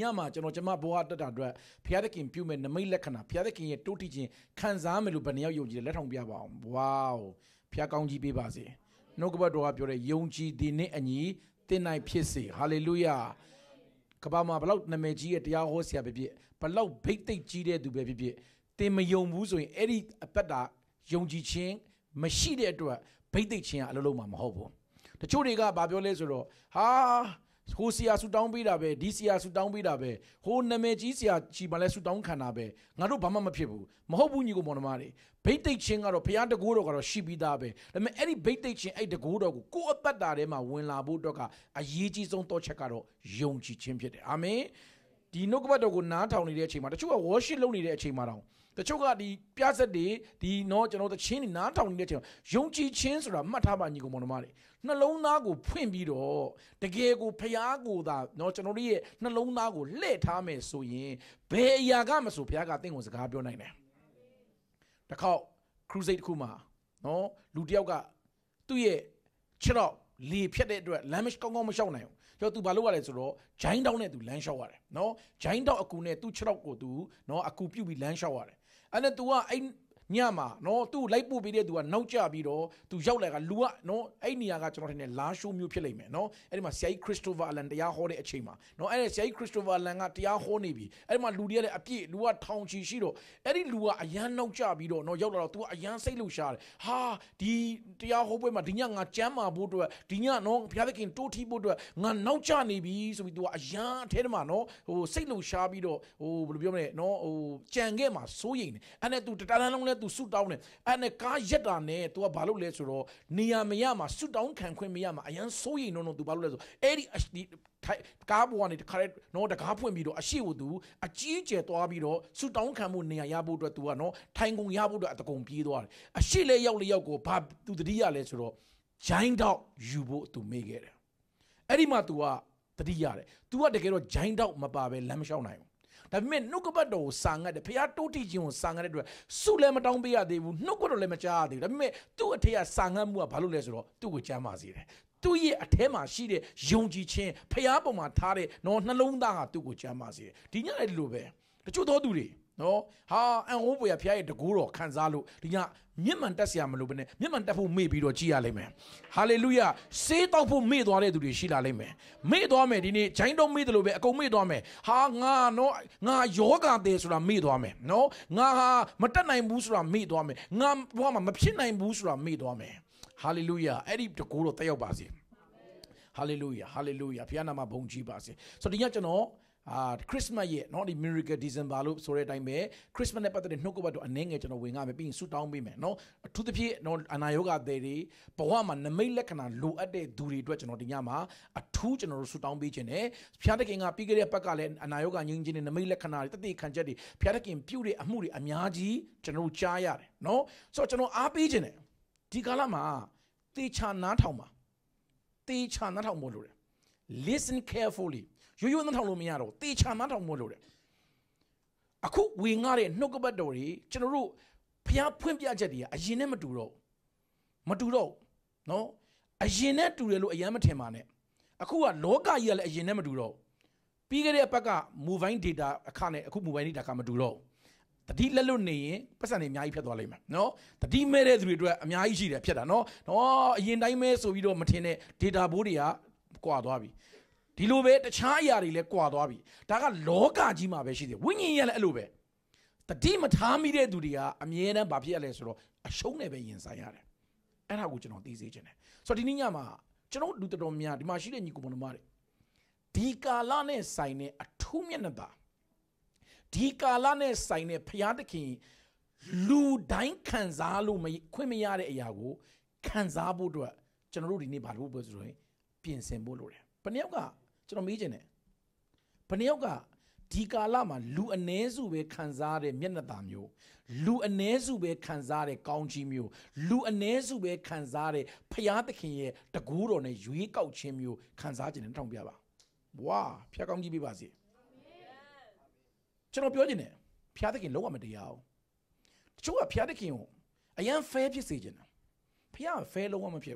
Dinyama, Janojama Boa Dada, Piadakin Pume, Namay Lekana, Piadakin, Totichin, Kanzamelu Bania Yoji, let him be about. Wow, Piakonji Bibazi. No go do up your Yonji, Dine and ye, Tenai Pisi, hallelujah. Kabama, Balout Nameji at Yahosia baby, Balau Bate Gide do baby, Tema Yom Wuzo, Eddie Peda, Yonji Ching, Machine at Bate Chin, Aloma Mahobo. The Chodiga Babiolezero, ha. Hosia su down be dabe, Disia su down be dabe, Ho Namejisia, Chibalesu down canabe, Nado Bama people, Mahobu Nigo Monomari, Bate Ching or Pianta Goro or Shibi dabe, let me any Bate Ching ate the Goro, go up that Darema, when La Budoka, a Yiji's own Tochacaro, Yonchi Champion. Ame, the Nogobadogo Nata only their chima, the Chua washi lonely their chima. The Choga the Piazza de, the North and all the chin in Nata only their Yonchi Chins or Mataba Nigo Monomari. Nalonago, Pimbido, the Gego Payago, that Nochanoria, Nalonago, Letame, so ye, Payagamaso, Piaga thing was a Gabio nine. The call Crusade Kuma, no, Ludiaga, 2 year, Chiro, Lee Piede, Lamish Congo Machone, you to Balua, giant down to land shower, no, giant down a cune, 2 Chiroko do, no, a cupu with land shower. And then to one Nyama, no, tu laipu bide do a no jabido, to jou like a lua, no, any agaton in a lash mu pilame, no, and must say Christopher and the Yahone a chima, no, and say Christopher Langatia Honebi, and my Ludia appear, Lua Town Chishido, any Lua a yan no jabido, no yola to a yan say Lushar, ha, the Yahoe Madinga Jama Budua, Dina no, Piakin Toti Budua, no Chanibi, so we do a yan Tedmano, who say Lushabido, oh, no, oh, Jangema, sewing, and then to the to suit down and a car jet on it to a balu lesuro, Niamayama, suit down can Quimiama, I am sewing no to balu. Eddie Cab wanted to correct no the Capuamido, as she would do, a chiche to Abido, suit down Camu near Yabu to ano, Tango Yabu at the Compido, a she lay Yoko pub to the dia lesuro, giant out Jubo to make it. Eddie Matua, the dia, to what they get giant out Mababe, Lamshao. That meant no gobado sang at the Piato teaching sang at the Sulema down be they would no go to Lemachadi. That meant 2 a tea sangamua palulesro, 2 chamazir. 2 year a tema she de Jonji chain, Piapo matare, no Nalonda, 2 chamazir. Dina lube. The Chudoduri. No, ha, and hope we appear the Guru, Kanzalo, Dina, Miman Tassiam Lubene, Miman Tapu maybe do Gialeme. Hallelujah. Say Tapu made one to the Shila Leme. Made on me, Dini, Chino middle, go made on me. Ha, no, na yoga days from made on me. No, na matana busra made on me. Nam woman, Mapina busra made on me. Hallelujah. Eddie to Guru Theobasi. Hallelujah, hallelujah. Piana Bonji Basi. So the Yachano. Christmas ye, not the miracle December loop, sorry time may Christmas never no go to a nenge and a wing up being suit down be man, no, to the P, no, an Ioga day, Pawama, the Mailekana, Lu a day, Duri, Dwetch, and Yama, a 2 general suit down beach in eh, Piataking a piggy Pacalen, and Ioga engine in the Mailekana, that they can jetty, Piataking, Puri, Amuri, Amiaji, General Chaya, no, such an up beach in it. Tigalama, teach not homa, teach not how modern. Listen carefully. You not how Lumiaro, teach her not how modern. A cook wing are no go bad dory, General Pia Pumpia Jedia, a gene Maduro. Maduro, no, a gene to the Yamatemane. A cool loga yell a gene Maduro. Pigare Paga, moving data, a cane, a cook moving data Maduro. The D. Lelone, Passani Mai Pedolima, no, the D. Mere, Miaji, Pieta, no, Yendime, so we don't matine, data Budia, Quadobi. Dilube, the Chayari le Quadobi. Taga Loga Jima Beshi, winning yell elube. The demon Tammy de Dudia, Amiena Babia Lesro, a show never inside. And how would you know these agent? So the Ninyama, General Lutomia, the machine and Yukumari. Dika Lane sign a 2 minute. Dika Lane sign a Piataki, Lu Dine Kanzalu, Quimiare Yago, Kanzabu, General Nibaru Buzroy, Piensembolore. Panelga, General Mijane. Panelga, Dika Lama, Lu Anezu be Kanzare Mianadamio, Lu Anezu be Kanzare Kaunjimio, Lu Anezu be Kanzare, Piataki, the Guru on a Yuika Chimio, Kanzajin and Tombiaba. Wow, Piakongi Bibazi. General Biodine, Piatakin Loa Mediao. Chua Piatakin, a young fair decision. Pia fair Loa Pio.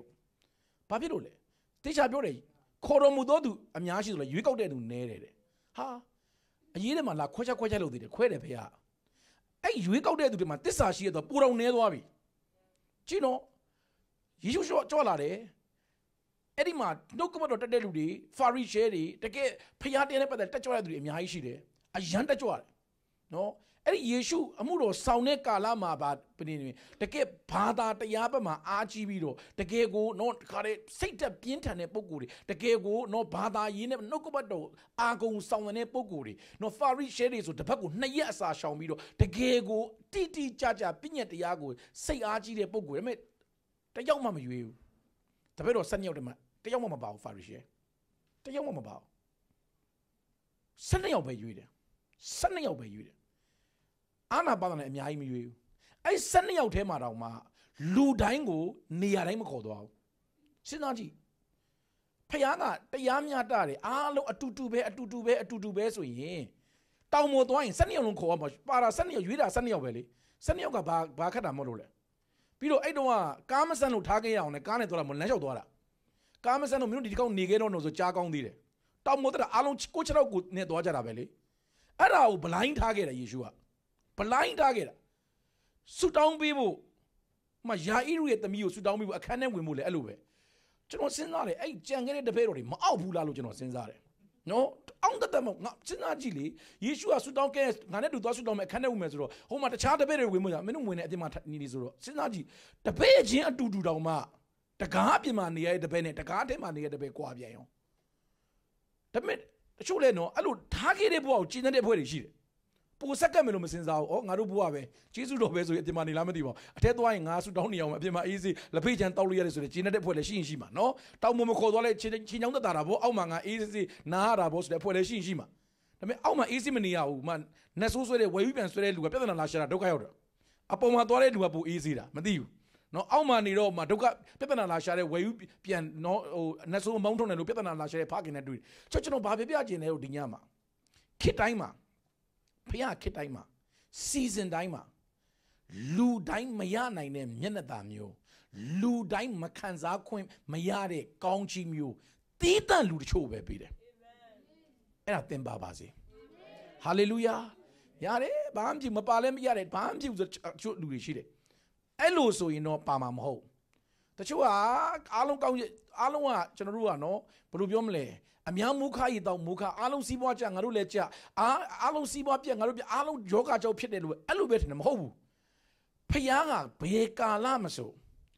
Papirole, Tisha Bore, Coromudodu, Amiashi, you go there to Nere. Ha, year them la quacha the quader pay. You go there to the Matissa, she had the poor old Nedwabi. Chino, you should Jolade. Edima, no come out of the day, Fari Sherry, the gay Payat and the Tachuadri, Miaishide, a Janta Joal. No, any issue, Amuro, Sauneka Lama about Penini, the gay Pada, the Yabama, Archivido, the gay go, not carry, Sata Pintane Poguri, the gay go, no Pada, you never know about Ago Saune Poguri, no Fari Sherry, so the Pago, Nayasa Shaumido, the gay go, Titi Chacha, Pinet Yago, say Archie de Poguri, the young mamma you. The better sending out the young woman about Farish. The young woman about sending out by you there. Sending out by you there. Anna Banana and Yaimi. I sending out him around ma. Ludango near him called. Sinaji. Payana, the Yamia Dari, Alo a tutu be so ye. Taumo wine, sending on call much, para sending you there, sending your belly. Sending your back at a model. Piro Edoa, Kamasan who target on a carnet or a monasho dollar. Kamasan community called Nigero knows a jack on the Tom Motor Alon Coachera good near Dodger Valley. Arrow blind target a Yeshua. Blind target. Sit down people. My Jairi at the mule, sit down people, a cannon with Mule Elue. General Senare, a jangere the Perry, Maupula General Senzare. No, on the demo, not Sinagili, Yeshua Sudan case, Nanedu Dosudom, a cannon mesro, whom at the charter better women, men at the Matanizoro. Sinaji, the page here to do Doma. The Gabi man near the Bennett, the Gate man near the Bequavian. The men, surely no, I don't target a boat, China de Boris. Pusacamelo since our Narubuave, Jesus Robezo at the Manilamivo. I tell why Nasudonio, my easy, La Page and Taurias with the China de Polishima. No, Taumoko, Chinon the Darabo, Omanga, easy, Narabos, the Polishima. I mean, Alma easy mania, man, Nasus, the way you can swear to a better than Lasha, Doka. Upon my daughter, do a boo easy, Madiu. No, Alma Niro, Madoka, Pepana Lasha, way you pian, no, Nasu Mountain and Pepana Lasha parking and do it. Church Babi Biagin, Dinyama. Kitaima. Pia Kitaima, season daima, Lu Daim Mayana name Yenadamio, Lu Daim Makanza Quim Mayare, Gongchi Mu, Tita Lucho Bebide. And I think Babazi. Hallelujah. Yare, Bamji Mapalem Yare, Bamji was a short Luishide. Elo so you know Pamam Ho. The Chua, Alonga, Generua, no, Perubiomle. Amiam Muka, Muka, Alon Sibo Jangaru Lecha, Alon Sibo Jangaru, Alon Joka Jo Pit, Alubet in Ho. Payanga, Peka Lamaso.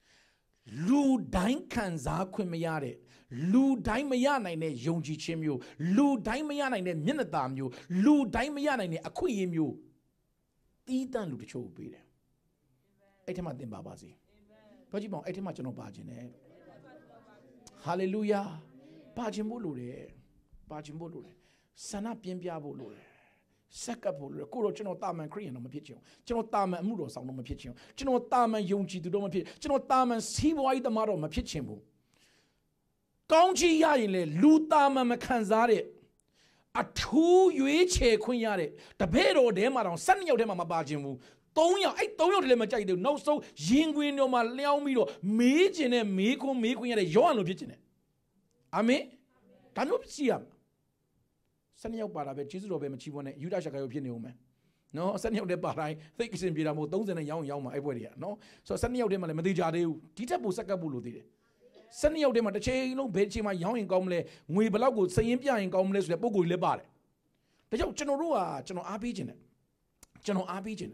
Lu Dainkanza Quimayare, Lu Daimayana in a Yonji Chimu, Lu Daimayana in a Minadam, Lu Daimayana in a Aquimu. Titan Lucho be there. Etimat in Babazi. But you won't etimat no Bajin. Hallelujah. Bajimbolure, Sana Piambiabolo, Sakapolo, Kuro Chino Tam and Korean on my pitch, Chino Tam and Muros on my pitch, Chino Tam and Yonchi to Doma Pitch, Chino Tam and Sibo the Maro, my pitching. Gongchi Yaile, Lutam and Macanzare, a 2 UH Quinare, the Pero de Maron, Sunny of them on my Bajimu. I don't know let me no so Jinguino Maleomiro, Mijin and Miko Miko and a Joan of Pitching. Amen. Can you see him? Sending out Barabe, Jesus of Machivone, you dash a opinion. No, sending out the Barai, think it's in Biramo, those and a young everywhere. No, so sending out them at Madijade, Tita Busacabulu did it. Sending out them at the chain, no, Betty, my young in Gomle, we below saying Pia in Gomles, the Bogu Lebare. The young General, General Abijin, General Abijin.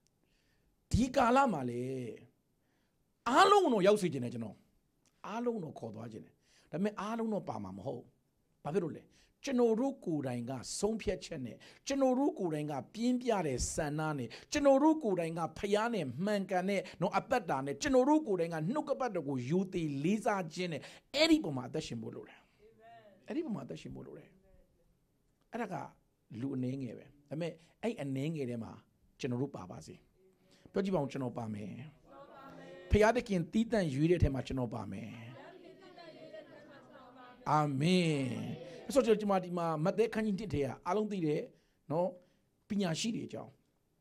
Tika Lamale. Alo no Yausi General. Alo no Cordwagin. The me I don't know Pamam Ho. Pavirule. Genoruku Ranga, Sompia Chene, Genoruku Ranga, Pimpiare Sanane, Genoruku Ranga, Payane, Mancane, no Apatane, Genoruku Ranga, Nukapatago, Yuti, Lisa Gene, Eriboma the Shimbulure. Eriboma the Shimbulure. Araga, Luning. I mean, a name edema, Genorupa Bazi. But you won't know Pame. Payadikin Tita and Juliet Machino Pame. Amen. So ma mate kan yin tite ya along tite no ပညာရှိတွေအကြောင်း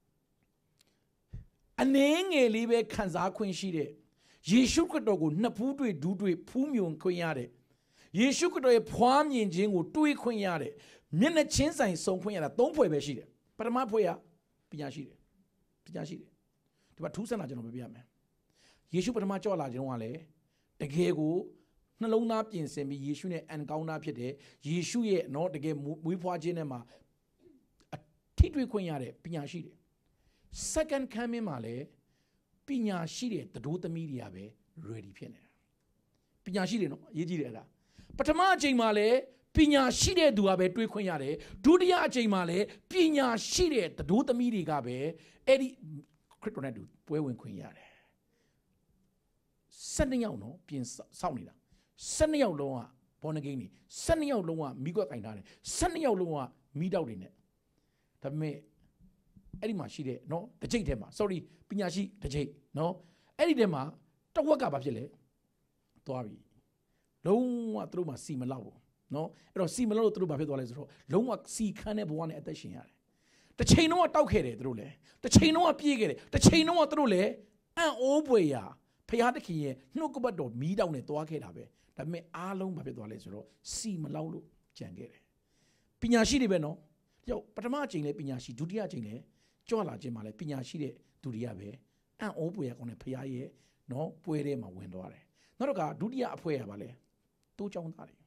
အနေငယ်လေးပဲခံစားခွင့်ရှိတဲ့ယေရှုခရစ်တော်ကိုနှစ်ဖူးတွေ့ဒူးတွေ့ဖူးမြုံခွင့်ရတဲ့ယေရှုခရစ်တော်ရဲ့ဖွားမြင်ခြင်းကိုတွေးခွင့်ရတဲ့မျက်နှာချင်းဆိုင်စုံခွင့်ရတာ3ဖွဲ့ပဲရှိတယ်ပထမဖွဲ့ကပညာရှိတယ်ဒီမှာထူးဆန်းတာကျွန်တော်ပြပြမယ်ယေရှုပထမကြွလာခြင်းကလည်းတကယ်ကိုနှလုံးသားပြင်ဆင်ပြီးယေရှုနဲ့အန်ကောင်းတာဖြစ်တယ်ယေရှုရဲ့เนาะတကယ်မွေးဖွားခြင်းနဲ့မှာထိတွေ့ခွင့်ရတဲ့ပညာရှိတယ် second coming မှာလည်းပညာရှိတဲ့တတိုးသမီးတွေကပဲ ready ဖြစ်နေတာပညာရှိတယ်เนาะအရေးကြီးတယ်အဲ့ဒါပထမအချိန်မှာလည်းပညာရှိတဲ့သူကပဲတွေးခွင့်ရတယ်ဒုတိယအချိန်မှာလည်းပညာရှိတဲ့တတိုးသမီးတွေကပဲအဲ့ဒီခရစ်တော်နဲ့တူပွဲဝင်ခွင့်ရတယ်12ယောက်နော်ပြင်စောင့်နေတာ12ယောက်လုံးကဘောနဂိန်းနေ12ယောက်လုံးကမိကွက်ကင်ထားတယ်12ယောက်လုံးကမိတောက်တွေနဲ့ဒါပေမဲ့အဲ့ဒီမှာရှိတဲ့နော်တစ်ချိန်ထဲမှာ sorry ပညာရှိတစ်ချိန်နော်အဲ့ဒီထဲမှာတဝက်ကဘာဖြစ်လဲသွားပြီလုံးဝသူတို့မှာစီမလောက်ဘူးနော်အဲ့တော့စီမလောက်လို့သူတို့ဘာဖြစ်သွားလဲဆိုတော့လုံးဝစီခန်းတဲ့ဘဝနဲ့အသက်ရှင်ရတယ်တစ်ချိန်လုံးကတောက်ခဲ့တယ်သူတို့လည်းတစ်ချိန်လုံးကပြေးခဲ့တယ်တစ်ချိန်လုံးကသူတို့လည်းအံ့ဩပွေရာဖျားသခင်ရဲ့နှုတ်ကပတ်တော်မီးတောက်နဲ့သွားခဲ့တာပဲဒါပေမဲ့အားလုံးဘာဖြစ်သွားလဲဆိုတော့စီမလောက်လို့ကြံခဲ့တယ်ပညာရှိတွေပဲနော်ရောက်ပထမအချိန်လဲပညာရှိဒုတိယအချိန်လဲကြွလာခြင်းမှာလဲပညာရှိတဲ့သူတွေကပဲအံ့ဩပွေရာကောင်းတဲ့ဖျားရဲ့နော်ပွဲထဲမှာဝင်သွားတယ်နောက်တော့ကဒုတိယအဖွဲရပါလဲတိုးချောင်းသားတွေ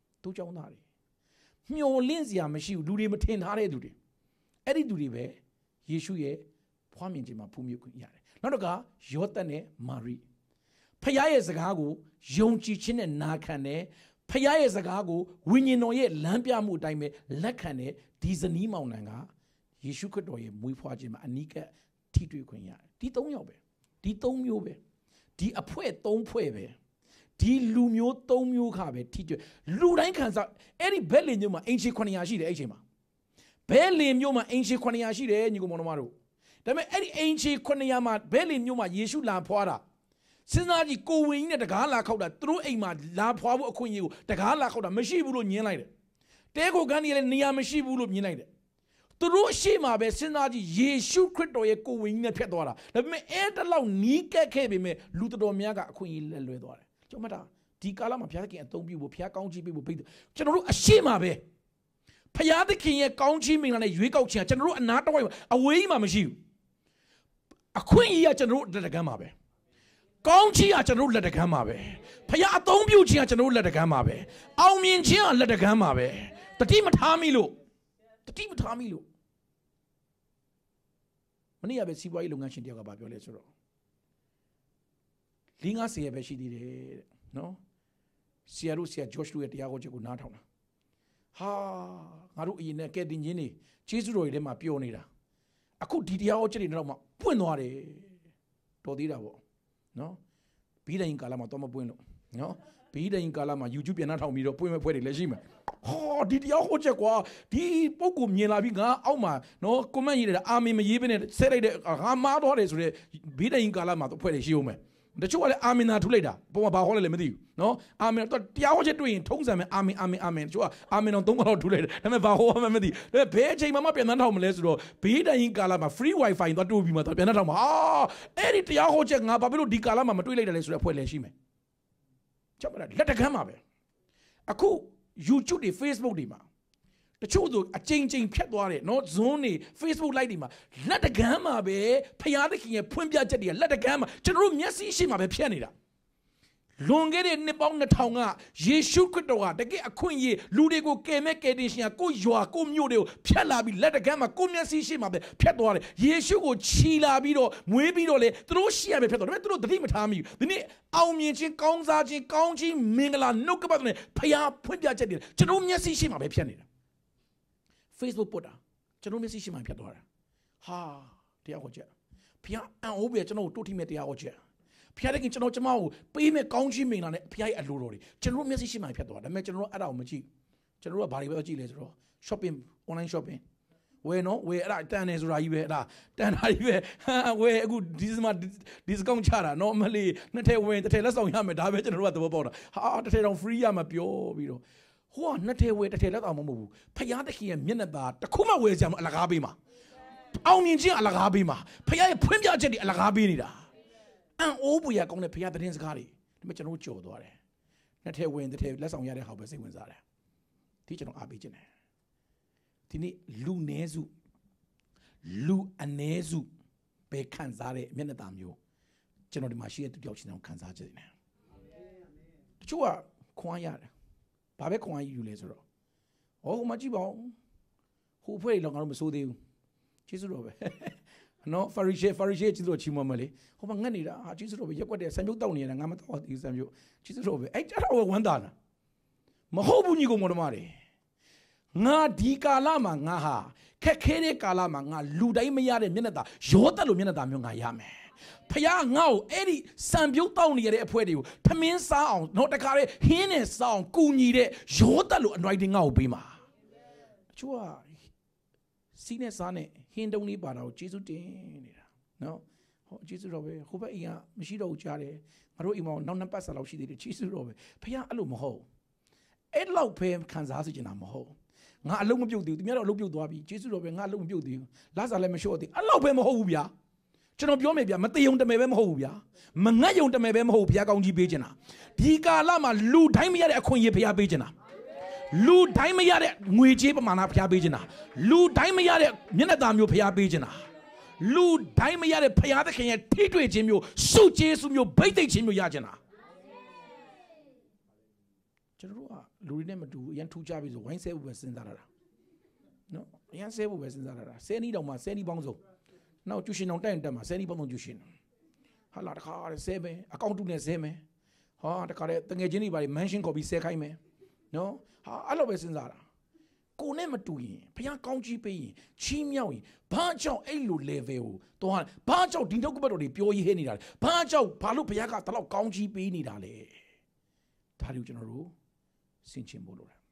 မျောလင့်စရာမရှိဘူးလူတွေမထင်ထားတဲ့သူတွေအဲ့ဒီသူတွေပဲယေရှုရဲ့ဖွားမြင်ခြင်းမှာဖူးမြုပ်ခွင့်ရတယ်နောက်တော့ကယောသတ်နဲ့မာရိဖခင်ရဲ့စကားကိုယုံကြည်ခြင်းနဲ့နာခံတယ်ဖခင်ရဲ့စကားကိုဝိညာဉ်တော်ရဲ့လမ်းပြမှုအတိုင်းပဲလက်ခံတယ်ဒီဇနီးမောင်နှံကယေရှုခရစ်တော်ရဲ့မွေးဖွားခြင်းမှာအနိကထိတွေ့ခွင့်ရတယ်ဒီ3ယောက်ပဲဒီ3မျိုးပဲဒီအဖွဲ့3ဖွဲ့ပဲဒီလူမျိုး3မျိုးခါပဲထိတွေ့လူတိုင်းခံစားအဲ့ဒီဘက်လင်မျိုးမှာအင်ချီ900ရှိတယ်အဲ့ချိန်မှာဘဲလင်မျိုးမှာအင်ချီ900ရှိတယ်ညီကောင်မောင်တို့ဒါပေမဲ့အဲ့ဒီအင်ချီ900မှာဘဲလင်မျိုးမှာယေရှုလာဖွားတာစဉ်းစားကြည့်ကိုဝင်ကြီးနဲ့တကားလာခောက်တာသူတို့အိမ်မှာလာဖွားဖို့အခွင့်အရေးကိုတကားလာခောက်တာမရှိဘူးလို့ညင်းလိုက်တယ်တဲကိုကန်းကြီးလည်းနေရာမရှိဘူးလို့မြင်လိုက်တယ်သူတို့အရှိမှာပဲစဉ်းစားကြည့်ယေရှုခရစ်တော်ရဲ့ကိုဝင်ကြီးနဲ့ဖျက်သွားတာဒါပေမဲ့အဲ့တလောက်နီးကပ်ခဲ့ပေမဲ့လူတော်များကအခွင့်အရေးလွဲသွားတယ်ကျွန်တော်မှတ်တာဒီကာလမှာဘုရားသခင်အသုံးပြုဖို့ဘုရားကောင်းချီးပေးဖို့ကျွန်တော်တို့အရှိမှာပဲဘုရားသခင်ရဲ့ကောင်းချီးမင်္ဂလာနဲ့ရွေးကောက်ခြင်းကကျွန်တော်တို့အနာတော်ဝိုင်းအဝေးမှာမရှိဘူးအခွင့်အရေးကကျွန်တော်တို့လက်တကမ်းမှာပဲကောင်းချီးကကျွန်တော်တို့လက်တကမ်းမှာပဲဘုရားအသုံးပြုခြင်းကကျွန်တော်တို့လက်တကမ်းမှာပဲအောင်မြင်ခြင်းကလက်တကမ်းမှာပဲတတိမထားမိလို့မနေ့ကပဲစီးပွားရေးလုပ်ငန်းရှင်တယောက်ကပြောလဲဆိုတော့50ပဲရှိသေးတယ်တဲ့နော်ဆရာဂျော့ရှ်တို့ရဲ့တရားဟောချက်ကိုနားထောင်တာဟာငါတို့အရင်နဲ့ကဲတင်ချင်းနေကျေးဇူးတော်တွေထဲမှာပျော်နေတာအခုဒီတရားဟောချက်တွေတော့မှပွင့်သွားတယ်တော်သေးတာပေါ့နော်ဘီးတိုင်းကာလမှာတော့မပွင့်လို့နော်ဘီးတိုင်းကာလမှာ YouTube ပြန်နှားထောင်ပြီးတော့ပွင့်မဲ့ဖွဲ့တွေလည်းရှိမှာဟောဒီတရားဟောချက်ကွာဒီပုံကိုမြင်လာပြီးငါအောက်မှာနော်ကွန်မန့်ရေးတယ်အာမင်မရေးဘဲနဲ့ဆဲလိုက်တဲ့ငါမားသွားတယ်ဆိုတော့ဘီးတိုင်းကာလမှာတော့ဖွဲ့တွေရှိအောင်မယ်တချို့ကလည်းအာမင်သာထူလိုက်တာပုံမှာဘာဟောလဲလည်းမသိဘူးနော်အာမင်တော့တရားဟောချက်တွေ့ရင်ထုံးစံမယ်အာမင်တချို့ကအာမင်တော့3ခါတော့ထူလိုက်တယ်ဒါပေမဲ့ဘာဟောမှမသိဘူးဘယ်အချိန်မှပြန်နှမ်းထောင်မလဲဆိုတော့ဘေးတိုင်းကာလမှာ free wifi သွားတိုးပြီးမှပြန်နှမ်းထောင်မှာအဲ့ဒီတရားဟောချက်ငါဘာဖြစ်လို့ဒီကာလမှာမတွေ့လိုက်တယ်လဲဆိုတော့အဖွဲ့လည်းရှိမယ်ချက်မလားလက်တကမ်းမှာပဲအခု YouTube တွေ Facebook တွေမှာတချို့ဆိုအချိန်ဖြတ်သွားတယ်နော် Zoom တွေ Facebook Live တွေမှာလက်တကမ်းမှာပဲဖျားသခင်ရဲ့ဖွင့်ပြချက်တွေကလက်တကမ်းမှာကျွန်တော်တို့မျက်စိရှိမှာပဲဖြတ်နေတာလွန်ခဲ့တဲ့နှစ်ပေါင်း2000ကယေရှုခရစ်တော်ကတကယ်အခွင့်အရေးလူတွေကိုကယ်မဲ့ကယ်တင်ရှင်ကကိုရွာကိုမြို့တွေကိုဖြတ်လာပြီးလက်တကမ်းမှာကိုမျက်စိရှိမှာပဲဖြတ်သွားတယ်ယေရှုကိုခြီလာပြီးတော့မွေးပြီးတော့လေသူတို့ရှိရပဲဖြတ်သွားတယ်သူတို့သတိမထားမိဘူးဒီနေ့အောင်မြင်ခြင်းကောင်းစားခြင်းကောင်းခြင်းမင်္ဂလာနှုတ်ကပတ်နဲ့ဖျားဖွင့်ပြချက်တွေကျွန်တော်မျက်စိရှိမှာပဲဖြတ်နေတာFacebook ပို့တာကျွန်တော်မျက်စိရှိမှဖြတ်သွားတာဟာတရားဟောချက်ဖျားအံ့ဩပဲကျွန်တော်တို့တိမဲ့တရားဟောချက်ဖျားတဲ့ခင်ကျွန်တော်ကျမကိုပေးမဲ့ကောင်းချီးမင်္ဂလာနဲ့ဖျားရဲ့အလိုတော်တွေကျွန်တော်မျက်စိရှိမှဖြတ်သွားဒါပေမဲ့ကျွန်တော်အဲ့ဒါကိုမကြည့်ကျွန်တော်ကဘာတွေပဲကြည့်လဲဆိုတော့ shopping online shopping ဝယ်နော်ဝယ်အဲ့ဒါတန်နေဆိုတာကြီးပဲအဲ့ဒါတန်တာကြီးပဲဝယ်အခုဒီစမှာ discount ချတာနော်မလေးနှစ်ထည့်ဝင်တစ်ထည့်လက်ဆောင်ရမယ်ဒါပဲကျွန်တော်တို့ကသဘောပေါက်တာဟာတစ်ထည့်တော့ free ရမှာပြောပြီးတော့ဟိုကနှစ်ထည့်ဝယ်တစ်ထည့်လက်ဆောင်မဟုတ်ဘူးဖျားသခင်ရဲ့မျက်နှာသားတစ်ခုမှဝယ်ကြမှာအလကားပေးမှာအောင်မြင်ခြင်းအလကားပေးမှာဖျားရဲ့ဖွင့်ပြချက်တွေအလကားပေးနေတာအံ့ဩပွေရကောင်းတဲ့ဖျားသတင်းစကားတွေဒါပေမဲ့ကျွန်တော်ကြော်သွားတယ်နှစ်ထည့်ဝင်တစ်ထည့်လက်ဆောင်ရတဲ့ဟာပဲစိတ်ဝင်စားတယ်ဒီကျွန်တော်အားပေးခြင်းတယ်ဒီနေ့လူနည်းစုလူအနည်းစုပဲခံစားတဲ့မျက်နှာသာမျိုးကျွန်တော်ဒီမှာရှိတဲ့သူတယောက်ချင်းအောင်ခံစားကြတယ်တချို့ကခွန်အားရတယ်ဘာပဲခွန်အားယူလဲဆိုတော့ဟိုမှာကြည့်ပါဦးဟိုဖွဲ့လောက်ငါတို့မစိုးသေးဘူးကျေးဇူးတော်ပဲနော်ဖာရီရှေကျေးဇူးတော်ချီးမွမ်းမလေးဟိုမှာငတ်နေတာဟာကျေးဇူးတော်ပဲရက်ွက်တဲ့ဆံပြုတ်တောက်နေရတာငါမတောက်သေးဘူးဆံပြုတ်ကျေးဇူးတော်ပဲအဲ့အဲ့တော့ဝမ်းသာလားမဟုတ်ဘူးညီကောင်မောင်တို့ငါဒီကာလမှာငါဟာခက်ခဲတဲ့ကာလမှာငါလူတိုင်းမရတဲ့မျက်နှာသာရောတက်လို့မျက်နှာသာမျိုးငါရမယ်ဖခင်ငါ့ကိုအဲ့ဒီစံပြုတ်တောက်နေရတဲ့အဖွဲတွေကိုထမင်းစားအောင်တော့တခါလေဟင်းနဲ့စားအောင်ကူညီတဲ့ရောတက်လို့အနှွိုင်းတင်ငါ့ကိုပေးမှာတချို့ကစီးနဲ့စားနဲ့ဟင်းတုံးလေးပါတာကိုကျေးဇူးတင်နေတာနော်ဟောကျေးဇူးတော်ပဲဟိုဘက်အိမ်ကမရှိတော့ဘူးကြားတယ်ငါတို့အိမ်မှာနောက်နှစ်ပတ်စာလောက်ရှိသေးတယ်ကျေးဇူးတော်ပဲဖခင်အဲ့လိုမဟုတ်အဲ့လောက်ပဲခံစားစေချင်တာမဟုတ်ငါအလုံးမပြုတ်သေးဘူးသူများတော့အလုံးပြုတ်သွားပြီကျေးဇူးတော်ပဲငါအလုံးမပြုတ်သေးဘူးလစာလည်းမလျှော့သေးအဲ့လောက်ပဲမဟုတ်ဘူးဗျာကျွန်တော်ပြောမယ်ဗျာမတေုံတမယ်ပဲမဟုတ်ဘူးဗျာမငတ်ယုံတမယ်ပဲမဟုတ်ဘူးဘုရားကောင်းကြီးပေးချင်တာဒီကာလမှာလူတိုင်းမရတဲ့အခွင့်အရေးဘုရားပေးချင်တာလူတိုင်းမရတဲ့ငွေကြေးပမာဏဘုရားပေးချင်တာလူတိုင်းမရတဲ့မျက်နှာသာမျိုးဘုရားပေးချင်တာလူတိုင်းမရတဲ့ဘုရားသခင်ရဲ့ထိတွေ့ခြင်းမျိုးစုကျေးဇူးမျိုးဗိတ်သိက်ခြင်းမျိုးရချင်တာကျွန်တော်တို့ကလူတွေနဲ့မတူအရင်ထူးခြားပြီဆိုဝိုင်းဆဲဖို့ပဲစဉ်းစားရတာနော်အရင်ဆဲဖို့ပဲစဉ်းစားရတာဆဲနီးတောင်မှဆဲနီးပေါင်းစုံနောက်ကျူရှင်အောင်တိုက်ရင်တက်မှာဆဲနီးပေါင်းစုံကျူရှင်ဟာလာတခါရဲဆဲမယ်အကောင့်တူနဲ့ဆဲမယ်ဟာတခါရဲတငယ်ချင်းတွေပါလေမန်ရှင်းခေါ်ပြီးဆဲခိုင်းမယ်နော်ဟာအဲ့လိုပဲစဉ်းစားတာကိုနဲ့မတူရင်ဘုရားကောင်းကြီးပေးရင်ချီးမြှောက်ရင်ဘာကြောင့်အဲ့လို level ကိုတော့ဘာကြောင့်ဒီနှုတ်ကပတ်တော်တွေပြောရေးဟဲနေတာလဲဘာကြောင့်ဘာလို့ဘုရားကတလောက်ကောင်းကြီးပေးနေတာလဲဒါတွေကိုကျွန်တော်တို့ဆင်ခြင်ဖို့လိုတယ်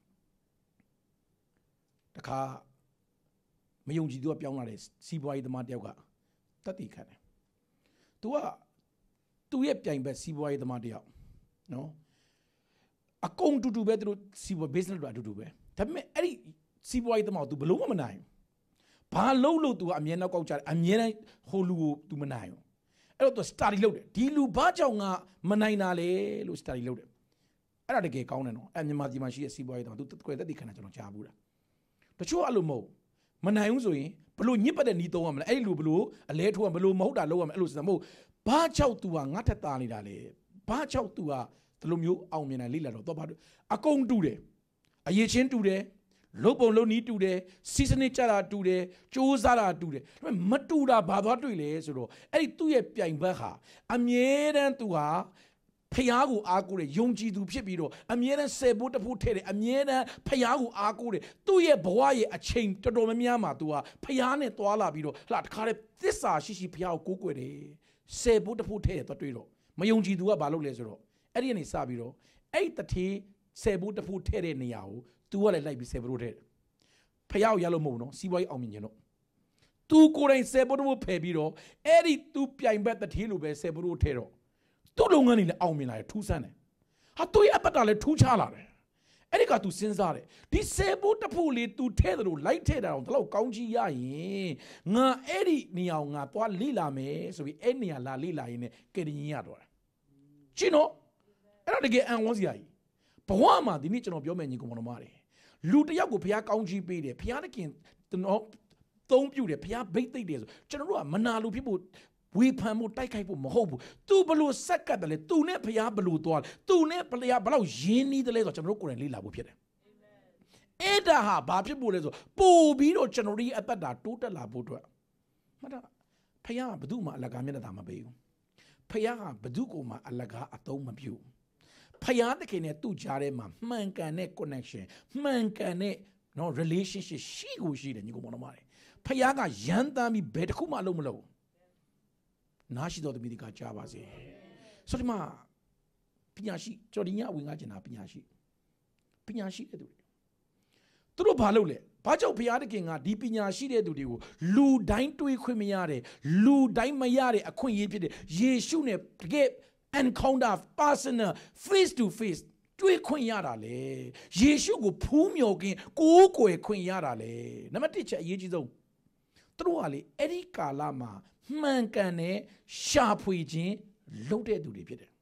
တခါမယုံကြည်သူကပြောင်းလာတဲ့စီးပွားရေးသမားတယောက်ကတတ်သိခံတယ်သူကသူ့ရဲ့ပြိုင်ဘက်စီးပွားရေးသမားတယောက်နော်အကုန်တူတူပဲသူတို့စီးပွား business တွေအတူတူပဲဒါပေမဲ့အဲ့ဒီစီးပွားရေးသမားကို तू ဘလို့မနိုင်ဘူးဘာလို့လို့ तू ကအမြဲနောက်ကောက်ကြတယ်အမြဲတမ်းဟိုလူကို तू မနိုင်ဘူးအဲ့တော့ तू study လုပ်တယ်ဒီလူဘာကြောင့်ငါမနိုင်တာလဲလို့ study လုပ်တယ်အဲ့ဒါတကယ်ကောင်းတယ်နော်အဲ့မြန်မာပြည်မှာရှိတဲ့စီးပွားရေးသမား तू ကွယ်သက်တည်ခံတာကျွန်တော်ကြားဘူးလားတချို့အဲ့လိုမဟုတ်မနိုင်ဘူးဆိုရင်ဘလို့ညစ်ပတ်တဲ့နီးသုံးရမလဲအဲ့ဒီလူဘလို့အလဲထိုးရမလို့မဟုတ်တာလုပ်ရမယ်အဲ့လိုစမဟုတ်ဘာကြောင့် तू ကငါထက်သားနေတာလဲဘာကြောင့် तू ကဒီလိုမျိုးအောင်မြင်နိုင်လိမ့်လာတော့ဘာအကုန်တူတယ်အရေးချင်းတူတယ်လုံပုံလုံနီးတူတယ်စီစနစ်ကြတာတူတယ်စူးစမ်းတာတူတယ်ဒါပေမဲ့မတူတာဘာသွားတွေ့လဲဆိုတော့အဲ့ဒီသူ့ရဲ့ပြိုင်ဘက်ဟာအမြဲတမ်းသူဟာဖျားကိုအားကိုးတယ်ယုံကြည်သူဖြစ်ပြီးတော့အမြဲတမ်းဆယ်ဖို့တဖို့ထဲတယ်အမြဲတမ်းဖျားကိုအားကိုးတယ်သူ့ရဲ့ဘဝရဲ့အချိန်တော်တော်များများမှာသူဟာဖျားနဲ့သွားလာပြီးတော့ဟလာတခါတည်းသစ္စာရှိဖျားကိုကိုးကွယ်တယ်ဆယ်ဖို့တဖို့ထဲတယ်တော့တွေ့တော့မယုံကြည်သူကဘာလုပ်လဲဆိုတော့အဲ့ဒီကနေစပြီးတော့အဲ့တထေးဆယ်ဖို့တဖို့ထဲတဲ့နေရာကိုသူကလည်းလိုက်ပြီးဆယ်ဖို့ထဲတယ်ဖျားကိုရလို့မဟုတ်နော်စီးပွားရေးအောင်မြင်ခြင်းတော့သူကိုယ်တိုင်ဆယ်ဖို့တဖို့ဖယ်ပြီးတော့အဲ့ဒီသူပြိုင်ဘက်တထေးလိုပဲဆယ်ဖို့ထဲတော့သူ့လုပ်ငန်းတွေလည်းအောင်မြင်လာတယ်ထူးဆန်းတယ်ဟာသူ့ရဲ့အပတ်တာလည်းထူးခြားလာတယ်အဲ့ဒီကသူစဉ်းစားတယ်ဒီဆယ်ဖို့တဖို့လေးသူထဲတယ်လို့လိုက်ထဲတာတော့ဒီလောက်ကောင်းကြီးရရင်ငါအဲ့ဒီနေရာကိုငါသွားလေ့လာမယ်ဆိုပြီးအဲ့နေရာလာလေ့လာရင်းနဲ့ကယ်တင်ရတော့တယ်ရှင်းတော့အဲ့ဒါတကယ်အံ့ဩစရာကြီးဘဝမှာဒီနေ့ကျွန်တော်ပြောမယ်ညီကောင်တော်မတွေလူတယောက်ကိုဘုရားကောင်းကြီးပေးတယ်ဘုရားတခင်တော့သုံးပြတယ်ဘုရားဗိတ်သိက်တယ်ဆိုကျွန်တော်တို့ကမနာလူဖြစ်ဖို့ဝေဖန်ဖို့တိုက်ခိုက်ဖို့မဟုတ်ဘူး။ तू ဘလို့ဆက်ကတ်တယ်လေ။ तू နဲ့ဖျားဘလို့သွားတယ်။ तू နဲ့ဖျားဘလောက်ရင်းနှီးတယ်လဲဆိုတော့ကျွန်တော်တို့ကိုယ်တိုင်လေ့လာဖို့ဖြစ်တယ်။အဲ့ဒါဟာဘာဖြစ်ဖို့လဲဆိုပို့ပြီးတော့ကျွန်တော်တို့ရဲ့အသက်တာတိုးတက်လာဖို့အတွက်မှတ်တာဖျားကဘယ်သူမှအလကားမျက်နှာသာမပေးဘူး။ဖျားကဘယ်သူကိုမှအလကားအသုံးမပြုဘူး။ဖျားတခင်နဲ့သူ့ကြားထဲမှာမှန်ကန်တဲ့ connection မှန်ကန်တဲ့နော် relationship ရှိကိုရှိတယ်ညီကောင်မောင်တို့။ဖျားကရန်တမ်းပြီးဘယ်တစ်ခုမှအလုပ်မလုပ်ဘူးနားရှိတော်သူမိဒီကကြားပါစေဆိုဒီမှာပညာရှိကျော်ဒီညဝင်ကားကျင်တာပညာရှိတဲ့သူသူတို့ဘာလုပ်လဲဘာကြောင့်ဘုရားသခင်ကဒီပညာရှိတဲ့သူတွေကိုလူတိုင်းတွေးခွင့်မရတဲ့လူတိုင်းမရတဲ့အခွင့်အရေးဖြစ်တဲ့ယေရှုနဲ့တကယ် encounter personal face to face တွေးခွင့်ရတာလေယေရှုကိုဖူးမြော်ခြင်းကိုးကွယ်ခွင့်ရတာလေနံပါတ်1ချက်အရေးကြီးဆုံးသူတို့ကလေအဲ့ဒီကာလမှာမှန်ကန်တဲ့ရှာဖွေခြင်းလုပ်တဲ့သူတွေဖြစ်တယ်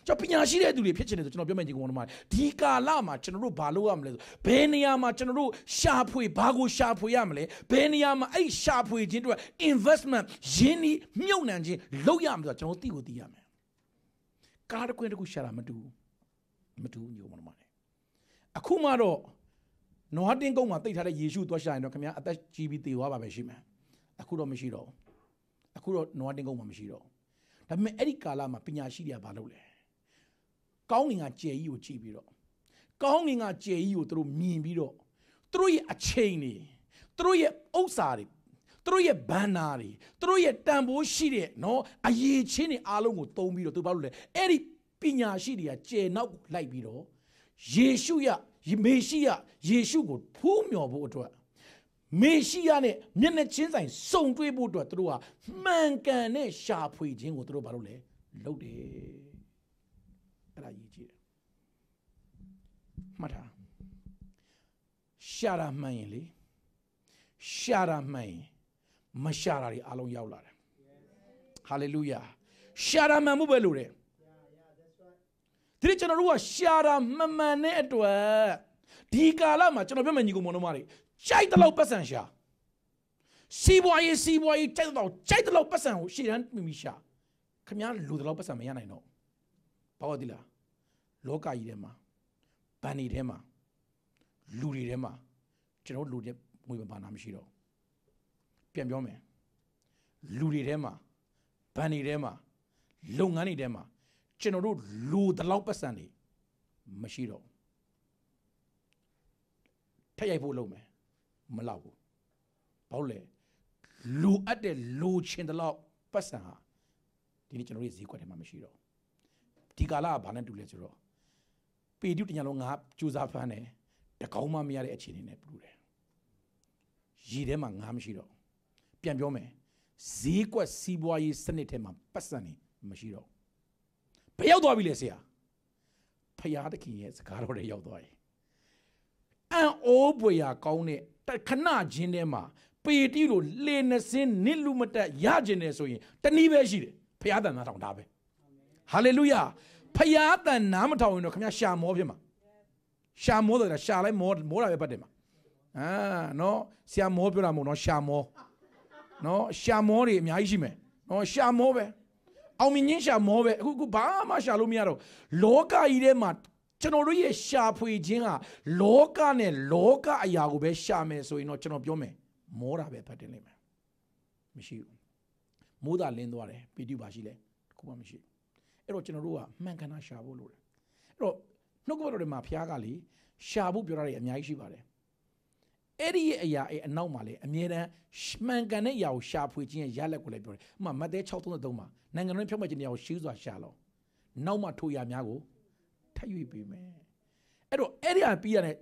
저 피냐시래들이 피치네도 저는 뼈면 지금 오는 말 디가라마 저는 발로함래 베니야마 저는 샤프이 바고 샤프야함래 베니야마 아이 샤프이 진도 인베스트먼트 진이 묘난지 로야면서 저는 띄고 띄야면 까르고에고 샤라마두 마두 요 오는 말에 아쿠마로 노하딩 공마 떼타래 예수 도샤이노 그냥 아따 지비 떼와 봐 배시면 아쿠로 메시로 아쿠로 노하딩 공마 메시로 다음에 에리카라마 피냐시리아 발로래 까옹이가 제이오 지비로 까옹이가 제이오 들어 미비로 들어의 아체이니 들어의 옥사리 들어의 바나리 들어의 담보시리 노 아예치니 알롱고 똥비로 또 발로래 에리 피냐시리아 제나고 라이비로 예수야 메시야 예수고 부묘보 도 메시야네မျက်နှာ ချင်းဆိုင်စုံတွေးဖို့အတွက်သူတို့ကမှန်ကန်တဲ့ရှာဖွေခြင်းကိုသူတို့ဘာလို့လဲလုပ်တယ်အဲ့ဒါရည်ကြည့်တယ်မှတ်ထားရှာတာမှန်ရင်လေရှာတာမှန်ရင်မရှာတာတွေအလုံးရောက်လာတယ်ဟာလေလုယာရှာတာမှန်မှုပဲလို့တယ်ဒီကျွန်တော်တို့ကရှာတာမှန်တဲ့အတွက်ဒီကာလမှာကျွန်တော်ပြောမယ်ညီကောင်မောင်နှမတွေကြိုက်တဲ့လောက်ပတ်စံရှာစီးပွားရေးကြိုက်တဲ့လောက်ပတ်စံကိုရှေ့တန်းမိရှာခင်ဗျားလူတဲ့လောက်ပတ်စံမရနိုင်တော့ဘာလို့ဒီလားလောကကြီးထဲမှာဗန်နေထဲမှာလူတွေထဲမှာကျွန်တော်လူတွေငွေဘာနာမရှိတော့ပြန်ပြောမယ်လူတွေထဲမှာဗန်နေထဲမှာလုပ်ငန်းတွေထဲမှာကျွန်တော်တို့လူတဲ့လောက်ပတ်စံတွေမရှိတော့ထက်ရိုက်ဖို့လုပ်မယ်မလောက်ဘူးဘာလို့လဲလူအပ်တဲ့လူချင်းတလောက်ပတ်စံဟာဒီနေ့ကျွန်တော်တို့ဈေးကွက်ထဲမှာမရှိတော့ဒီကာလကဘာနဲ့တူလဲဆိုတော့ပေတုတညာလုံးငါကြိုးစားဖမ်းတယ်တကောင်းမှမရတဲ့အခြေအနေနဲ့တူတယ်ရည်ထဲမှာငါမရှိတော့ပြန်ပြောမယ်ဈေးကွက်စီးပွားရေးစနစ်ထဲမှာပတ်စံနေမရှိတော့ဘယ်ရောက်သွားပြီလဲဆရာဖယားတခင်ရဲ့စကားတော်တွေရောက်သွားပြီအန်အိုးပွေရာကောင်းတဲ့ခဏချင်းထဲမှာပေတိလိုလေနစင်းနစ်လူမတက်ရကျင်တယ်ဆိုရင်တနည်းပဲရှိတယ်ဖယားတန်နာထောင်တာပဲဟာလေလုယာဖယားတန်နာမထောင်ရင်တော့ခင်ဗျာရှာမောဖြစ်မှာရှာမောဆိုတာရှာလိုက်မောတာပဲပတ်တယ်မှာနော်ဆရာမောပြောတာမဟုတ်နော်ရှာမောနော်ရှာမောတွေအများကြီးရှိမယ်နော်ရှာမောပဲအောင်မြင်ရှာမောပဲအခုဘာမှရှာလို့မရတော့လောကကြီးထဲမှာကျွန်တော်တို့ရဲ့ရှာဖွေခြင်းဟာလောကနဲ့လောကအရာကိုပဲရှာမယ်ဆိုရင်တော့ကျွန်တော်ပြောမယ်မောတာပဲဖတ်တင်လိမ့်မယ်မရှိဘူးမိုးသာလင်းသွားတယ်ပီတိပါရှိလဲတခုမှမရှိဘူးအဲ့တော့ကျွန်တော်တို့ကမှန်ကန်တာရှာဖို့လိုတယ်အဲ့တော့နှုတ်ကပတ်တော်တွေမှာဘုရားကလေရှာဖို့ပြောတာတွေအများကြီးရှိပါတယ်အဲ့ဒီရဲ့အရာအနောက်မှာလေအမြဲတမ်းမှန်ကန်တဲ့အရာကိုရှာဖွေခြင်းရဲ့ရလက်ကိုလည်းပြောတယ်ဥပမာမဿဲ 6:33 မှာနိုင်ငံတော်ဖြောင့်မတ်ခြင်းတရားကိုရှင်းစွာရှာလို့နောက်မှထိုအရာများကိုထပ်၍ပေးမယ်အဲ့တော့အဲ့ဒီအပြီးရတယ်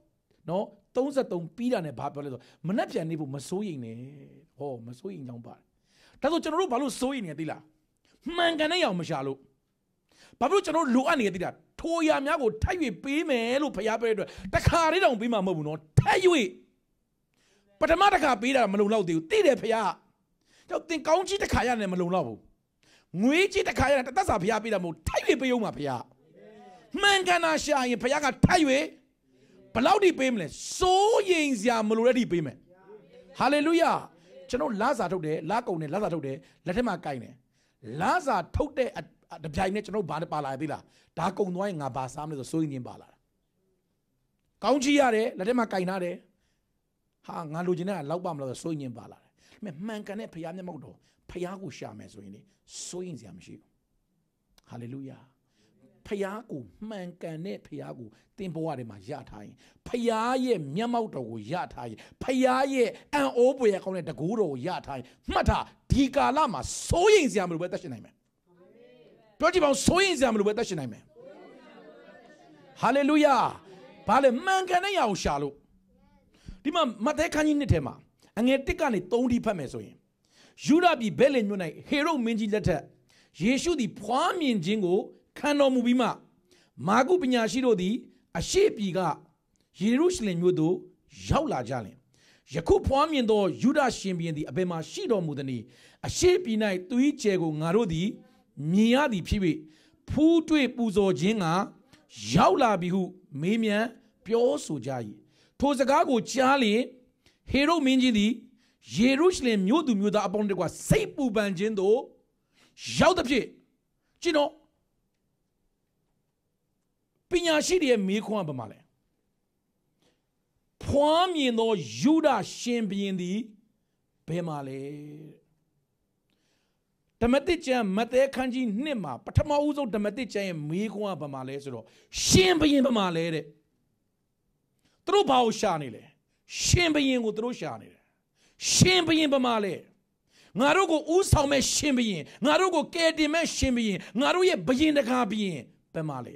6နော်33ပြီးတာနဲ့ဘာပြောလဲဆိုမနှက်ပြန်နေဖို့မစိုးရိမ်နဲ့ဟောမစိုးရိမ်ကြောင်းပါတယ်ဒါဆိုကျွန်တော်တို့ဘာလို့စိုးရိမ်နေသိလားမှန်ကန်တဲ့အရာမရှာလို့ဘာလို့ကျွန်တော်လိုအပ်နေသိလားထိုအရာများကိုထပ်၍ပေးမယ်လို့ဖရားပြောတဲ့အတွက်တခါတည်းတောင်ပေးမှာမဟုတ်ဘူးနော်ထပ်၍ပထမတစ်ခါပေးတာမလုံလောက်သေးဘူးသိတယ်ဖရားကြောက်တင်ကောင်းကြီးတစ်ခါရတယ်မလုံလောက်ဘူးငွေကြီးတစ်ခါရတယ်တသက်စာဖရားပေးတာမဟုတ်ထပ်၍ပေးအောင်ပါဖရားမှန်ကန်တာရှာရင်ဖရားကထပ်၍ဘလောက်ထိပေးမလဲစိုးရင်စရာမလိုတဲ့ထိပေးမယ်ဟာလေလုယာကျွန်တော်လစာထုတ်တယ်လကုံတယ်လစာထုတ်တယ်လက်ထက်မှာကိုင်တယ်လစာထုတ်တဲ့တပြိုင်နဲ့ကျွန်တော်ဘာပါလာသေးလားဒါကုံသွားရင်ငါဘာစားမလဲဆိုစိုးရင်ချင်းပါလာတာကောင်းချီရတယ်လက်ထက်မှာကိုင်ထားတယ်ဟာငါလိုချင်တဲ့လောက်ပါမလို့ဆိုစိုးရင်ချင်းပါလာတယ်မှန်ကန်တဲ့ဖရားမျက်မှောက်တော်ဖရားကိုရှာမယ်ဆိုရင်လေစိုးရင်စရာမရှိဘူးဟာလေလုယာဖရားကိုမှန်ကန်တဲ့ဖရားကိုတင်ပေါ်ရတယ်မှာရထားရင်ဖရားရဲ့မျက်မှောက်တော်ကိုရထားရင်ဖရားရဲ့အံ့ဩပွေရကောင်းတဲ့တကူတော်ကိုရထားရင်မှတ်ထားဒီကာလမှာစိုးရင်စရာမလိုပဲသက်ရှင်နိုင်မယ်ပြောကြည့်ပါဦးစိုးရင်စရာမလိုပဲသက်ရှင်နိုင်မယ်ဟာလေလုယာဘာလဲမှန်ကန်တဲ့ຢာကိုရှာလို့ဒီမှာမဿဲခန်းကြီး1ထဲမှာအငယ်1ကနေ3ထိဖတ်မယ်ဆိုရင်ယူဒပြည်ဘဲလင်မြို့၌ဟေရုမင်းကြီးလက်ထက်ယေရှုသည်ဖွားမြင်ခြင်းကိုခံတော်မူပြီးမှမာကုပညာရှိတို့သည်အရှေ့ပြည်ကယေရုရှလင်မြို့သို့ရောက်လာကြလင်ယခုဖွားမြင်သောယူဒရှင်ဘုရင်သည်အဘယ်မှာရှိတော်မူသနည်းအရှေ့ပြည်၌သူ၏ကျယ်ကိုငါတို့သည်မြင်ရသည်ဖြစ်၍ Putwe Puzo Jinga, Yaula Bihu, Mimian, Pio Sujai. Tosagago Charlie, Hero Minjidi, Jerusalem, Mudu Muda upon the was Seipu Banjindo, Yau the Pit. Chino Pina Shidi and Mikwan Bamale. Poami no Judah Champion the Bemale. Tamaticha Mate Kanji Nima, Patama Uzo Tamaticha and Mikwan Bamale, Champion Bamale. Through Pao Shanile, Champion with through Shanile, Champion Bamale. Narugo Usame Champion, Narugo Kedime Champion, Naruye Bayin the Cabian, Bemale.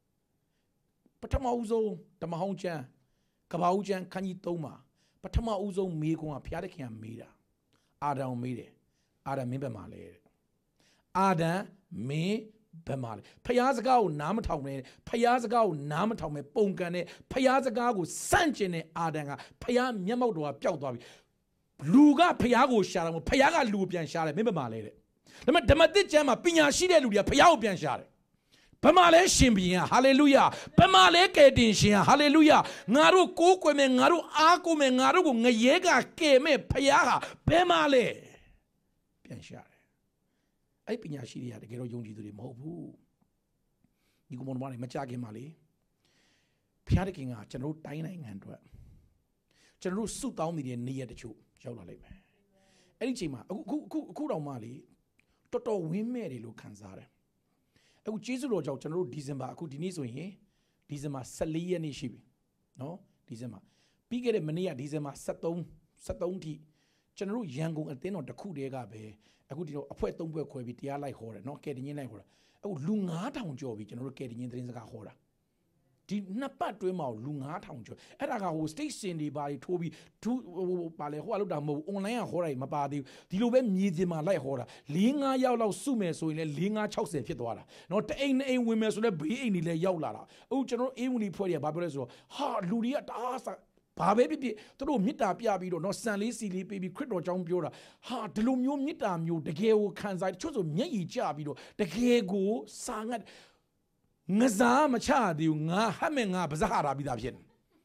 Patama Uzo, Tamahoncha. Kabaujan Kanyi Toma, Patama Uzo Migo and Piadican Mida. Ada Mide, Ada Mibamale. Ada me Bemale. Payazagao Namatome, Payazagao Namatome, Pongane, Payazagago Sanchene Adanga, Payam Yamodo Piaudavi. Luga Payago Shadow, Payaga Lupian Shale, Mibamale. The Matijama Pina Shida Ludia, Payaupian Shale. Pamale Shimbian, hallelujah. Pamale Kedin, hallelujah. Naru Kokome, Naru Akume, Naru, Nayega, Keme, Payaha, Pemale. Pianshare. I Pinashiria, the Gero Yonji to the Mobu. You go on one, Machaki Mali. Piadiking out, General Dining and General Suit down the near the chu, Jola Leme. Elichima, Kuda Mali, Toto Wimeri Lucanzare. I would choose a road out and road December. Could Diniso here? December Salia Nishibi. No, December. Bigger than many December Saton tea. General Yango and then on the coup de gabe. I could a poet don't work with the ally horror, not getting in horror. I would lunga town job, general getting in the horror. Did not bad to him out lunga town job. And I was stationed by Toby to Paleholo online horror, my body. The Lube Nizima like horror. Linga Yao Sume so in a Linga Chause Fitora. Not a women so that be any Yaula. Oh, General Emily Poya Barbarezo. Ha, Ludia Asa. Baby, through Mita Piabido, no Sanly Silly baby Critto John Biora. Ha, the Lumio Mita Mu, the Geo Kansai, chose of Mei Jabido, the Gego sang at Naza Machadi, Hamenga Bazahara Bidavian.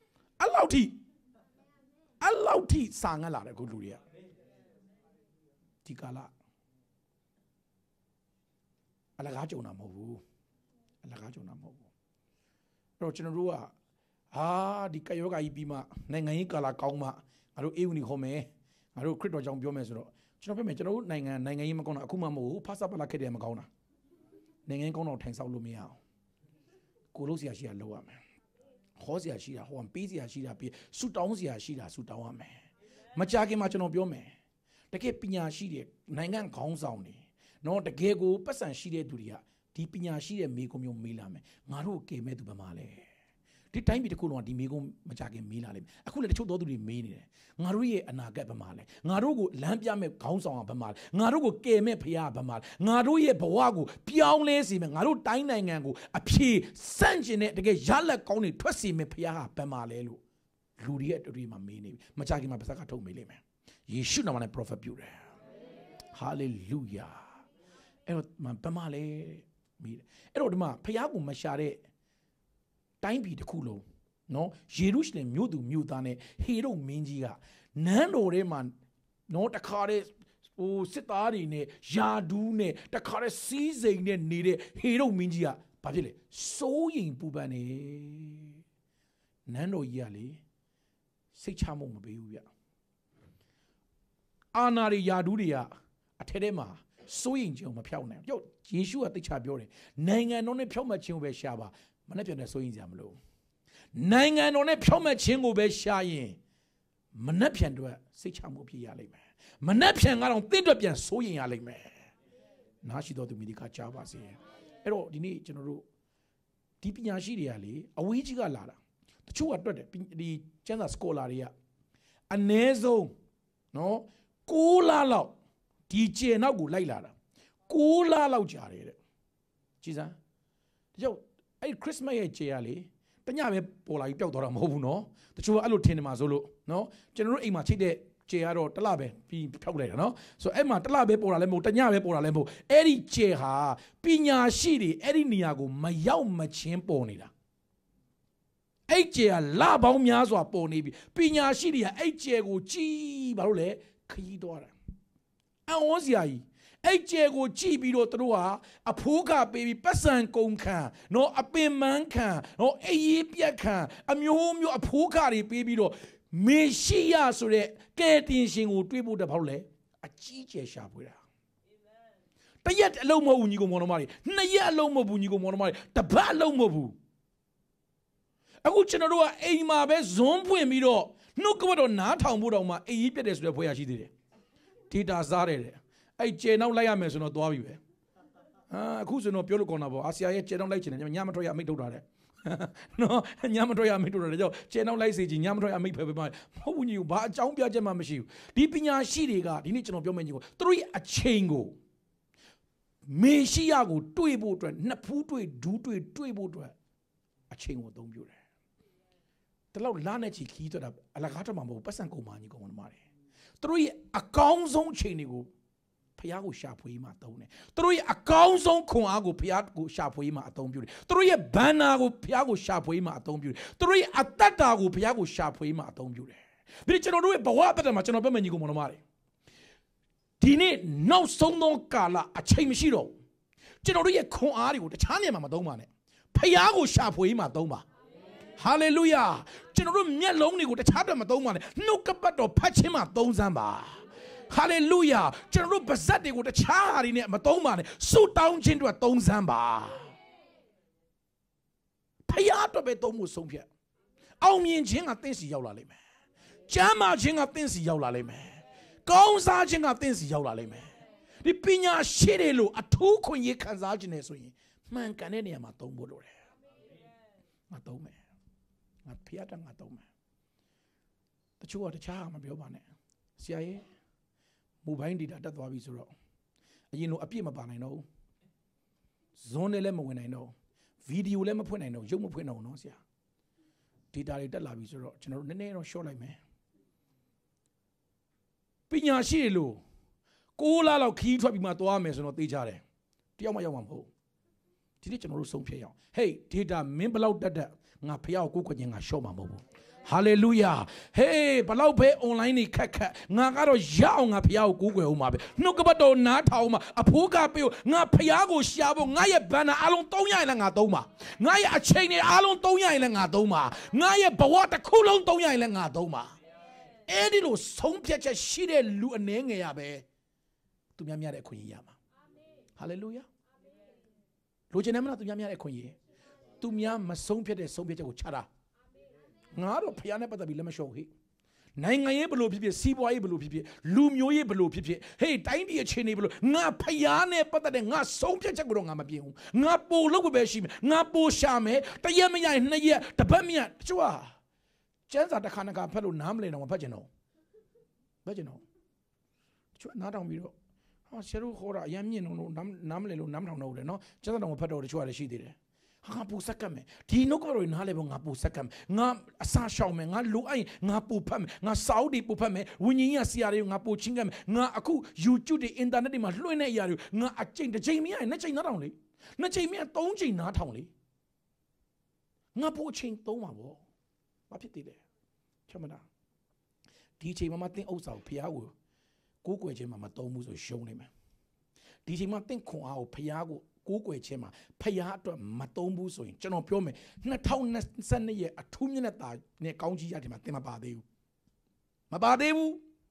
Allow tea, sang a lot of good Luria. Ticala Alagajo Namovu. Alagajo Namovu. Rochinarua. Ah, the Kayoga Ibima, Nangaikala Kauma, I do evening home, I do Crito John Biomesro. Chinopemetro, Nangaimacona, Kumamo, pass up a lacadea Macona. Nangacono tanks out Lumia. Colosia Shia Loam. Hosia Shia, Home Pizia Shia, Sutonsia Shia, Sutawame. Machaki Machano Biome. The Capina Shide, Nangan Consound. No, the Gego, Passan Shide Duria, Tipina Shide, Mecomio Milame, Maru came to Bamale. The time be the cool one, the Mego Machaki Milam. I could let you do the meaning. Naruye and Nagabamale. Narugo, Lampiame, Council of Bamal. Narugo came Pia Bamal. Naruye Bawago, Piao Lazy, Naru Dinango, a P. Sanjinet to get Yala County, Twissy me Pia Bamalelu. Ludia to read my meaning. Machaki Mapasaka told me, ye should not want a prophet beauty. Hallelujah. And my Bamale. Erodma, Piago Machare. Time be the culo. No, Jerusalem, Mudu, Mutane, Hero Minjia, Nando Reman, not a car is Sitarine, Jadune, the car season needed, Hero Minjia, Pavile, sewing Pubane Nando Yali, Sechamo Mabia Anari Yaduria, a Tedema, sewing Joma Piona, yo, Yeshua at the Chabiore, Nanga non a Poma Chimbe Shaba, Manapia sewing Jamlo. Nanga on a Poma Chingo be shy. Manapian do a Sechamo Pialime. Manapian, I don't think of your sewing Alime. Now she thought to Medica Chavas here. Ero, the need general Tipina Shiriali, a Wijiga Lara. The two are the China Scholaria. A Nezo, no, Kula Lao, teacher now good Lara. Kula Lao Jari. Chisa, Joe, I Christmas Chiali. Panya Pola Piautora Movuno, the Chua Alutin Mazolo, no, General Imachide, Jero, Talabe, be public, no? So Emma Talabe or Alemo, Tanya or Alemo, Eddie Jeha, Pina Shidi, Eddie Niago, Mayao Machin Ponida. Eche la baumyazo poni, Pina Shidi, Eche go chi barole, Kidora. I was yai. Eche go chi bido trua, a puka baby person conca, no a payman can, no a yipia can, a mu a puka baby do. Meshia so that getting sing will dribble the pole, a chiche sharp with her. But yet a low mo when you go monomari, na yet a low mo when you go monomari, the bad low mobu. I would general a ma best zombo me do. No cover on not how much on my a pedes the way she did it. Tita Zare. I chain out like a mess on a dwarf. Ah, who's no pure conabo? I see I chain out like in Yamatoya made to no, Yamatoya made to the channel like saying Yamatoya made paper by who knew but Jompia Gemma machine. Deepina Shiriga, the nature of your menu. 3 a chain go. May she go to a boat, Napu to it, do to it, to a boat. A chain will don't be there. The loud Lanachi key to the Alagata Mambo, Pasanko Mani go on Mari. 3 a council chain go. Piago Shapui Matone. 3 a council Coago Piago Shapui Maton Beauty. 3 a Banago Piago Shapui Maton Beauty. 3 a Tatago Piago Shapui Maton Beauty. But you don't do it, but what better much on a woman you go on Mari? Dine no son no cala a chamishiro. Generally a coario, the Chania Mamadoma. Piago Shapui Matoma. Hallelujah. General Mieloni with the Chata Matoma. No capato Pachima Donzamba. Hallelujah. General Bazati with a child in it, Matoma, so down into a Don Zamba. Payato Betomo Sompia. Ao mean Jinga things Yolalime. Jama Jinga things Yolalime. Gonza Jinga things Yolalime. The Pina Shirelu, a 2 conye Kazajines. Man can any Matombo. Matome. A Piata Matome. The two are the charm of your money. CIA. Mubindi that was zero. You know, a pima ban I know. Zone lemon when I know. Video lemon when I know. You move when no knows ya. Did I that love zero? General Nene or show like me. Pina Shilu. Cola lo key to be my toames or tijare. Tiama Yamho. Did it general so pay? Hey, did I remember out that Napia cook and a show my mobile? Hallelujah. Hey, Palaupe online kaka. Nagaro Yao Napiao Google Mabe. No Gabato Natoma, a Pugapio, Napiago Shabo, Naya Bana Alon Toya and Adoma. Naya a chain Alon Toya and Adoma. Naya Bawata Kulon Toya and Adoma. Edilo Sompiacha Shide Lu and Nengabe to Yamia Kuyama. Hallelujah. Lujanamana to Yamia Koye. To Miam Sompia de Sompia Chara. Naro piano but the Bilama show he. Nine able people, Seaboy able people, Lumio able people, hey, tiny a chain able, na piane but the na so Piachagong Amabium, na po Logobeshim, na po Shame, the Yamia in the year, the Pamia, Chua. Chance at the Kanaka Palo Namlin or Pagino. Pagino. Not on me. Oh, Sheru Hora, Yamin, Namlin, Namno, no, just on Pado, the Chua she did. Ngapu sakame ti no ko rin hale bong ngapu sakam nga sa shawme nga luai ngapu pam nga saudi pu pam wunyi asiare ngapu chingam nga aku youtube de internet ma luine yaru nga aching de chain mi ai na chain na taung le na chain mi 3 chain na taung le ngapu chain 3 ma bo ba phit ti le chamana di chain ma tin ousa ko phya ko ko kwel chin ma ma taung mu so shong ne ma di chain ma tin khon a ko phya ko Google Chema, Payato, Matombu, so in General Piome, Natown Sunday, a 2 minute near County Yatima Badeu. Mabadeu?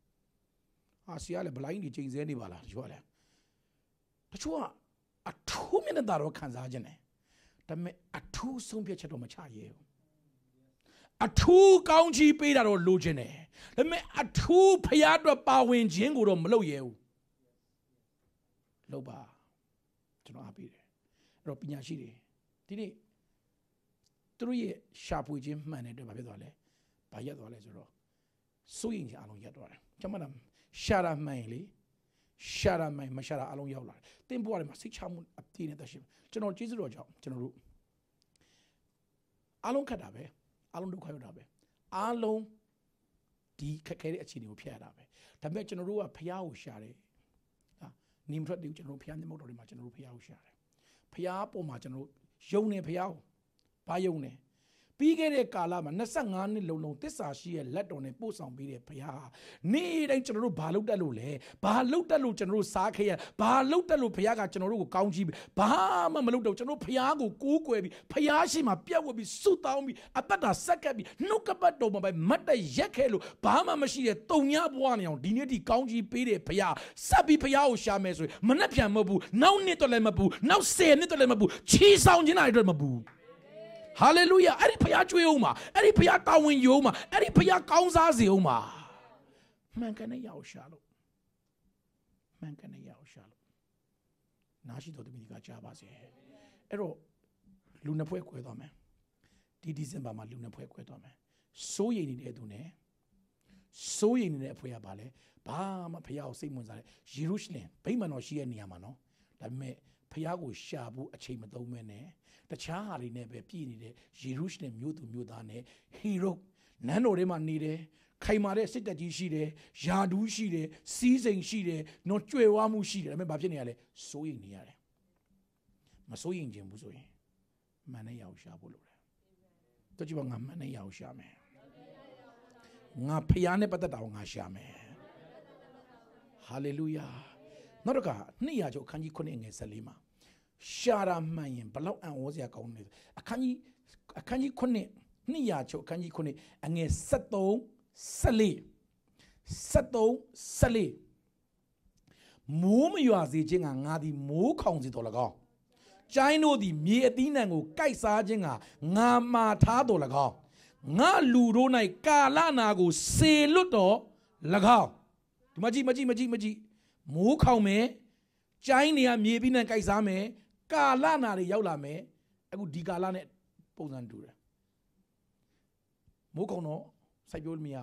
I see all a blind change any bala, Jola. But you are a 2 minute daro Kanzajane. A 2 soon pitcher to Machaye. A 2 county paid or Lugene. Let me a 2 Payato Bawin Jingo Mloye. Loba. Happy. Ropinya Shiri. Did it 3 sharp with Jim man at the Babadole. Payadole zero. Swing along Yadore. Chamadam. Shara mainly. Shara my Mashara along Yola. Then boy must see Chamun up teen at the ship. General Jesus Roger. General Alon Kadabe. Alon do Kodabe. Alon ဒီခက်ခဲတဲ့အချိန်တွေကိုဖျက်ရတာပဲဒါပေမဲ့ကျွန်တော်တို့ကဖျားကိုရှာတယ်ဟာနေမထွက်သေးဘူးကျွန်တော်တို့ဖျားမျက်မှောက်တော်တွေမှာကျွန်တော်တို့ဖျားကိုရှာတယ်ဖျားပေါ်မှာကျွန်တော်တို့ယုံနေဖျားကိုဘာယုံနေပြီးခဲ့တဲ့ကာလမှာ25နှစ်လုံးလုံးတစ္ဆာရှိရဲ့လက်တော်နဲ့ပို့ဆောင်ပေးတဲ့ဘုရားနေ့တိုင်းကျွန်တော်တို့ဘာလုပ်တတ်လို့လဲဘာလုပ်တတ်လို့ကျွန်တော်တို့စားခဲ့ရဘာလုပ်တတ်လို့ဘုရားကကျွန်တော်တို့ကိုကောင်းချီးပြီးဘာမှမလုပ်တော့ကျွန်တော်ဘုရားကိုကိုးကွယ်ပြီးဘုရားရှိမှပြတ်ဝတ်ပြီးဆုတောင်းပြီးအသက်တာဆက်ကပ်ပြီးနှုတ်ကပတ်တော်မှာပဲမတ်တရက်ခဲ့လို့ဘာမှမရှိတဲ့တုံညဘွားနေအောင်ဒီနေ့ဒီကောင်းချီးပေးတဲ့ဘုရားဆက်ပြီးဘုရားကိုရှာမယ်ဆိုရင်မနှက်ပြန်မဟုတ်ဘူးနောက်နှစ်တော့လည်းမဘူးနောက်10နှစ်တော့လည်းမဘူးချီဆောင်ခြင်းနိုင်တော့မဘူးဟာလေလုယာအဲ့ဒီဖခင်ကျွေးအောင်ပါအဲ့ဒီဖခင်ကောင်းဝင်ယူအောင်ပါအဲ့ဒီဖခင်ကောင်းစားစေအောင်ပါမှန်ကန်တဲ့ရအောင်ရှာလို့မှန်ကန်တဲ့ရအောင်ရှာလို့နာရှိတော်သမီးကကြားပါစေအဲ့တော့လူနှစ်ဖွဲ့ခွဲသွားမယ်ဒီဇင်ဘာမှာလူနှစ်ဖွဲ့ခွဲသွားမယ်စိုးရိမ်နေတဲ့သူနဲ့စိုးရိမ်နေတဲ့အဖွဲကပါလဲဘာမှဖခင်ကိုစိတ်ဝင်စားတယ်ယေရုရှလင်ဗိမာန်တော်ရှိတဲ့နေရာမှာနော်ဒါပေမဲ့ဖခင်ကိုရှာဖို့အချိန်မသုံးမဲနဲ့တခြားဟာတွေနဲ့ပဲပြည်နေတဲ့ယေရုရှလင်မြို့သူမြို့သားနဲ့ဟေရုနန်းတော်ထဲမှာနေတယ်ခိုင်မာတဲ့စစ်တပ်ကြီးရှိတယ်ယာဒူးရှိတယ်စီးစိမ်ရှိတယ်နော်ကြွယ်ဝမှုရှိတယ်ဒါပေမဲ့ဘာဖြစ်နေရလဲစိုးရိမ်နေရတယ်မစိုးရိမ်ခြင်းဘူးဆိုရင်မှန်တဲ့ရအောင်ရှာဖို့လိုတယ်တို့ကြည့်ပါငါမှန်တဲ့ရအောင်ရှာမယ်ငါဖျားနဲ့ပတ်သက်တာကိုငါရှာမယ်ဟာလေလုယာနောက်တော့က200ကျော်အခန်းကြီး9ငယ်14မှာရှာရာမှန်ရင်ဘလောက်အံ့ဩစရာကောင်းနေလဲအခန်းကြီး9 200ကျော်အခန်းကြီး9အငယ်73မိုးမရွာစေခြင်းကငါသည်မိုးခေါင်စေတော်၎င်းကျိုင်းတို့သည်မြေအသီးနှံကိုကိုက်စားခြင်းကငါမှားထားတော်၎င်းငါလူတို့၌ကာလနာကိုစေလွတ်တော်၎င်းဒီမကြည့်မိုးခေါင်မယ်ကျိုင်းတွေကမြေပြီးနဲ့ကိုက်စားမယ်ကာလနာတွေရောက်လာမယ်အခုဒီကာလနဲ့ပုံစံတူတယ်မိုးခေါင်တော့စိုက်ပျိုးလို့မရ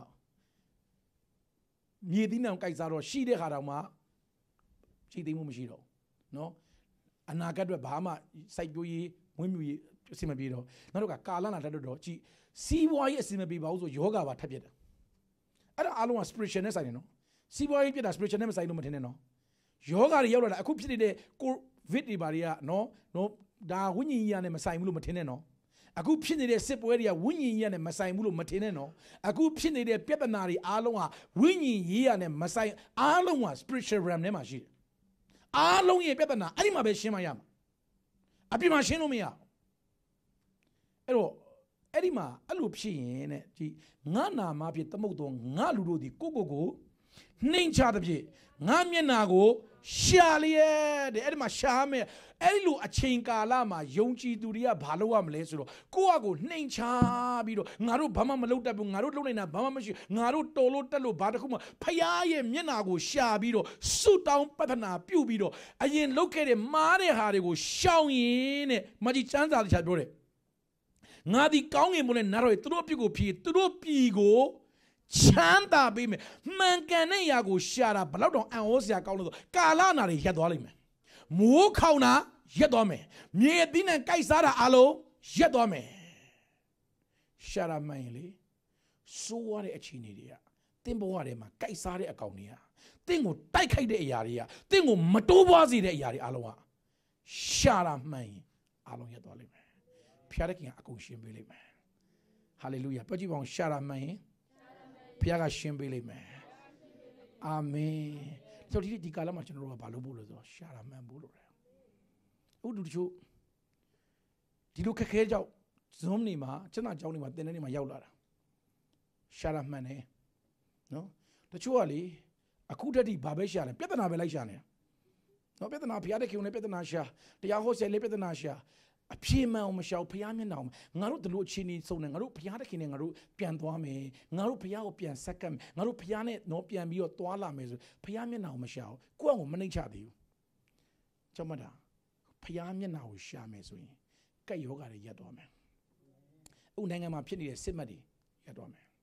မြေသီးနှံကိုက်စားတော့ရှိတဲ့ခါတောင်မှခြေသိမ်းမှုမရှိတော့နော်အနာဂတ်အတွက်ဘာမှစိုက်ပျိုးရေးဝင်းမြူရေးအစီအမပြေတော့နောက်တော့ကာလနာတက်တော့ကြည်စီးပွားရေးအစီအမပြေပါဘူးဆိုယောဂပါထပ်ပြတယ်အဲ့ဒါအားလုံးက spiritual နဲ့ဆိုင်တယ်နော်စီးပွားရေးပြတာ spiritual နဲ့မဆိုင်လို့မထင်နဲ့နော်ယောဂတွေရောက်လာတာအခုဖြစ်နေတဲ့ကိုဗစ်တွေဘာတွေကနော်ဒါဝိညာဉ်ကြီးရနဲ့မဆိုင်ဘူးလို့မထင်နဲ့နော်အခုဖြစ်နေတဲ့စစ်ပွဲတွေကဝိညာဉ်ကြီးရနဲ့မဆိုင်ဘူးလို့မထင်နဲ့နော်အခုဖြစ်နေတဲ့ပြဿနာတွေအားလုံးဟာဝိညာဉ်ကြီးရနဲ့မဆိုင်အားလုံးဟာ spiritual realm ထဲမှာရှိတယ်အားလုံးရဲ့ပြဿနာအဲ့ဒီမှာပဲရှင်းမရမှာအပြင်မှာရှင်းလို့မရအဲ့တော့အဲ့ဒီမှာအဲ့လိုဖြစ်ရင်တဲ့ဒီငါနာမဖြစ်သမုတ်တော်ငါလူတို့ဒီကိုနှိမ်ချတဲ့ဖြစ်ငါမျက်နာကိုရှာလျက်တဲ့အဲ့ဒီမှာရှာမယ်အဲ့လိုအချိန်ကာလမှာယုံကြည်သူတွေကဘာလုပ်ရမလဲဆိုတော့ကိုယ့်အကိုနှိမ်ချပြီးတော့ငါတို့ဘာမှမလုပ်တတ်ဘူးငါတို့လုပ်နေတာဘာမှမရှိငါတို့တော်လို့တက်လို့ဘာတစ်ခုမှဖျားရဲ့မျက်နာကိုရှာပြီးတော့ဆုတောင်းပတ္ထနာပြုပြီးတော့အရင်လုပ်ခဲ့တဲ့မားတဲ့ဟာတွေကိုရှောင်ရင်တဲ့မကြီးချမ်းသာတရားပြောတယ်ငါဒီကောင်းငင်ပေါ်နဲ့နားတော့သူတို့အပြစ်ကိုဖြေသူတို့ပြည်ကိုချမ်းသာပေးမယ်မှန်ကန်တဲ့ຢာကိုရှာတာဘလောက်တောင်အံ့ဩစရာကောင်းလို့ဆိုကာလနာတွေရက်သွားလိမ့်မယ်မိုးခေါင်တာရက်သွားမယ်မြေအသီးနဲ့ကိုက်စားတာအလုံးရက်သွားမယ်ရှာတာမှန်ရင်လေစိုးရတဲ့အချိန်တွေကတင်းဘဝထဲမှာကိုက်စားတဲ့အကောင်တွေကတင်းကိုတိုက်ခိုက်တဲ့အရာတွေကတင်းကိုမတိုးပွားစေတဲ့အရာတွေအလုံးကရှာတာမှန်ရင်အလုံးရက်သွားလိမ့်မယ်ဖျားတဲ့ခင်ကအကုန်ရှင်းပေးလိမ့်မယ်ဟာလေလုယာပြောကြည့်ပါဦးရှာတာမှန်ရင်ဖျားကရှင်းပေးလိမ့်မယ်အာမင်ဆိုတော့ဒီကာလမှာကျွန်တော်တို့ကဘာလုပ်ဖို့လဲဆိုတော့ရှာတာမှန်ဖို့လို့တယ်ဥဒုတချို့ဒီလိုခက်ခဲကြောက်ဇွန်းနေမှာကျန်တာကြောင်းနေမှာတင်းနေမှာရောက်လာတာရှာတာမှန်တယ်နော်တချို့ကလေအခုတည်းကဘာပဲရှာလဲပြဿနာပဲလိုက်ရှာနေတာနော်ပြဿနာဖျားတဲ့ခင်နဲ့ပြဿနာရှာတရားဟောဆယ်လေးပြဿနာရှာအပြေမှန်အောင်မရှောက်ဖျားမျက်နှာအောင်ငါတို့ဒီလိုအချင်းကြီးစုံနေငါတို့ဖျားတဲ့ခင်နဲ့ငါတို့ပြန်သွားမယ်ငါတို့ဖျားကိုပြန်ဆက်ကပ်ငါတို့ဖျားနဲ့တော့ပြန်ပြီးတော့သွားလာမယ်ဆိုဖျားမျက်နှာအောင်မရှောက်ကိုယ့်အကိုမနှိမ့်ချသေးဘူးကြောက်မတာဖျားမျက်နှာကိုရှာမယ်ဆိုရင်ကက်ယောဂါတွေရပ်သွားမယ်အခုနိုင်ငံမှာဖြစ်နေတဲ့စစ်မှတ်တွေရပ်သွားမယ်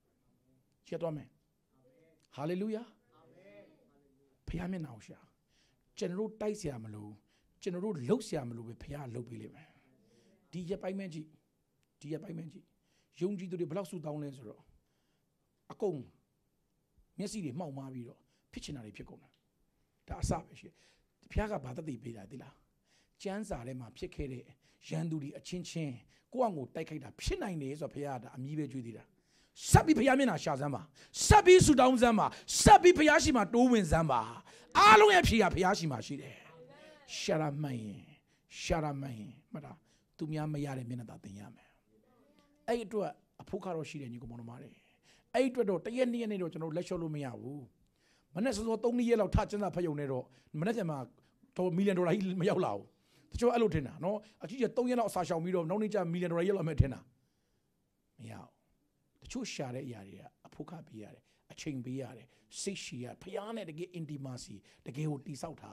ဟာလေလုယာဖျားမျက်နှာကိုရှာကျွန်တော်တို့တိုက်เสียမလို့ကျွန်တော်တို့လှုပ်เสียမလို့ပဲဖျားလှုပ်ပေးလိမ့်မယ်ဒီရက်ပိုင်းမှကြည့်ယုံကြည်သူတွေဘယ်လောက်ဆူတောင်းလဲဆိုတော့အကုန် Messy, Mount Maviro, pitching a picona. That's up. Piaga Bata de Pida Dilla. Janza Lema Picere, Janduri, a chin chin, Guango, take it up, Pinines of Piada, Amibe Judida. Sabi Piamina Shazama, Sabi Sudan Zama, Sabi Piashima, Domin Zama. Alo Pia Piashima Shide. Sharamay, Mada, Tumiama Yare Minata Yame. I do a Pukaro Shide and you go monomare. I do a Yenny and Edo, Lesholumia. Manessa was only yellow touching up Payonero, Manessa told $1 million Mayao. The show Alutina, no, I teach a $2 Sasha Mido, no need $1 million yellow Metena. Meow. The two share yare, a puka biare, a chain biare, 6 year, piano to get intimacy, the gay would tease out her.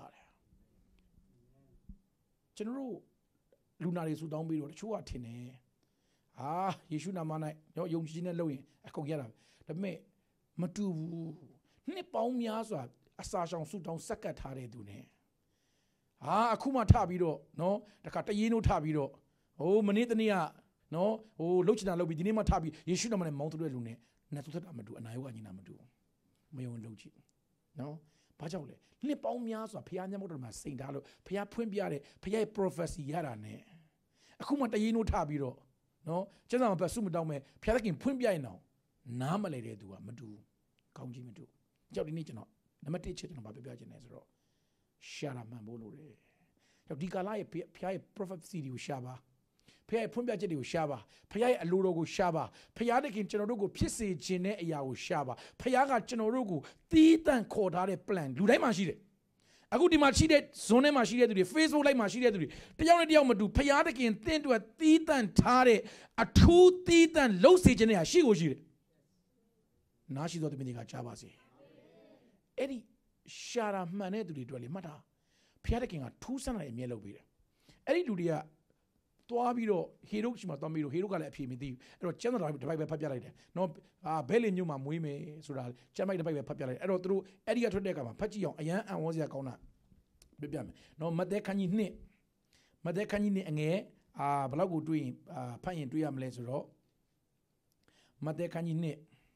General Lunaris who don't be what you are tine. Ah, you should not man, no young Gina Louis, I could get up. The me, Matu, Nipaumia, a Sasha Sudan Secretary Dune. Ah, Akuma Tabido, no, the Catayino Tabido. Oh, Manitania. No, oh, Luchina Lobby, Dinima Tabi, you should have mount to the Lune, Natuta Amadu, and I want in Amadu. My own Luchi. No, Pajole, Nipaumias or Piana Motorma, Saint Allo, Pia Pumbiare, Pia Prophecy Yarane. Akuma Tayino Tabido. No, General Basum Dome, Piakin Pumbia now. Namale do Amadu. County Madu. Jolly Nichino, never teach it about the Gajanezero. Shara Mambolore. Dicalai Pia Prophecy Shaba. Pay Pumbia Shaba, Pay a Lurogo Shaba, Payadic in Chenorugo, Pissy Gene Yao Shaba, Payaga Chenorugo, Titan Cordare plan, do they machine? A good machine, Zone machine to the Facebook like machine to the Payana Diamadu, Payadic in thin to a Titan Tare, a 2 Titan low stage in there, she was it. Now she got the Minica Chabasi. Eddie Shara Mane to the Dwelly Mata, Piadic a 2 son and yellow beer. Eddie Dudia. Toabiro, Hero, Shimatomiro, Hero got a PMD, or general by popular. No, Belly Numa, Muime, Sural, Jamaica by popular, or through Eddie Trodecama, Pachion, and was your corner. No, Made Canine, Made Canine and Balago doing Pine to Yam Lesero. Made Canine.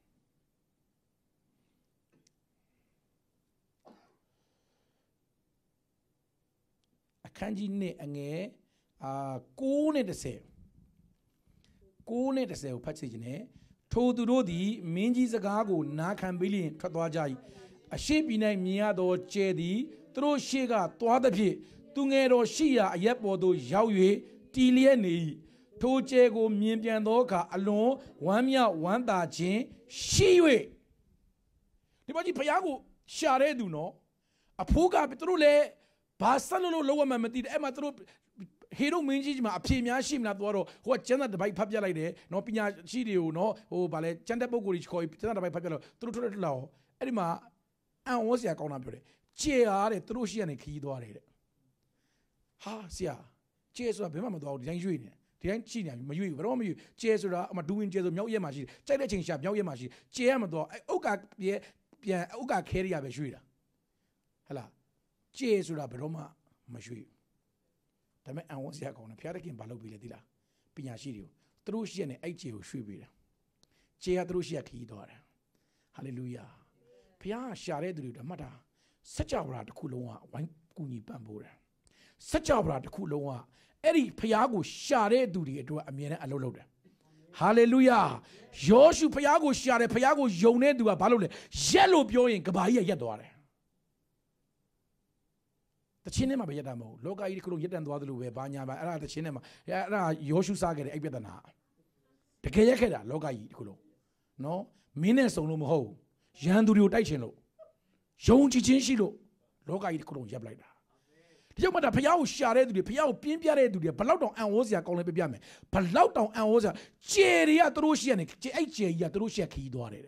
A canjine and Kone the same. Kone the same, Patsine. Told the Rodi, Minji's a gago, Nakan billion, Tatwajai. A sheep in a miado chedi, throw shiga, Tuadapi, Tungero Shia, Yepodo, Yawe, Tiliani, Tochego, Mimpiandoka, alone, Wamia, Wanda Chin, Shiwe. The Baji Payago, Share do no. A Puga Petrule, Pasano lower Mamati, Ematro. Hero means my opinion, shim not water, what channel the bike popular idea, no pina chidio, no, oh, ballet, Chandabogulich koi, Channel by popular, true law, Edima, and was ya conabure. Chia, a trushi and a key door. Ha, sia, cheers of Bimamo, the Yanjuin, the Yanchina, Mayu, Romu, cheers of doing cheers of Yamashi, Challenging Shop, Yamashi, Chiamado, Oka, Pia, Oka Keria Beshuida. Hala, cheers of Roma, Mashui. Tame and once ya gonna Piakin Balobilla Dilla, Pinashirio, Trushi and H. Shubira. Chia Trushia key door. Hallelujah. Pia Share do the matter. Such a rat Kuloa, one Kuni Bambura. Such a rat Kuloa. Eddie Piago Share do the do a mere aloloda. Hallelujah. Joshu Piago Share Piago Jone do a balole. Yellow Bioin Kabaya Yadore. The cinema by Yadamo, Loga Icolo Yedan Dwadlu, Banya, the cinema, Yoshu Saga, Ebedana. The Kayakeda, Loga Icolo. No, Mines on Ho, Janduru Taichino, Jonchi Chinchilo, Loga Icolo Yablada. The young mother Piao Share to the Piao Pimpiare to the Palauton and Osia calling Biame, Palauton and Osia, Cheria Trusian, Chia Trusia Kidore.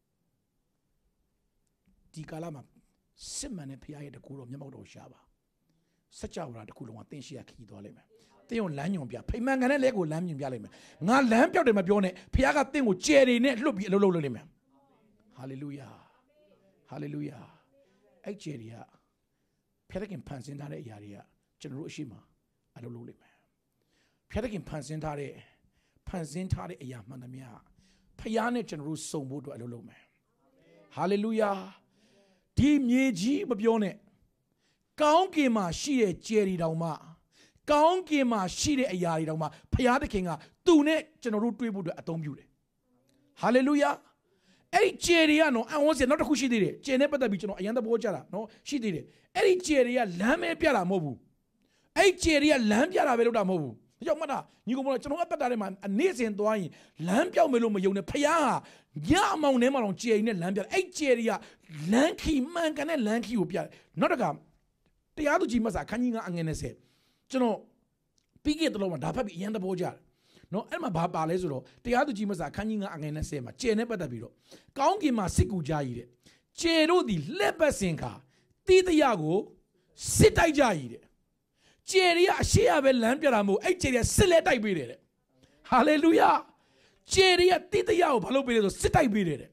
Ticalama, Simman Pia the Kuro Yamato Shaba. Such a rat cool one thing she a key doleme. They on Lanyon Pia, Payman and Lego Lanyon Bialeme. Not lamp out of my bione, Piaga thing with cherry net look at Lolime. Hallelujah. Hallelujah. Echeria. Pelican pants in that area, General Shima, I don't know. Pelican pants in Tare, pants in Tare, a Yamanamia. Payane General Somo, I don't know. Hallelujah. Di mieji mabione. Kaungi ma shire jeri dauma. Kaungi ma shire ayari dauma. Payade kinga. Tune chenoru tuibu de atombude. Hallelujah. Eri jeria no. I want to not a kushi did. Jeneba da bicho no. Ayanda bochara. No. She did it. Eri jeria lame piara mobu. Eri jeria lam piara veluda mobu. Yo mada. You go to know better man. A nation doing. Lam piao melum yone paya. Ya mount name on chair in a lamp. Eri jeria. Lanky man can a lanky upia. Not a gum. The other Jimas are canning angenese. Jono. Piget the Loma. Dapa be yanda bojar. No, Emma Baba Lesuro, the other Jimas are canning again a sema, Chene Badabiro. Kaungi ma siku jaide. Chero di lepa sinka. Tita Yago, sit I jaide. Cheria, she have a lampiamo, a cheria, select I beat it. Hallelujah. Cheria, Tita Yao, Palopido, sit I beat it.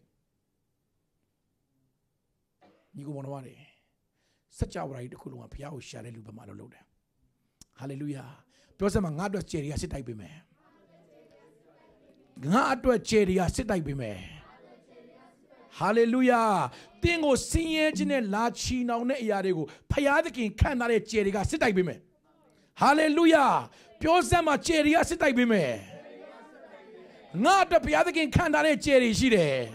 You go one worry. Such a right to Kuluma Piao shall Lubamano. Hallelujah. Because among other cheria, sit I be me. Ngatwa cheria sitai bime. Hallelujah. Tingo sinye jine la chi na ne yarego. Payade kin kanare cheria sitai bime. Hallelujah. Pyosama cheria sitai bime. Ngatwa payade kin kanare cheri shire.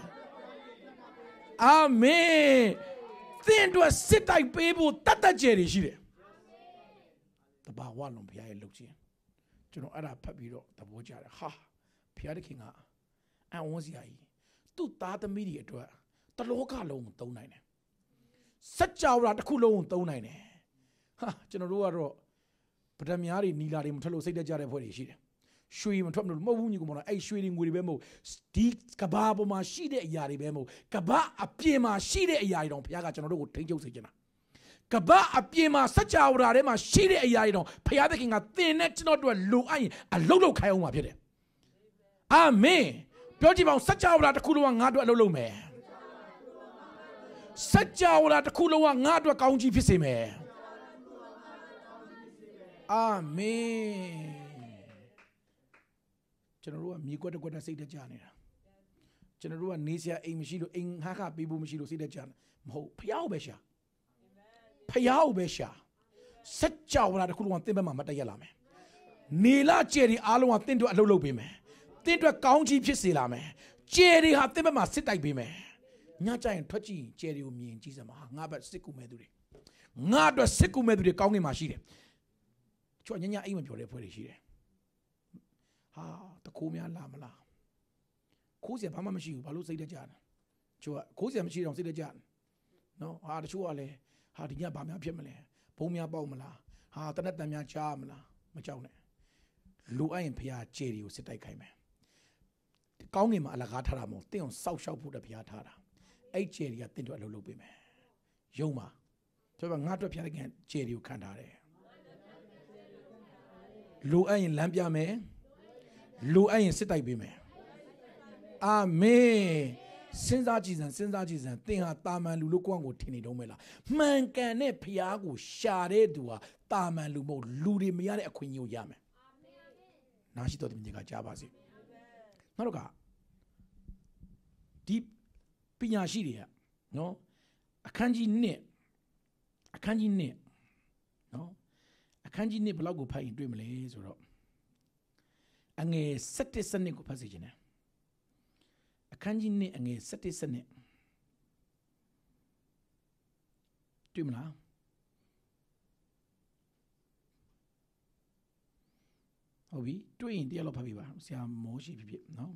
Amen. Tinto sitai people tata cheri shire. Taba walon piyaye lokchi. Juno ara papiro tabo jare ha. Piada King, I was yai. Two tata media to her. The local loan, don't I? Such a rat cool don't I? Ha, General Patamiari, Nilari, Mutalo, say the jar of what is she. Shui, Matomno, Moon, a shooting with Bemo, Stick, Kababo, ma shide, Yari Bemo, Kaba, a piema, shide, Yai don't Piaga, General, take your signa. Kaba, a piema, such a rarema, shide, Yai don't, Piada King, a thin next not to a low eye, a low Kayoma Pede. Amen. Pioji bang sacha ora ta kuluwa ngadu alolo me. Sacha ora ta kuluwa ngadu kaunji fise me. Amen. General mi ko ta sei da jane. General nesia ai mishi lo in haka bibu mishi lo sei da jane. Mo phayao be sha. Phayao be sha. Sacha ora ta kuluwa tin ba ma mata yala me. Nila cheri alwa tin do alolo be me. Think to a county Pisilame. Jerry had them a sit like me. Nacha and touchy, Jerry, me and Jesus, Nabat Siku Meduri. Nada Siku Meduri, county machine. Chonya even your reportage. Ah, the Kumia Lamala. Cosia Pama machine, Balu say the Jan. Chua, Cosia machine on the Jan. No, hard chuale, hard Yabama Pimele, Pomia Baumala, hard Tanatania Chamla, Machone. Luain Pia Jerry, sit like him. Kaungi ma alagata mo, te on South Shao put up Yatara. A cherry at into a lubime. Yoma. So I'm not up again, cherry you can't have. Luain Lampia me. Luain sit I be me. Amen. Since that Jesus, thing at Taman Luluquango Tini Domela. Man can a piago share dua, Taman Lumo, Ludi Miare a queen you yame. Now she told him to get Jabasi. Naroka deep Pinyashiria, no? A kanji ne, no? A kanji ne Balago Pie in Dreamlays or and a sette Sanico passage. A kanji ne and a sette Sane. Dreamla. Obi, doing the yellow paviva, see how more she no.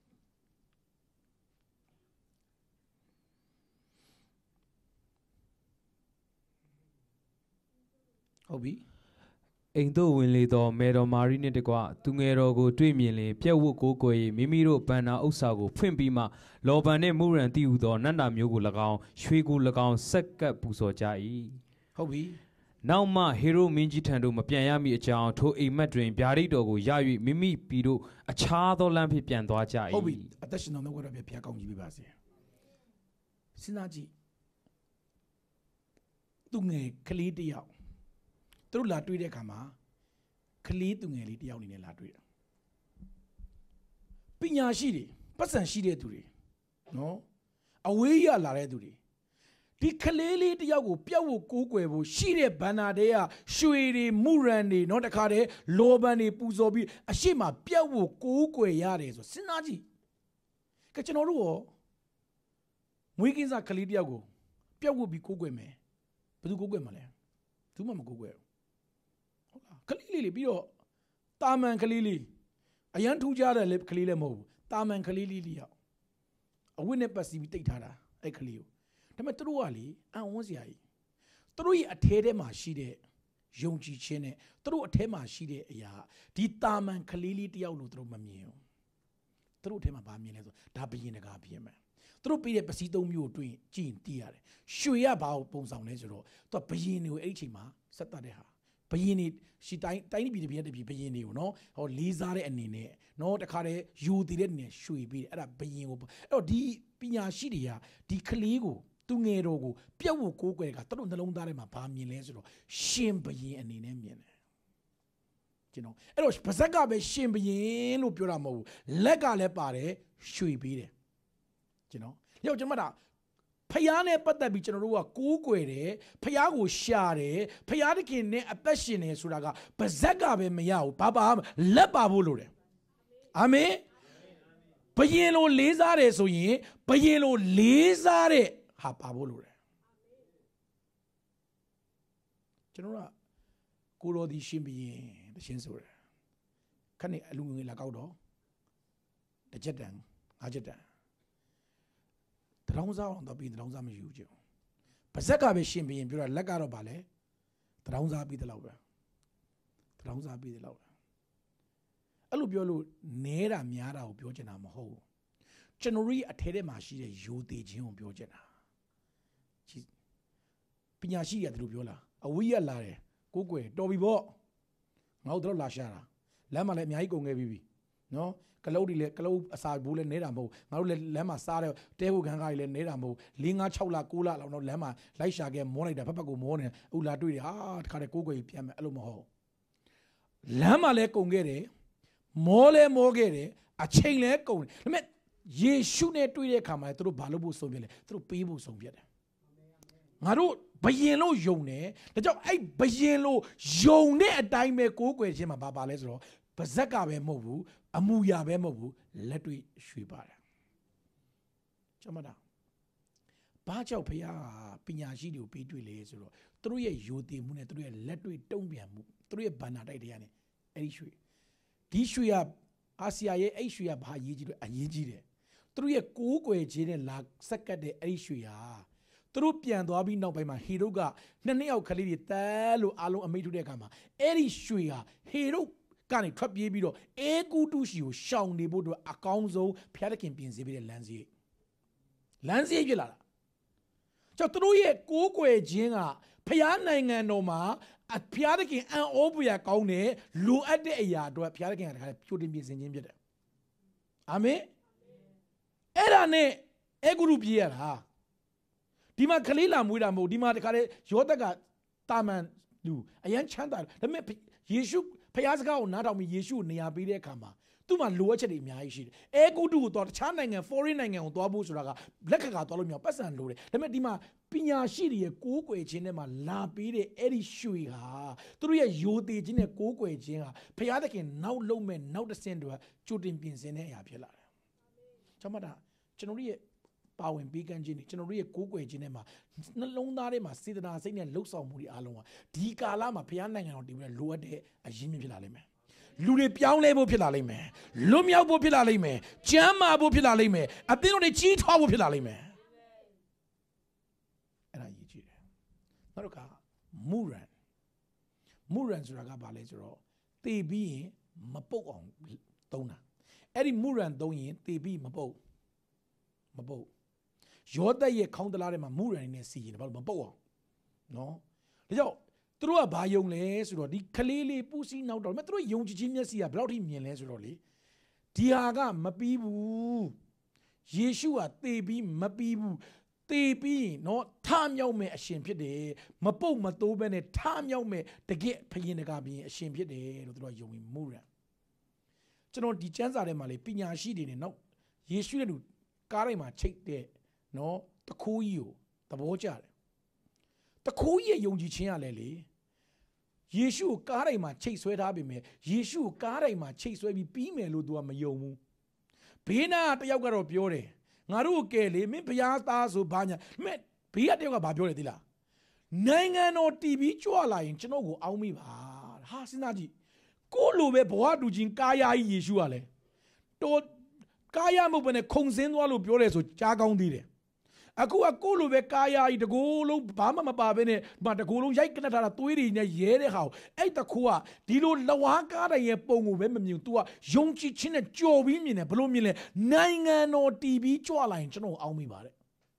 Obi, Indo Winley, Meadow Marine de Gua, Tungero go dreamily, Piawu go, Mimiro Bana Osago, Pimpima, Lobane Muran Tiudo, Nanda Mugu Lagao, Shwigu Lagao, Seka Puso Jai. Obi. Now ma hero minji tando mapiami a chow to a madrin, Biarido, Yawi, Mimi Pido, a child or lampi piandoa jai. Obi, attention on the word of a piacon Gibasi. Sinaji Tunge Kalidiao. Through Latria Kama, Kali Tunge Lidiao in a Latria. Pinya Shidi, Passan Shidi Turi. No? away ya la reduri. The Kaleli Diago, Piawo Kukwebo, Shire Banadea, Shuiri, Murandi, not a cade, Lobani, Puzobi, Ashima, Piawo Kukwe Yares, Sinaji. Kachanoruo Wikins are Kalidiago, Piawo be Kugweme, Pedugwemale, Tumam Gugwe. Kalili, Bio, Taman Kalili, a young two jara lip Kalile Mo, Taman Kalili, a winner passive Tara, a Kalio. Tamatruali, and was yai. Three a tedema shide, Jonchi chene, through a tema shide ya, Titaman Kalili diaulutro mamio. Through tema baminezo, Tabi in a gapiema. Through Peter Pasito mu twin, Jean Tiare, Shuya bow bones on Nezero, to Payinu Echima, Satadeha. Payini, she tiny bit of be Payinu, no, or Lizare and Nine, no, the carre, you didn't, Shui be at a Payinu, or di Pina Shidia, di Kaligo. Tungerogo, Piawu Coquega, Tron the Long Darema, Pami Lesro, Shimbayi and Inemian. You know, it was Pasaka be Shimbayi, Upuramo, Lega Lepare, Shui Bide. You know, Yo Jamada, Payane Patabichurua, Kuquere, Payago Share, Payadiki, a Peshine Suraga, Pasaka be Mayao, Papa, Lepa Bulure. Ame Payeno Lizare so ye, Payeno Lizare. Hapabolure. General Kuro di Shimbi, the Shinsur. Can I look like out? The Jetan, Ajeta. The Rounza on the beat, the Rounza Mujo. Pasaka be Shimbi and Pura Lagaro Ballet. The Rounza be the lover. The Rounza be the lover. Alubiolo, Nera Miara of Biogena Moho. Generally, a Tedemashi, you did Jim Biogena. Pinashi at Rubiola, a wee lare, Kukwe, Dobby Bo, Maudro Lashara, Lama let me I go baby. No, Kalodi, Kalo, Asad Bull and Nedamo, Maule Lama Sara, Tehu Gangai and Nedamo, Linga Chaula Kula, no Lama, Laisha again, morning, the Papa go morning, Ula do it, Karakugwe, Piam Alumo. Lama le congere, Mole Mogere, a chain le cone. Ye shoot it to the Kama through Balubu Soviet, through people Soviet. Maru Bayelo Jone, the job I Bayelo Jone a dime cook with Jim Baba Lesro, Pazaka Bemovu, Amuya Bemovu, let we sweepara. Chamada Pacha Pia, Pinashi, P2 Lesro, 3 Yuti Mune, 3 let we don't be a 3 banana diane, Aishu. Tishuya Asia Aishuya Bayiji and Yijide. 3 cook with Jin like Sakade Aishuya. Trupian do abi no by my Hiruga, Naneo Kalidi, Talu Alu Amitu de Gama, Eri Shuya, Hiru, Kani Trap Yebido, Egu to Shu, Shaun de Budo, Akonzo, Piatakin Pinzibi, Lanzi. Lanzi Villa. Chatruye, Kukwe Jinga, Piana and Noma, at Piatakin and Obia Kone, Lu at the Aya, do a Piatakin and have Putin Biz in Jim. Ame Erane, Eguru Biera. Dima Kalila Mudamo, Dima the Kare, Yotaga, Taman, do. A young chandal, the map, Yeshu, Payasga, not on me, Yeshu, Niabide Kama. Tuma Luachi, Miashi. Ego do, Chanang and foreign and Dobusraga, Blackaga, Tolomia, Passan Lure. The Medima, Pina Shiri, a cookwe cinema, Lapide, Eri Shuiha, 3 Yuti, Gina cookwe Jina, Payadakin, now low men, now the sender, shooting pins in a Apilla. Chamada, generally. Power and big engine, generally a cook cinema. No longer must sit down and looks on Muri Aloma. Tika Lama piano and the lower day as Jimmy Pilalime. Lune Pian Labo Pilalime. Lumia Bopilalime. Jamma Bopilalime. A bit on the cheat Habo Pilalime. And I eat it. Naruka Muran. Muran's Ragabalezero. They be Mapo on Dona. Eddie Muran doing they be Mapo. Mapo. Yoda ye count the Larima Muran in a sea about Mapo. No? Through a bayong les, or the Kalili pussy now, but through young genius, he about him, yes, rolly. Tiaga, Mapibu. Yeshua, they be Mapibu. They be no time young me a championade. Mapo Matobene, time young me to get Payinagabi a championade or through young Muran. So, no, the chance are Male, Pina she didn't know. Yeshua do Karima check there. နော်တခိုးကြီးကိုသဘောကျတယ်တခိုးကြီးရဲ့ယုံကြည်ခြင်းရလဲလေယေရှုကိုကားတိုင်းမှာချိတ်ဆွဲထားပြီမယ်ယေရှုကိုကားတိုင်းမှာချိတ်ဆွဲပြီးပြီးမယ်လို့ तू ကမယုံဘူးဘေးနာတယောက်ကတော့ပြောတယ်ငါတို့ကဲလေမင်းဘုရားသားဆိုဘာညာမင်းဘေးကတယောက်ကဘာပြောတယ်သိလားနိုင်ငံတော်တည်ပြီးကြွလာရင်ကျွန်တော်ကိုအောင်းမိပါဟာစဉ်းစားကြည့်ကိုလိုပဲဘဝတူချင်းကာယာကြီးယေရှုကလည်းတော်ကာယမဟုတ်ဘဲနဲ့ခုံစင်းသွားလို့ပြောတယ်ဆိုကြားကောင်းသေးတယ်အခုကကိုလိုပဲကာယာကြီးတကိုယ်လုံးဘာမှမပါဘဲနဲ့တကိုယ်လုံးရိုက်ကနက်ထားတာသွေးတွေနဲ့ရဲတဲ့ဟာကိုအဲ့တခိုးကဒီလိုလဝါကားတိုင်းရဲ့ပုံကိုပဲမမြင် तू ကယုံကြည်ခြင်းနဲ့ကြော်ပြီးမြင်တယ်ဘလို့မြင်လဲနိုင်ငံတော်တည်ပြီးကြွလာရင်ကျွန်တော်အောင်းမိပါတဲ့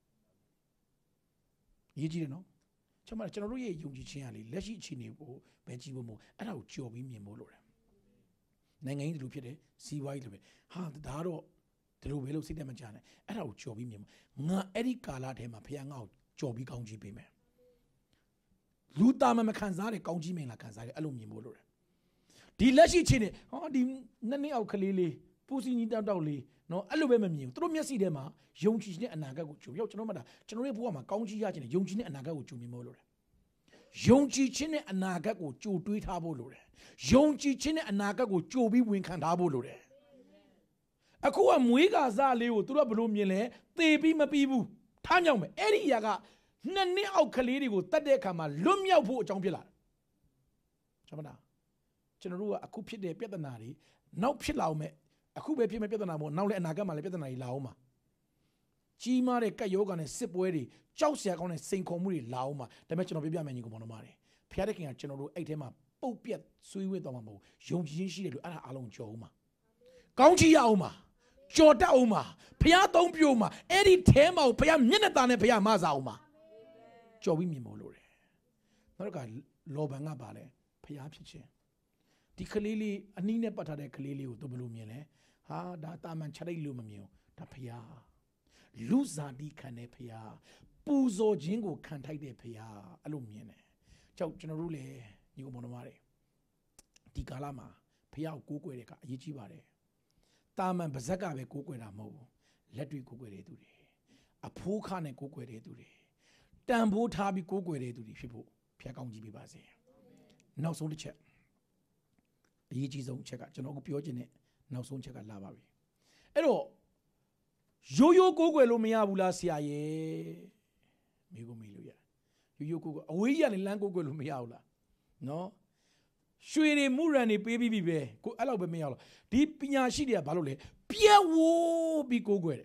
ရေးကြည့်တယ်နော်ကျွန်တော်တို့ရဲ့ယုံကြည်ခြင်းကလေလက်ရှိအခြေအနေကိုပဲကြည့်ဖို့မဟုတ်အဲ့ဒါကိုကြော်ပြီးမြင်ဖို့လိုတယ်နိုင်ငံကြီးဒီလိုဖြစ်တယ်စီးပွားရေးလိုပဲဟာဒါတော့ဒီလိုပဲလို့စိတ်တမကြနဲ့အဲ့ဒါကိုကြော်ပြီးမြင်မှာငါအဲ့ဒီကာလထဲမှာဖခင်ငါ့ကိုကြော်ပြီးကောင်းကြီးပေးမယ်လူသားမခံစားတဲ့ကောင်းကြီးမင်လာခံစားတယ်အဲ့လိုမြင်ဖို့လိုတယ်ဒီလက်ရှိအခြေအနေဟောဒီနှစ်အောက်ကလေးလေးပူစီညီတောက်လေးနော်အဲ့လိုပဲမမြင်ဘူးသူတို့မျက်စိထဲမှာယုံကြည်တဲ့အနာဂတ်ကိုကြိုရောက်ကျွန်တော်မှကျွန်တော်ရဲ့ဘဝမှာကောင်းကြီးရခြင်းနဲ့ယုံကြည်တဲ့အနာဂတ်ကိုကြိုမြင်ဖို့လိုတယ်ယုံကြည်ခြင်းနဲ့အနာဂတ်ကိုကြိုတွေးထားဖို့လိုတယ်ယုံကြည်ခြင်းနဲ့အနာဂတ်ကိုကြိုပြီးဝန်ခံထားဖို့လိုတယ်အခုကမွေးကာစားလေးကိုသူတို့ကဘယ်လိုမြင်လဲသေပြီးမပြီးဘူးထားမြောက်မယ်အဲ့ဒီအရာကနှစ်အောက်ကလေးတွေကိုတတ်တဲ့အခါမှာလွတ်မြောက်ဖို့အကြောင်းဖြစ်လာတယ်ကျွန်တော်တို့ကအခုဖြစ်တဲ့ပြဿနာတွေနောက်ဖြစ်လာအောင်မဲ့အခုပဲဖြစ်မဲ့ပြဿနာမဟုတ်နောက်လည်းအနာဂတ်မှာလည်းပြဿနာတွေလာအောင်မှာကြီးမားတဲ့ကပ်ယောဂနဲ့စစ်ပွဲတွေကြောက်စရာကောင်းတဲ့စိန်ခေါ်မှုတွေလာအောင်မှာဒါပေမဲ့ကျွန်တော်ပြပြမယ်ညီကောင်မောင်နှမတွေဖခင်တခင်ကကျွန်တော်တို့အဲ့ထဲမှာပုတ်ပြတ်ဆွေးဝေးသွားမှာမဟုတ်ယုံကြည်ခြင်းရှိတယ်လို့အဲ့ဒါအားလုံးကြော်အောင်မှာကောင်းချီးရအောင်မှာကြော်တတ်အောင်မှာဖခင်သုံးပြအောင်မှာအဲ့ဒီထဲမှာဖခင်မျက်နှာตาနဲ့ဖခင်မဆာအောင်မှာကြော်ပြီးမြင်မို့လို့တယ်နောက်ကလောဘန်ကပါလဲဖခင်ဖြစ်ခြင်းဒီကလေးလေးအနည်းနဲ့ပတ်ထားတဲ့ကလေးလေးကိုသူဘယ်လိုမြင်လဲဟာဒါတာမန်ချက်လိုက်လို့မမြင်ဘူးဒါဖခင်လူစားဒီခံတဲ့ဖခင်ပူဇော်ခြင်းကိုခံထိုက်တဲ့ဖခင်အဲ့လိုမြင်တယ်ကြောက်ကျွန်တော်တို့လည်းညီကောင်မောင်နှမတွေဒီကာလမှာဖခင်ကိုကိုးကွယ်တဲ့ကအရေးကြီးပါတယ်တာမန်ပါဇက်ကပဲကိုးကွယ်တာမဟုတ်ဘူးလက်တွေ့ကိုးကွယ်တဲ့သူတွေအဖိုးခနဲ့ကိုးကွယ်တဲ့သူတွေတန်ဖိုးထားပြီးကိုးကွယ်တဲ့သူတွေဖြစ်ဖို့ဖခင်ကောင်းကြီးပေးပါစေနောက်ဆုံးတစ်ချက်အရေးကြီးဆုံးအချက်ကကျွန်တော်ကိုပြောချင်တဲ့နောက်ဆုံးချက်ကလာပါပြီအဲ့တော့ရိုးရိုးကိုးကွယ်လို့မရဘူးလားဆရာရဲ့မိကိုမိလို့ရရိုးရိုးကိုးကွယ်အဝေးကြီးကနေလမ်းကိုးကွယ်လို့မရဘူးလားနော်ရွှေတွေမူရန်တွေပေးပြီးပြီပဲကိုအဲ့လောက်ပဲမရဘူးလားဒီပညာရှိတွေကဘာလို့လဲပြက်ဝိုးပြီးကိုးကွယ်တယ်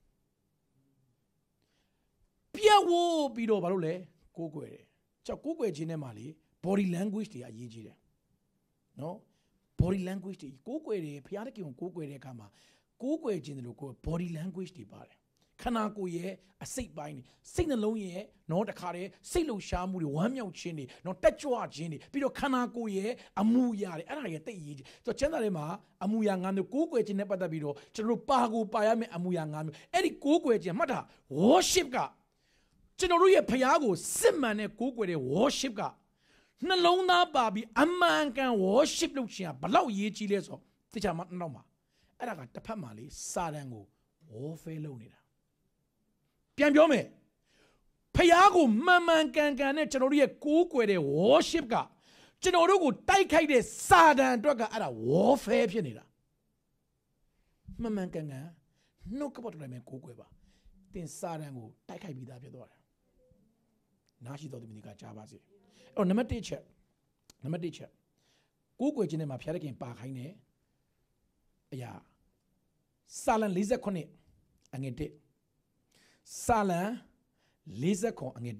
ပြက်ဝိုးပြီးတော့ဘာလို့လဲကိုးကွယ်တယ်ကြောက်ကိုးကွယ်ခြင်းနဲ့မှလေ body language တွေအရေးကြီးတယ်နော် body language တွေကိုးကွယ်တယ်ဖျားတခင်ကိုကိုးကွယ်တဲ့အခါမှာကိုးကွယ်ခြင်းတို့ကို body language တွေပါတယ်ခန္ဓာကိုယ်ရဲ့အစိတ်ပိုင်းတွေစိတ်နှလုံးရဲ့နော်တခါတည်းစိတ်လှုပ်ရှားမှုတွေဝမ်းမြောက်ခြင်းတွေနော်တက်ကြွခြင်းတွေပြီးတော့ခန္ဓာကိုယ်ရဲ့အမှုရာတွေအဲ့ဒါတွေတိတ်ရေးဆိုတော့ကျမ်းစာထဲမှာအမှုရာ၅မျိုးကိုးကွယ်ခြင်းနဲ့ပတ်သက်ပြီးတော့ကျွန်တော်တို့ပါကိုပါရမယ့်အမှုရာ၅မျိုးအဲ့ဒီကိုးကွယ်ခြင်းမှတ်တာ worship ကကျွန်တော်တို့ရဲ့ဖျားကိုစစ်မှန်တဲ့ကိုးကွယ်တဲ့ worship ကနှလုံးသားပါပြီးအမှန်ကန် worship လုပ်ခြင်းကဘလောက်ရေးကြီးလဲဆိုတော့တခြားမှနောက်မှာအဲ့ဒါကတစ်ဖက်မှာလေစာတန်ကို warfare လုပ်နေတာပြန်ပြောမယ်ဖျားကိုမှန်မှန်ကန်ကန်နဲ့ကျွန်တော်တို့ရဲ့ကိုးကွယ်တဲ့ worship ကကျွန်တော်တို့ကိုတိုက်ခိုက်တဲ့စာတန်အတွက်ကအဲ့ဒါ warfare ဖြစ်နေတာမှန်မှန်ကန်ကန်နှုတ်ကပတ်တော်နဲ့ကိုးကွယ်ပါတင်စာတန်ကိုတိုက်ခိုက်ပြီးသားဖြစ်သွားတယ်နားရှိတော်သူမိကကြားပါစေအဲ့တော့နံပါတ်1ချက်ကိုးကွယ်ခြင်းနဲ့မှာဖျားတဲ့ခင်ပါခိုင်းတဲ့အရာစာလံ49အငယ်1စာလံ49အငယ်1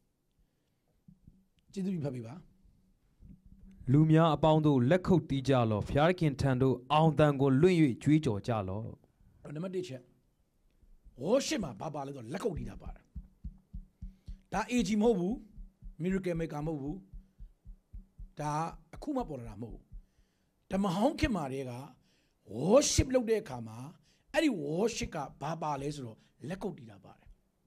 ကျေးဇူးပြုဖတ်ပေးပါလူများအပေါင်းတို့လက်ခုပ်တီးကြလော့ဖျားခင်ထံတို့အောင်တန်ကိုလွင့်၍ကြွေးကြော်ကြလော့နံပါတ်1ချက်worshipမှာဘာပါလဲဆိုတော့လက်ခုပ်တီးတာပါတယ်ဒါ AG မဟုတ်ဘူး miracle maker မဟုတ်ဘူးဒါအခုမှပေါ်လာတာမဟုတ်ဘူးဓမ္မဟောင်းခင်မာတွေက worship လုပ်တဲ့အခါမှာအဲ့ဒီ worship ကဘာပါလဲဆိုတော့လက်ခုပ်တီးတာပါတယ်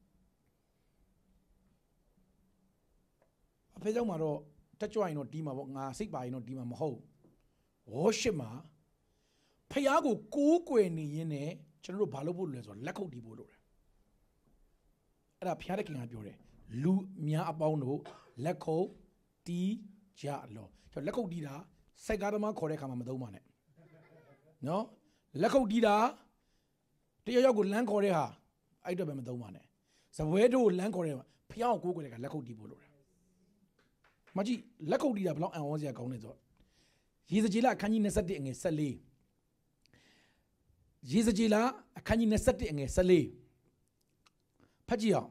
အဖေကြောင့်မှာတော့တက်ကြွရင်တော့တီးမှာပေါ့ငါစိတ်ပါရင်တော့တီးမှာမဟုတ် worship မှာဖျားကိုကိုးကွယ်နေရင်းနဲ့ကျွန်တော်တို့ဘာလုပ်ဖို့လဲဆိုတော့လက်ခုပ်တီးဖို့လိုတယ်အဲ့ဒါဖျားတဲ့ခင်ကပြောတယ်လူများအပေါင်းတို့လက်ခုပ်တီးကြလောကျွန်တော်လက်ခုပ်တီးတာစိုက်ကားသမားခေါ်တဲ့ခါမှာမသုံးပါနဲ့နော်လက်ခုပ်တီးတာတယောက်ကိုလမ်းခေါ်တဲ့ဟာအဲ့တော့ပဲမသုံးပါနဲ့ဇပွဲတို့လမ်းခေါ်တဲ့ဖျားကိုကိုယ်ကလက်ခုပ်တီးဖို့လို့မကြည့်လက်ခုပ်တီးတာဘယ်လောက်အံ့ဩစရာကောင်းလဲဆိုတော့ရေစကြည်လအခန်းကြီး21အငယ်14ရေစကြည်လအခန်းကြီး21အငယ်14ဖတ်ကြည့်အောင်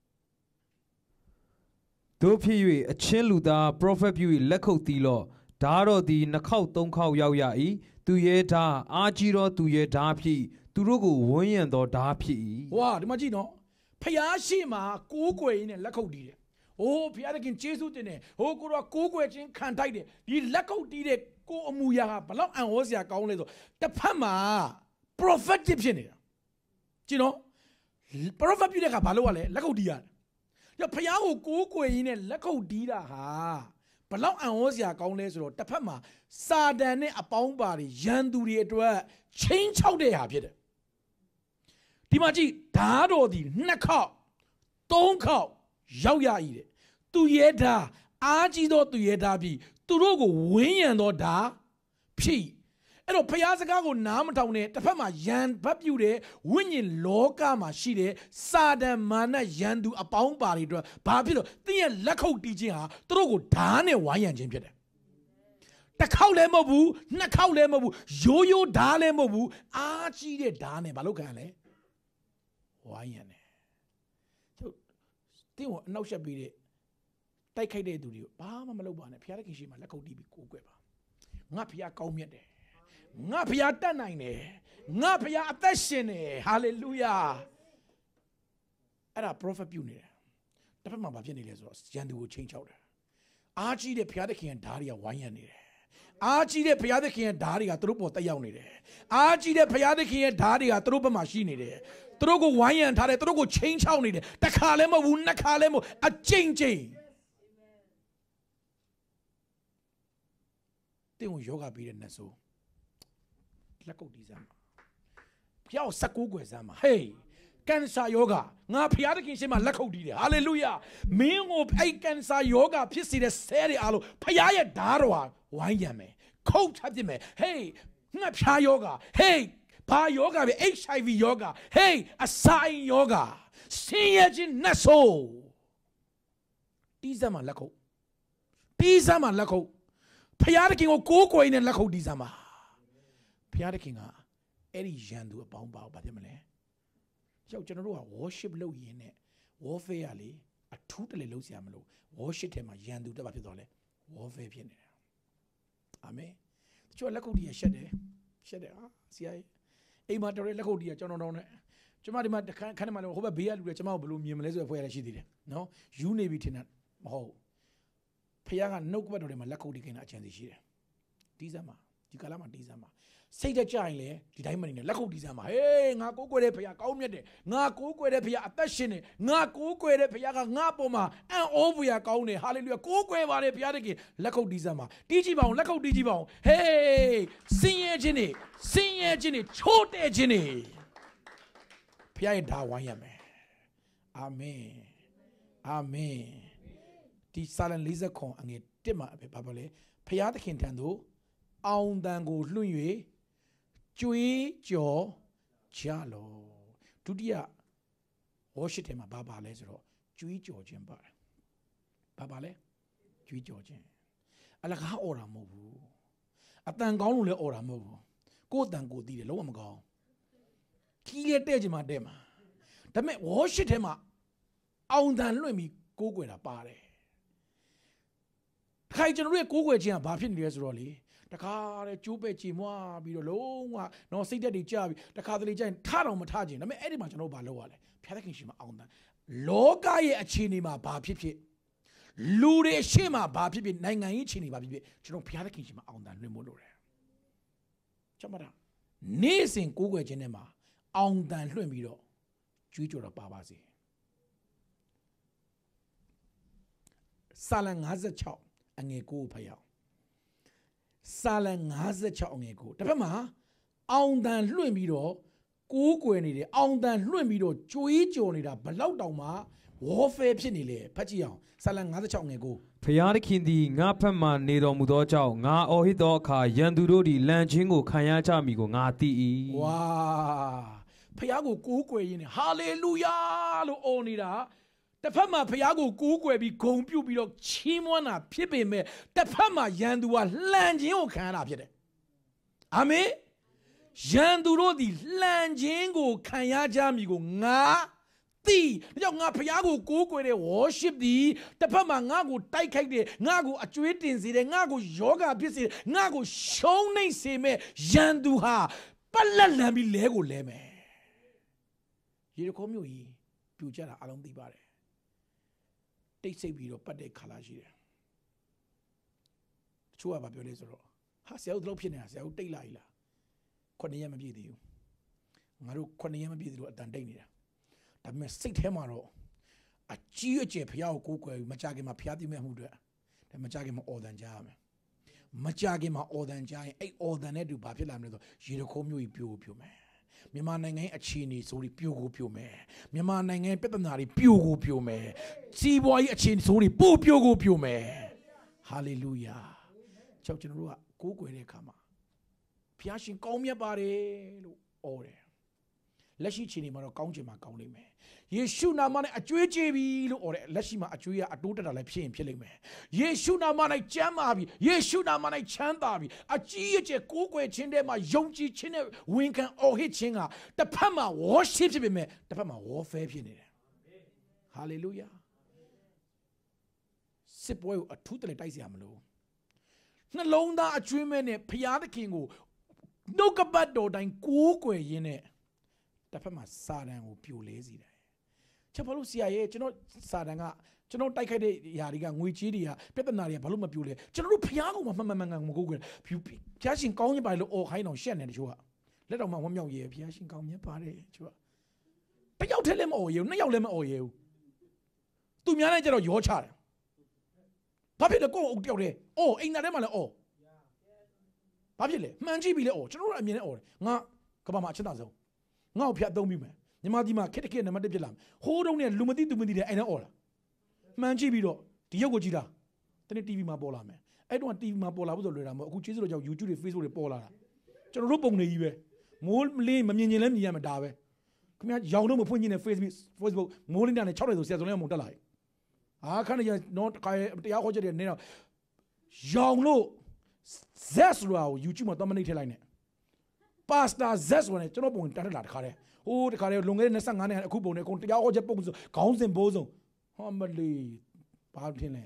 တို့ဖြစ်၍အချင်းလူသား prophet ပြု၍လက်ခုပ်တီးလော့ဓာတော်သည်နှစ်ခေါက်သုံးခေါက်ရောက်ရ၏သူရဲ့ဓာအားကြီးသောသူရဲ့ဓာဖြစ်သူတို့ကိုဝန်းရံသောဓာဖြစ်၏ဝါဒီမှာကြည့်နော်ဖျားရှိမှာကိုးကွယ်ရင်းနဲ့လက်ခုပ်တီးတယ်။အိုးဖျားတခင်ကျေးဇူးတင်တယ်။ဟိုကိုတော့ကိုးကွယ်ခြင်းခံထိုက်တယ်ဒီလက်ခုပ်တီးတဲ့ကိုအမူအရာဟာဘလောက်အံ့ဩစရာကောင်းလဲဆိုတစ်ဖက်မှာ prophetic ဖြစ်နေတာကြည့်နော် prophet ပြုတဲ့အခါဘာလို့ လဲလက်ခုပ်တီးရတယ်။ဖျားကိုကိုးကွယ်ရင်းနဲ့လက်ခုပ်တီးတာဟာဘလောက်အံ့ဩစရာကောင်းလဲဆိုတော့တစ်ဖက်မှာစာတန်နဲ့အပေါင်းပါတွေရန်သူတွေအတွက်ချင်းချောက်တဲ့ဟာဖြစ်တယ်။ဒီမှာကြည့်ဓာတော်ဒီနှစ်ခေါက်သုံးခေါက်ရောက်ရ၏တဲ့သူရဲ့ဓာအားကြီးသောသူရဲ့ဓာပြီးသူတို့ကိုဝန်းရံသောဓာဖြစ်အဲ့တော့ဖျားစကားကိုနားမထောင်နဲ့တစ်ဖက်မှာယံဘတ်ပြူတဲ့ဝိညာဉ်လောကမှာရှိတဲ့စာတန်မာနယံသူအပေါင်းပါတွေအတွက်ဘာဖြစ်လို့တင်းရဲ့လက်ခုပ်တီးခြင်းဟာသူတို့ကိုဓာနဲ့ဝိုင်းရံခြင်းဖြစ်တယ်တစ်ခေါက်လည်းမဟုတ်ဘူးနှစ်ခေါက်လည်းမဟုတ်ဘူးရိုးရိုးဓာလည်းမဟုတ်ဘူးအားကြီးတဲ့ဓာနဲ့ဘာလို့ခံရလဲဝိုင်းရံတယ်တင်းကိုအနောက်ရှက်ပြီးတဲ့တိုက်ခိုက်တဲ့သူတွေကိုဘာမှမလုပ်ပါနဲ့ဖျားတဲ့ခင်ရှိမှလက်ခုပ်တီးပြီးကိုးကွယ်ပါငါဖျားကောင်းမြတ်တယ်ငါဖျားတတ်နိုင်တယ်ငါဖျားအသက်ရှင်တယ်ဟာလေလုယာအဲ့ဒါ prophet ပြုနေတယ်တစ်ဖက်မှာဘာဖြစ်နေလဲဆိုတော့ရန်သူကိုချိန်ချောက်တယ်အားကြီးတဲ့ဖျားတဲ့ခင်ရဲ့ဓာတ်တွေကဝိုင်းရံနေတယ်အားကြီးတဲ့ဖျားတဲ့ခင်ရဲ့ဓာတ်တွေကသူတို့ပေါ်တက်ရောက်နေတယ်အားကြီးတဲ့ဖျားတဲ့ခင်ရဲ့ဓာတ်တွေကသူတို့ဘက်မှာရှိနေတယ်သူတို့ကိုဝိုင်းရံထားတယ်သူတို့ကိုချိန်ချောက်နေတယ်တစ်ခါလည်းမဟုတ်ဘူးနှစ်ခါလည်းမဟုတ်အကျိန်ကျိန်တင်းကိုယောဂပြီးတဲ့နတ်ဆိုလက်ကုပ်တီးစမ်းပါဖျားကိုစက်ကူးကွယ်စမ်းပါဟေးကန်ဆာယောဂငါဖျားသခင်ရှေ့မှာလက်ခုပ်တီးတယ်ဟာလေလုယာမင်းကိုအဲ့ကန်ဆာယောဂဖြစ်စေတဲ့ဆဲတွေအားလုံးဖျားရဲ့ဓာတ်တော်ဝိုင်းရံမယ်ခုတ်ချပြစ်မယ်ဟေးငါဖျားယောဂဟေးဘာယောဂပဲ HIV ယောဂဟေးအဆိုင်ယောဂဆင်းရဲခြင်းနတ်ဆိုးတီးစမ်းမှာလက်ခုပ်တီးစမ်းမှာလက်ခုပ်ဖျားသခင်ကိုကိုးကွယ်နေတဲ့လက်ခုပ်တီးစမ်းပါဖျားသခင်ကအဲ့ဒီရန်သူအပေါင်းပါဘာဖြစ်မလဲရောက်ကျွန်တော်တို့က worship လုပ်ရင်းနဲ့ warfare ရလေအထူးတလေလုပ်စရာမလို worship ထဲမှာရန်သူတက်ပါဖြစ်သွားလဲ warfare ဖြစ်နေတာအာမင်တချို့လက်ခုပ်တီးရရှက်တယ်ဟာဆရာကြီးအိမ်မှာတော်တဲ့လက်ခုပ်တီးရကျွန်တော်နဲ့ကျွန်မဒီမှာခန်းထဲမှာလည်းဟိုဘက်ဘေးကလူတွေကျွန်မကိုဘယ်လိုမြင်မလဲဆိုတဲ့ဖွဲ့ရရှိသေးတယ်နော်ယူနေပြီထင်တာမဟုတ်ဖခင်ကနှုတ်ကပတ်တော်ထဲမှာလက်ခုပ်တီးခင်တာအချမ်းစီရှိတယ်တီးစမ်းပါဒီကာလမှာတီးစမ်းပါစိတ်တကြရင်လေဒီတိုင်းမနေနဲ့လက်ခုပ်တီးစမ်းပါဟေးငါကိုးကွယ်တဲ့ဖခင်ကောင်းမြတ်တယ်ငါကိုးကွယ်တဲ့ဖခင်အသက်ရှင်တယ်ငါကိုးကွယ်တဲ့ဖခင်ကငါပေါ်မှာအံ့ဩဖွယ်ကောင်းတယ်ဟာလေလုယာကိုးကွယ်ပါတယ်ဖခင်တခင်လက်ခုပ်တီးစမ်းပါတီးကြည့်ပါအောင်လက်ခုပ်တီးကြည့်ပါအောင်ဟေးစင်ရဲ့ခြင်းတွေချိုးတဲ့ခြင်းတွေဖခင်ရဲ့ဓာဝိုင်းရမယ်အာမင်ဒီစာလံ40ခွန်အငယ်1မှာဘာပါလဲဖခင်တခင်ထံသို့အောင်တန်ကိုလွှင့်၍ကြွေးကြော်ကြလောဒုတိယဝါရှစ်ထဲမှာဘာပါလဲဆိုတော့ကြွေးကြော်ခြင်းပါတယ်ဘာပါလဲကြွေးကြော်ခြင်းအလကားအော်တာမဟုတ်ဘူးအတန်ကောင်းလို့လည်းအော်တာမဟုတ်ဘူးကိုယ်အတန်ကိုသိတယ်လုံးဝမကောင်းခီးရဲ့တဲ့ခြင်းမှာတဲ့မှာဒါပေမဲ့ဝါရှစ်ထဲမှာအောင်တန်လွှင့်ပြီးကိုးကွယ်တာပါတယ်ခိုင်ကျွန်တော်တို့ရဲ့ကိုးကွယ်ခြင်းကဘာဖြစ်နေလဲဆိုတော့လေတခါတဲ့ကျိုးပဲ့ချီမွားပြီးတော့လုံးဝတော့စိတ်သက်တွေကြာပြီးတခါတလေကြာရင်ထတော့မထခြင်းဒါပေမဲ့အဲ့ဒီမှာကျွန်တော်တို့ဘာလုပ်ရလဲဖျားသခင်ရှိမှအောင်တန်လောကရဲ့အခြေအနေမှာဘာဖြစ်လူတွေရှေ့မှာဘာဖြစ်နိုင်ငံရေးအခြေအနေဘာဖြစ်ကျွန်တော်ဖျားသခင်ရှိမှအောင်တန်လွှင့်မို့လို့တယ်ကျမတာနေ့စဉ်ကိုးကွယ်ခြင်းနဲ့မှာအောင်တန်လွှင့်ပြီးတော့ကြွေးကြော်တော့ပါစေစာလံ56အငယ်9ကိုဖတ်ရအောင်စာလံ56အငယ်9တစ်ဖက်မှာအောင်တန်လွှင့်ပြီးတော့ကိုးကွယ်နေတယ်အောင်တန်လွှင့်ပြီးတော့ကြွေးကြော်နေတာဘလောက်တောင်မှဝေါ်ဖဲဖြစ်နေလေဖတ်ကြည့်အောင်ဆာလံ56ငယ်ကိုဖျားသခင်သည်ငါဖက်မှနေတော်မူသောကြောင့်ငါအော်ဟစ်သောအခါရန်သူတို့သည်လန့်ခြင်းကိုခံရကြမည်ကိုငါသိ၏ဝါဖျားကိုကိုးကွယ်ရင်းနဲ့ဟာလေလုယာလို့အော်နေတာတစ်ဖက်မှာဖျားကိုကိုးကွယ်ပြီးဂုဏ်ပြုပြီးတော့ချီးမွမ်းတာဖြစ်ပေမဲ့တစ်ဖက်မှာရန်သူကလှန်ခြင်းကိုခံရတာဖြစ်တယ်အာမင်ရန်သူတို့သည်လှန်ခြင်းကိုခံရကြမည်ကိုငါသိဒါကြောင့်ငါဖျားကိုကိုးကွယ်တဲ့ worship သည်တစ်ဖက်မှာငါကိုတိုက်ခိုက်တယ်ငါကိုအကျွေးတင်စေတယ်ငါကိုယောဂဖြစ်စေတယ်ငါကိုရှုံးနှိမ့်စေမဲ့ရန်သူဟာပတ်လက်လန်ပြီးလဲကိုလဲမယ်ရေတခေါမျိုးကြီးပြူကြတာအလုံးသိပါတယ်တိတ်ဆိတ်ပြီးတော့ပတ်တဲ့ခါလာရှိတယ်တချို့ကဘာပြောလဲဆိုတော့ဟာဆရာတို့တော့ဖြစ်နေတာဆရာတို့တိတ်လာ လား9ရက်မပြည့်သေးဘူးငါတို့9ရက်မပြည့်သေးလို့အတန်တိတ်နေတာဒါပေမဲ့စိတ်ထဲမှာတော့အကြီးအကျယ်ဖျားကိုကိုးကွယ်ပြီးမကြခင်မှာဖျားသိမဲ့မှုတွေဒါမကြခင်မှာအော်တန်ကြားရမယ်မကြခင်မှာအော်တန်ကြားရင်အဲ့အော်တန်နဲ့တူဘာဖြစ်လာမလဲဆိုရေတခိုးမျိုးကြီးပြို့မယ်မြန်မာနိုင်ငံရဲ့အခြေအနေဆိုပြီးပြို့ကိုမယ်မြန်မာနိုင်ငံရဲ့ပြဿနာတွေပြို့ကိုမယ်စီးပွားရေးအခြေအနေဆိုပြီးပို့ပြို့ကိုမယ်ဟာလေလုယာကျွန်တော်တို့ကကိုးကွယ်တဲ့အခါမှာဖျားရှင်ကောင်းမြတ်ပါတယ်လို့အော်တယ်လက်ရှိအခြေအနေမှာတော့ကောင်းချင်မှာကောင်းလိမ့်မယ်ယေရှုနာမနဲ့အကျွေးကြေးပြီလို့အော်တယ်လက်ရှိမှာအကျွေးကအတိုးတက်တာလည်းဖြစ်ရင်ဖြစ်လိမ့်မယ်ယေရှုနာမနဲ့ကျမ်းမာပြီယေရှုနာမနဲ့ချမ်းသာပြီအကြီးအကျယ်ကိုးကွယ်ခြင်းထဲမှာယုံကြည်ခြင်းနဲ့ဝန်ခံအော်ဟစ်ခြင်းကတစ်ဖက်မှာ worship ဖြစ်ပေမဲ့တစ်ဖက်မှာ warfare ဖြစ်နေတယ်ဟာလေလုယာစစ်ပွဲကိုအထူးတလဲတိုက်เสียမလို့နှလုံးသားအကျွေးမဲ့နဲ့ဖျားသခင်ကိုနှုတ်ကပတ်တော်တိုင်းကိုးကွယ်ရင်းနဲ့တစ်ဖက်မှာစာတန်ကိုပြိုလဲစေတယ်ချက်ဘာလို့ဆရာရဲ့ကျွန်တော်စာတန်ကကျွန်တော်တိုက်ခိုက်တဲ့ຢာတွေကငွေကြီးတွေကပြဿနာတွေကဘာလို့မပြိုလဲကျွန်တော်တို့ဖျားကောင်မှမှန်မကိုးကွယ်ဖျားရှင်ကောင်းရင်ပါလို့အော်ခိုင်းတော့ရှက်နေတယ်ချို့ကလက်တော်မှဝမ်းမြောက်ရဲဖျားရှင်ကောင်းမြတ်ပါတယ်ချို့ကတစ်ယောက်တည်းလည်းမအော်ရဲဘူးနှစ်ယောက်လည်းမအော်ရဲဘူးသူများနဲ့ကျတော့ရောချတယ်ဘာဖြစ်လဲကိုယ့်အုပ်တယောက်တည်းအော်အိမ်သားထဲမှာလည်းအော်ဘာဖြစ်လဲမှန်ကြည့်ပြီလေအော်ကျွန်တော်တို့အမြင်နဲ့အော်တယ်ငါကဘာမှအချက်သားဆုံးငါ့ကိုဖျက်သုံးပြီးမယ်ညီမဒီမှာခက်နံပါတ်1ဖြစ်လာမယ်ဟိုးတုံးနဲ့လူမသိသူမသိတဲ့အိမ်နဲ့အော်လာမှန်ကြည့်ပြီးတော့ဒီရုပ်ကိုကြည့်တာတနေ့ TV မှာပေါ်လာမယ်အဲ့တော့ TV မှာပေါ်လာဖို့ဆိုလွယ်တာမဟုတ်အခုကျေးဇူးတော်ကြောင့် YouTube တွေ Facebook တွေပေါ်လာတာကျွန်တော်တို့ပုံတွေကြီးပဲမိုးလင်းမမြင်ရင်လည်းမြင်ရမှာဒါပဲခင်ဗျာရောင်တော့မဖွင့်ခြင်းနဲ့ Facebook မိုးလင်းတာနဲ့6တယ်ဆိုဆရာစုံလည်းမုံတက်လာပြီခဏကျတော့တရားဟောချက်တွေနေတော့ရောင်လို့ Z ဆိုတာကို YouTube မှာတော့မနှိပ်ထည့်လိုက်နဲ့ Pastor Z ဆိုတာနဲ့ကျွန်တော်ပုံတက်ထက်လာတခါတည်းဟိုးတခါတည်းလွန်ခဲ့တဲ့25နှစ်အခုပုံနဲ့အကုန်တရားဟောချက်ပုံဆိုခေါင်းစဉ်ဘိုးစုံဟောမလီဘာထင်လဲ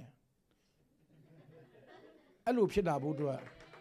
အဲ့လိုဖြစ်လာဖို့အတွက်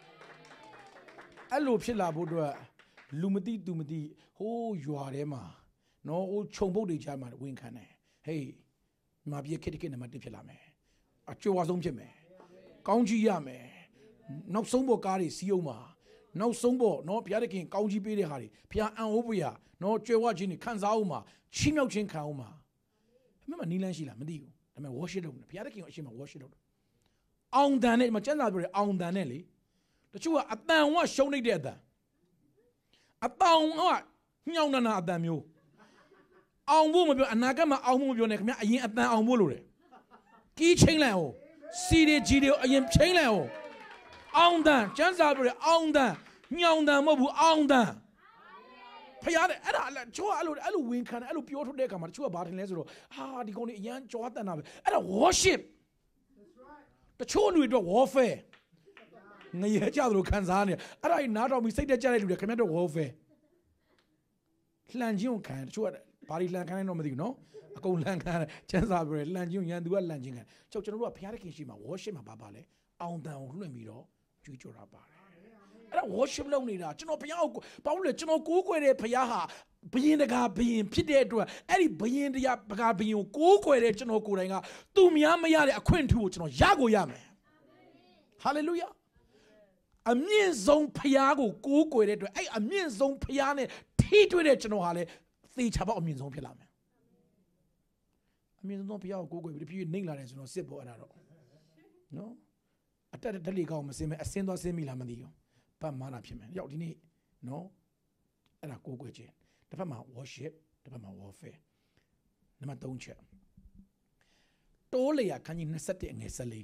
လူမသိသူမသိဟိုးရွာထဲမှာနော်ဟိုခြုံပုတ်တွေချမှာဝင်ခံတယ်ဟေးမာပြည့်ခက်နံပါတ်1ဖြစ်လာမယ်အကျော်အဆုံးဖြစ်မယ်ကောင်းကြီးရမယ်နောက်ဆုံးပေါ်ကားတွေစီးအောင်မှာနောက်ဆုံးပေါ်နော်ဘုရားသခင်ကောင်းကြီးပေးတဲ့ဟာတွေဘုရားအံ့ဩဖွယ်ရာနော်ကြွယ်ဝခြင်းတွေခံစားအောင်မှာချီးမြှောက်ခြင်းခံအောင်မှာအမှန်နီးလန်းရှိလားမသိဘူးဒါပေမဲ့ worship လုပ်နေဘုရားသခင်ကိုအရှိမ worship လုပ်တယ်အောင်တန်နဲ့မကျမ်းစာပြောတယ်အောင်တန်နဲ့လေတချို့ကအတန်ဝရှုံးနေတဲ့အတန်အတောင်ကညောင်းနာအတန်မျိုးအောင်ဖို့မပြောအနာဂတ်မှာအောင်ဖို့မပြောနဲ့ခင်ဗျာအရင်အတန်အောင်ဖို့လို့တယ်ကီးချင်းလိုက်အောင်စီရီဂျီတွေအရင်ချင်းလိုက်အောင်အောင်တန်ကျမ်းစာပြောတယ်အောင်တန်ညောင်းတန်မဟုတ်ဘူးအောင်တန်ဖရားတဲ့အဲ့ဒါချိုးအဲ့လိုဝင်ခံအဲ့လိုပြောထုတ်တဲ့အခါမှာတချို့ကဘာထင်လဲဆိုတော့ဟာဒီကောင်တွေအရန်ကြွားတန်တာပဲအဲ့ဒါ worship တချို့လူတွေတော့ warfare ငရေကြသလိုခံစားနေအဲ့ဒါကြီးနားတော်ပြီးစိတ်တက်ကြတဲ့လူတွေခင်ဗျားတို့ warfare လှန်ခြင်းကိုခံတချို့ကဘာတွေလှန်ခံလဲတော့မသိဘူးနော်အကုန်လှန်ခံကျန်းစာပြောတယ်လှန်ခြင်းရန်သူကလှန်ခြင်းခံကျွန်တော်တို့ကဘုရားသခင်ရှိမှာ worship မှာပါလဲအောင်တန်ကိုလွှင့်ပြီးတော့ကြွေးကြော်တာပါတယ်အဲ့ဒါ worship လုပ်နေတာကျွန်တော်ဘုရားကိုဘာလို့လဲကျွန်တော်ကိုးကွယ်တဲ့ဘုရားဟာဘယင်တကာဘယင်ဖြစ်တဲ့အတွက်အဲ့ဒီဘယင်တရားဘကာဘယင်ကိုကိုးကွယ်တဲ့ကျွန်တော်ကိုယ်တိုင်ကသူများမရတဲ့အခွင့်အထူးကိုကျွန်တော်ရကိုရမယ် hallelujah အမြင့်ဆုံးဘုရားကိုကိုးကွယ်တဲ့အတွက်အဲ့အမြင့်ဆုံးဘုရားနဲ့ထိတွေ့တဲ့ကျွန်တော်ဟာလေသေချာပေါက်အမြင့်ဆုံးဖြစ်လာမယ်အမြင့်ဆုံးဘုရားကိုကိုးကွယ်ပြီးဖြည်းဖြည်းနှိမ့်လာတယ်ဆိုတော့စစ်ပေါ်အဲ့ဒါတော့နော်အတက်တက်လေးကောင်းမစင်းမဲအစင်းသွားစင်းမိလားမသိဘူးပတ်မာနာဖြစ်မယ်ရောက်ဒီနေ့နော်အဲ့ဒါကိုးကွယ်ခြင်းတစ်ဖက်မှာ worship တစ်ဖက်မှာ warfare နံပါတ်3ချက်တိုးလျာအခန်းကြီး21အငယ်14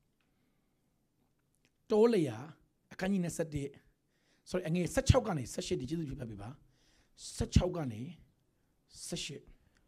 တိုးလျာအခန်းကြီး21 sorry အငယ်16ကနေ18ဒီကျေးဇူးပြုပါ16ကနေ18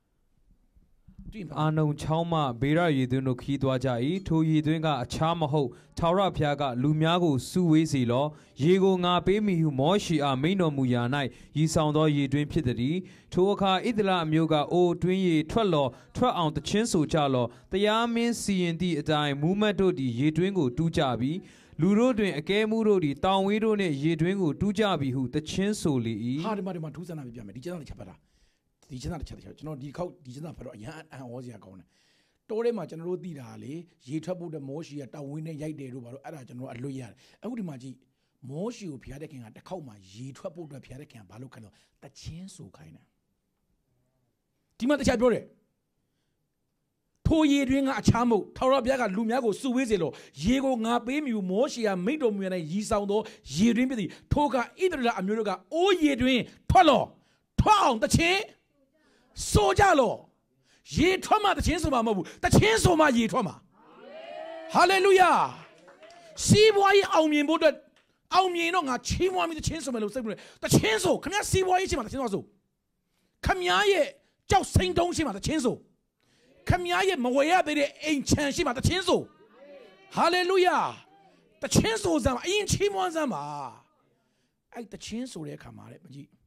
အာနုံချောင်းမှဘေရရေသွင်းတို့ခီးသွားကြ၏ထိုရေသွင်းကအခြားမဟုတ်ထာဝရဘုရားကလူများကိုစုဝေးစေလောရေကိုငါပေးမိဟုမောရှိအားမိန်တော်မူရာ၌ရည်ဆောင်သောရေတွင်းဖြစ်သည်ထိုအခါဣသလအမျိုးကအိုတွင်းရေထွက်လောထွက်အောင်တချင်းဆိုကြလောတရားမင်းစီရင်သည့်အတိုင်းမူးမတ်တို့သည်ရေတွင်းကိုတူးကြပြီလူတို့တွင်အကဲမှုတို့သည်တောင်ဝေးတို့နှင့်ရေတွင်းကိုတူးကြပြီဟုတချင်းဆိုလေ၏ဟာဒီမှာထူးဆန်းတာပြပြမယ်ဒီကျမ်းစာတစ်ချက်ပါလားဒီကျမ်းစာတစ်ချက်ကျွန်တော်ဒီခေါက်ဒီကျမ်းစာဖတ်တော့အရန်အံ့ဩစရာကောင်းတယ်တိုးထဲမှာကျွန်တော်တို့သိတာလေရေထွက်ဖို့တဲ့မောရှိကတောင်ဝင်းနဲ့ရိုက်တယ်တို့ဘာလို့အဲ့ဒါကျွန်တော်အလွတ်ရတယ်အခုဒီမှာကြည့်မောရှိကိုဖျားတဲ့ခင်ကတစ်ခေါက်မှာရေထွက်ဖို့အတွက်ဖျားတဲ့ခင်ကဘာလို့ခိုင်းတော့တချင်းဆိုခိုင်းတယ်ဒီမှာတခြားပြောတယ်ထိုရေတွင်ကအခြားမဟုတ်ထာဝရဘုရားကလူများကိုစုဝေးစေလို့ရေကိုငါပေးမိဘူးမောရှိကမိတ်တော်မူရတဲ့ရည်ဆောင်သောရေတွင်ဖြစ်သည်ထိုကဣသရေလအမျိုးတို့ကအိုးရေတွင်ထွက်လောထွက်အောင်တချင်းဆိုကြလောရေထွက်မှတချင်းဆိုမှမဟုတ်ဘူးတချင်းဆိုမှရေထွက်မှဟာလေလုယာစီးပွားရေးအောင်မြင်ဖို့အတွက်အောင်မြင်တော့ငါချီးမွမ်းပြီးတချင်းဆိုမယ်လို့စိတ်ဝင်တချင်းဆိုခင်ဗျာစီးပွားရေးရှိမှတချင်းဆိုခင်ဗျာရဲ့ကြောက်စိမ့်တုံးရှိမှတချင်းဆိုခင်ဗျာရဲ့မဝယ်ရသေးတဲ့အိမ်ချမ်းရှိမှတချင်းဆိုဟာလေလုယာတချင်းဆိုစမ်းအရင်ချီးမွမ်းစမ်းပါအဲ့တချင်းဆိုတဲ့အခါမှာတဲ့မကြည့်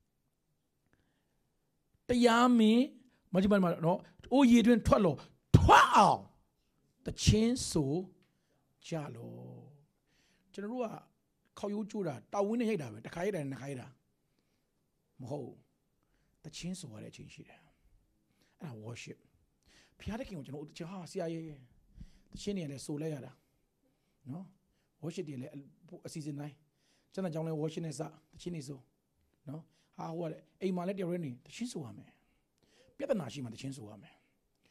တရားမင်းမကြည့်ပါနဲ့နော်အိုးရေတွင်ထွက်လို့ထွက်အောင်တချင်းဆိုကြလို့ကျွန်တော်တို့ကခေါက်ရိုးကျိုးတာတောက်ဝင်းနဲ့ရိုက်တာပဲတစ်ခါရိုက်တာနှစ်ခါရိုက်တာမဟုတ်တချင်းဆိုရတဲ့အချိန်ရှိတယ်အဲ့ဒါ worship ဖျားတဲ့ခင်ကိုကျွန်တော်တို့ဟာဆရာရဲ့တချင်းတွေလည်းဆိုလိုက်ရတာနော် worship တွေလည်းအစီအစဉ်တိုင်းကျွန်တော်ကြောင်းလဲ worship နဲ့စတချင်းတွေဆိုနော်ဟာဟိုကလည်းအိမ်မှာလည်းတယောက်တည်းနေတချင်းဆိုရမယ်ပြဿနာရှိမှတချင်းဆိုရမယ်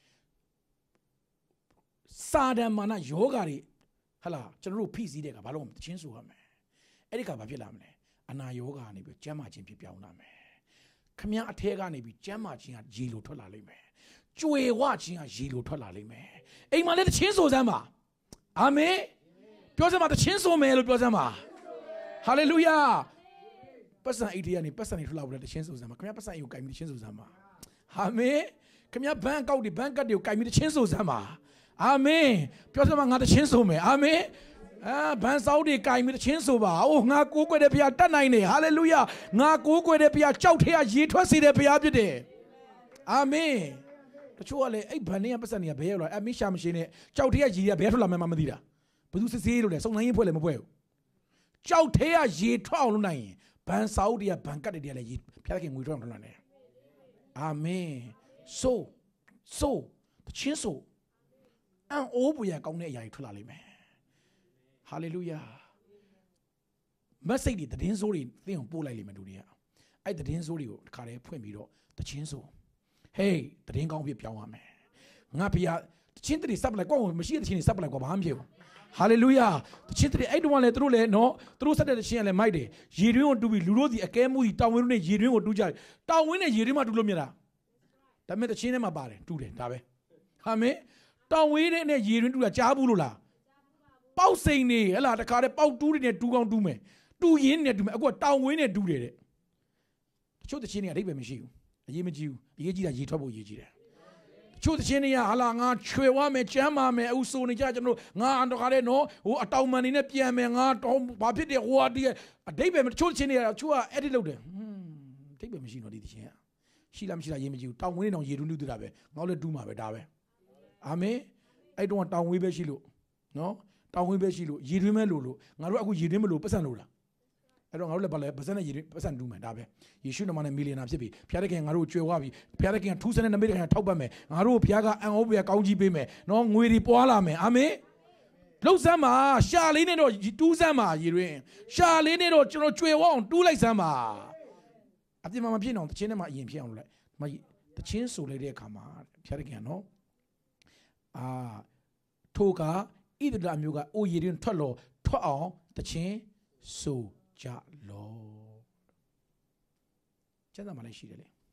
စာဒန်မာနယောဂါတွေဟလာကျွန်တော်တို့ဖိစီးတဲ့ကဘာလို့တချင်းဆိုရမယ်အဲ့ဒီကဘာဖြစ်လာမလဲအနာယောဂါကနေပြီးကျမ်းမာခြင်းဖြစ်ပြောင်းလာမယ်ခမည်းအထဲကနေပြီးကျမ်းမာခြင်းကရေလိုထွက်လာလိမ့်မယ်ကြွေဝခြင်းကရေလိုထွက်လာလိမ့်မယ်အိမ်မှာလည်းတချင်းဆိုစမ်းပါအာမင်ပြောစမ်းပါတချင်းဆိုမယ်လို့ပြောစမ်းပါဟာလေလုယာပတ်စံအိတ်တွေကနေပတ်စံတွေထွက်လာဖို့တချင်းဆိုစမ်းပါခမည်းပတ်စံအိတ်ကိုကင်ပြီးတချင်းဆိုစမ်းပါအာမင်ခင်ဗျာဘန်ကောက်တွေဘန်ကတ်တွေကိုကင်ပြီးတချင်းဆိုစမ်းပါအာမင်ပြောစမ်းပါငါတချင်းဆိုမယ်အာမင်ဘန်ဆောက်တွေကင်ပြီးတချင်းဆိုပါအိုးငါကိုးကွယ်တဲ့ဘုရားတတ်နိုင်တယ်ဟာလေလုယာငါကိုးကွယ်တဲ့ဘုရားကြောက်ထဲကရေထွက်စေတဲ့ဘုရားဖြစ်တယ်အာမင်တချို့ကလည်းအဲ့ဘန်နဲ့ပတ်စံတွေကဘယ်ရောက်လာအမင်းရှာမရှိနဲ့ကြောက်ထဲကရေကဘယ်ထွက်လာမှမသိတာဘယ်သူစစ်ဆေးလို့လဲစုံစမ်းရေးဖွဲ့လည်းမဖွဲ့ဘူးကြောက်ထဲကရေထွက်အောင်လုပ်နိုင်ရင်ဘန်ဆောက်တွေကဘန်ကတ်တွေကလည်းရေဖျားခင်ငွေထွက်အောင်လုပ်နိုင်တယ်အာမင်ဆိုတချင်းဆိုအန်အိုးပွေရကောင်းတဲ့အရာတွေထွက်လာလိမ့်မယ်ဟာလေလုယာမက်ဆေ့တွေသတင်းစိုးတွေသင်အောင်ပို့လိုက်လိမ့်မယ်လူတွေကအဲ့သတင်းစိုးတွေကိုတစ်ခါတည်းဖွင့်ပြီးတော့တချင်းဆိုဟေးသတင်းကောင်းဖြစ်ပြောင်းရမယ်ငါဖေတချင်းတွေစပ်လိုက်ကွာမရှိတဲ့တချင်းတွေစပ်လိုက်ကွာဘာမှမဖြစ်ဘူးဟာလေလုယာတချင်းတွေအဲ့တုန်းကလည်းသူတို့လည်းနော်သူတို့ဆက်တဲ့တချင်းကလည်းမိုက်တယ်ရေတွင်းကိုတူပြီးလူတို့စီအကဲမှုစီတောင်ဝင်းတို့နဲ့ရေတွင်းကိုတူးကြတယ်တောင်ဝင်းနဲ့ရေတွင်းမှာတူလို့မြင်တာဒါပေမဲ့တချင်းထဲမှာပါတယ်တူတယ်ဒါပဲဟာမင်းတောင်ဝေးနဲ့ရေတွင်းတူတာကြားဘူးလို့လားပေါက်စိန်နေဟဲ့လားတခါတည်းပေါက်တူးတွေနဲ့တူကောင်းတူးမယ်တူရင်းနဲ့တူမယ်အခုကတောင်ဝင်းနဲ့တူတယ်တဲ့တချို့တချင်းတွေအဓိပ္ပာယ်မရှိဘူးအရေးမကြီးဘူးအရေးကြီးတာရေထွက်ဖို့အရေးကြီးတယ်တချို့တချင်းတွေကဟာလာငါချွေဝါမယ်ကျမ်းမာမယ်အခုဆိုနေကြကျွန်တော်ငါတခါတည်းနော်ဟိုအတောင်မှန်နေနဲ့ပြန်မယ်ငါတောင်းဘာဖြစ်တယ်ဟိုဟာဒီအဓိပ္ပာယ်တချို့တချင်းတွေကတချို့က edit လုပ်တယ်အဓိပ္ပာယ်မရှိတော့ဒီတချင်းကရှိလားမရှိလားရေးမကြည့်ဘူးတောင်ဝင်းတောင်ရေတွင်းတူးတာပဲငေါ့လည်းတူးမှာပဲဒါပဲအာမင်အဲ့တုန်းကတောင်ဝေးပဲရှိလို့နော်တောင်ဝေးပဲရှိလို့ရေတွင်းမဲလို့ငါတို့အခုရေတွင်းမလို့ပတ်စံလို့လားအဲ့တော့ငါတို့လည်းဘာလဲပတ်စံနဲ့ရေတွင်းပတ်စံတူးမယ်ဒါပဲယေရှုနာမနဲ့မီလီယံနာဖြစ်ပြီဖျားတဲ့ခင်ငါတို့ကြွယ်ဝပြီဖျားတဲ့ခင်ထူးဆန်းတဲ့နမိတ်တွေထောက်ပတ်မယ်ငါတို့ဖျားကအံ့ဩဖွယ်ကောင်းကြီးပေးမယ်နော်ငွေတွေပွားလာမယ်အာမင်လှုပ်စမ်းပါရှာလေးနဲ့တော့တူးစမ်းပါရေတွင်းရှာလေးနဲ့တော့ကျွန်တော်ကြွယ်ဝအောင်တူးလိုက်စမ်းပါအပြစ်မဖြစ်အောင်တချင်းထဲမှာအရင်ဖြစ်အောင်လုပ်လိုက်တချင်းဆိုလိုက်တဲ့အခါမှာဖျားတဲ့ခင်နော်ထိုကဣသရေလမျိုးကအိုရေတွင်ထွက်လောထွက်အောင်တချင်းဆိုကြလောကျမ်းစာမှာလည်းရှိတယ်လေ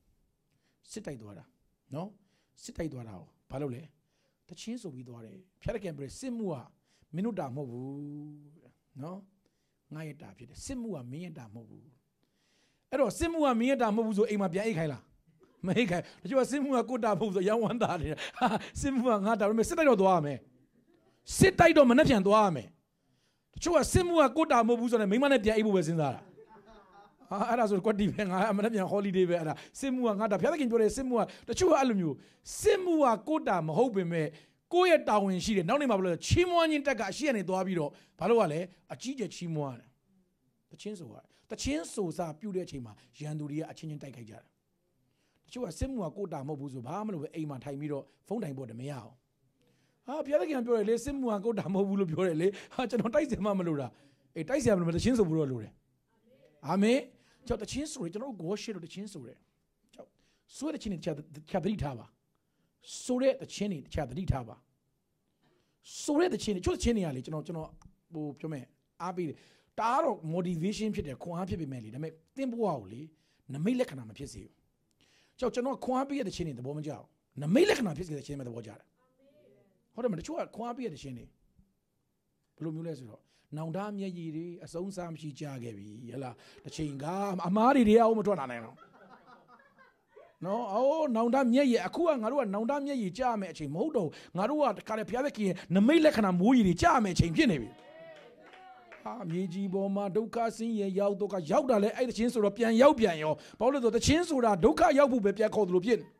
စစ်တိုက်သွားတာနော်စစ်တိုက်သွားတာဟောဘာလို့လဲတချင်းဆိုပြီးသွားတယ်ဖျားတဲ့ကံပြောစစ်မှုကမင်းတို့တာမဟုတ်ဘူးနော်ငါရဲ့တာဖြစ်တယ်စစ်မှုကမင်းရဲ့တာမဟုတ်ဘူးအဲ့တော့စစ်မှုကမင်းရဲ့တာမဟုတ်ဘူးဆိုအိမ်မှာပြန်အိတ်ခိုင်းလားမအိတ်ခိုင်းတချို့ကစစ်မှုကကိုတာမဟုတ်ဘူးဆိုရောင်းဝမ်းတာနေတာစစ်မှုကငါတာလို့စစ်တိုက်တော့သွားရမယ်စစ်တိုက်တော့မနှက်ပြန်သွားရမယ်တချို့ကစစ်မှုကကိုတာမဟုတ်ဘူးဆိုတော့မိမနဲ့ပြန်အိတ်ဖို့ပဲစဉ်းစားတာအဲ့ဒါဆိုကွက်တီပဲငါမနှက်ပြန်ဟောလီဒေးပဲအဲ့ဒါစစ်မှုကငါတာဖျားသခင်ပြောတယ်စစ်မှုကတချို့ကအဲ့လိုမျိုးစစ်မှုကကိုတာမဟုတ်ပင်မဲ့ကိုယ့်ရဲ့တာဝန်ရှိတယ်နောက်နေ့မှာဘယ်လိုချီးမွမ်းခြင်းတက်ကအရှိရနေသွားပြီးတော့ဘာလို့ ကလဲအကြီးကျယ်ချီးမွမ်းရတယ်တချင်းဆိုတာတချင်းဆိုစားပြုတ်တဲ့အချိန်မှာရန်သူတွေကအချင်းချင်းတိုက်ခိုက်ကြတယ်တချို့ကစစ်မှုကကိုတာမဟုတ်ဘူးဆိုဘာမှမလုပ်ပဲအိမ်မှာထိုင်ပြီးတော့ဖုန်းတိုင်ပေါ်တယ်မရအောင်ဟာဘုရားသခင်ပြောတယ်လေစစ်မှုကကိုတာမဟုတ်ဘူးလို့ပြောတယ်လေဟာကျွန်တော်တိုက်စရာမှမလိုတာအေးတိုက်စရာမလိုတချင်းဆိုဘူးတော့လိုတယ်အာမင်ကျွန်တော်တချင်းဆိုရကျွန်တော်ကိုရှေ့တော့တချင်းဆိုတယ်ကျွန်တော်ဆိုတဲ့ချင်းတွေတခြားသတိထားပါဆိုတဲ့တချင်းတွေတခြားသတိထားပါဆိုတဲ့တချင်းတွေချို့တချင်းတွေကလေကျွန်တော်ဟိုပြောမယ်အားပေးတယ်တားတော့ motivation ဖြစ်တယ်ခွန်အားဖြစ်ပေမဲ့လေဒါပေမဲ့တင်းပွားကိုလေနမိတ်လက္ခဏာမဖြစ်စေဘူးကျွန်တော်ခွန်အားပေးတဲ့ချင်းတွေသဘောမကျဘူးနမိတ်လက္ခဏာဖြစ်စေတဲ့ချင်းတွေသဘောကျတယ်ဟုတ်တယ်မတချို့ကခွန်အားပေးတဲ့ချင်းတွေဘယ်လိုမျိုးလဲဆိုတော့နောင်တမျက်ရည်တွေအစုံစားမရှိကြခဲ့ပြီဟဲ့လားတစ်ချိန်ကအမားတွေအောင်မထွက်လာနိုင်တော့နော်အော်နောင်တမျက်ရည်အခုကငါတို့ကနောင်တမျက်ရည်ကြားမယ်အချိန်မဟုတ်တော့ငါတို့ကတခါလေဘုရားသခင်နမိတ်လက္ခဏာမိုးရည်တွေကြားမယ်အချိန်ဖြစ်နေပြီဟာမြေကြီးပေါ်မှာဒုက္ခဆင်းရဲရောက်တော့ကရောက်တာလဲအဲ့တချင်းဆိုတော့ပြန်ရောက်ပြန်ရောဘာလို့လဲဆိုတော့တချင်းဆိုတာဒုက္ခရောက်ဖို့ပဲပြန်ခေါ်သလိုဖြစ်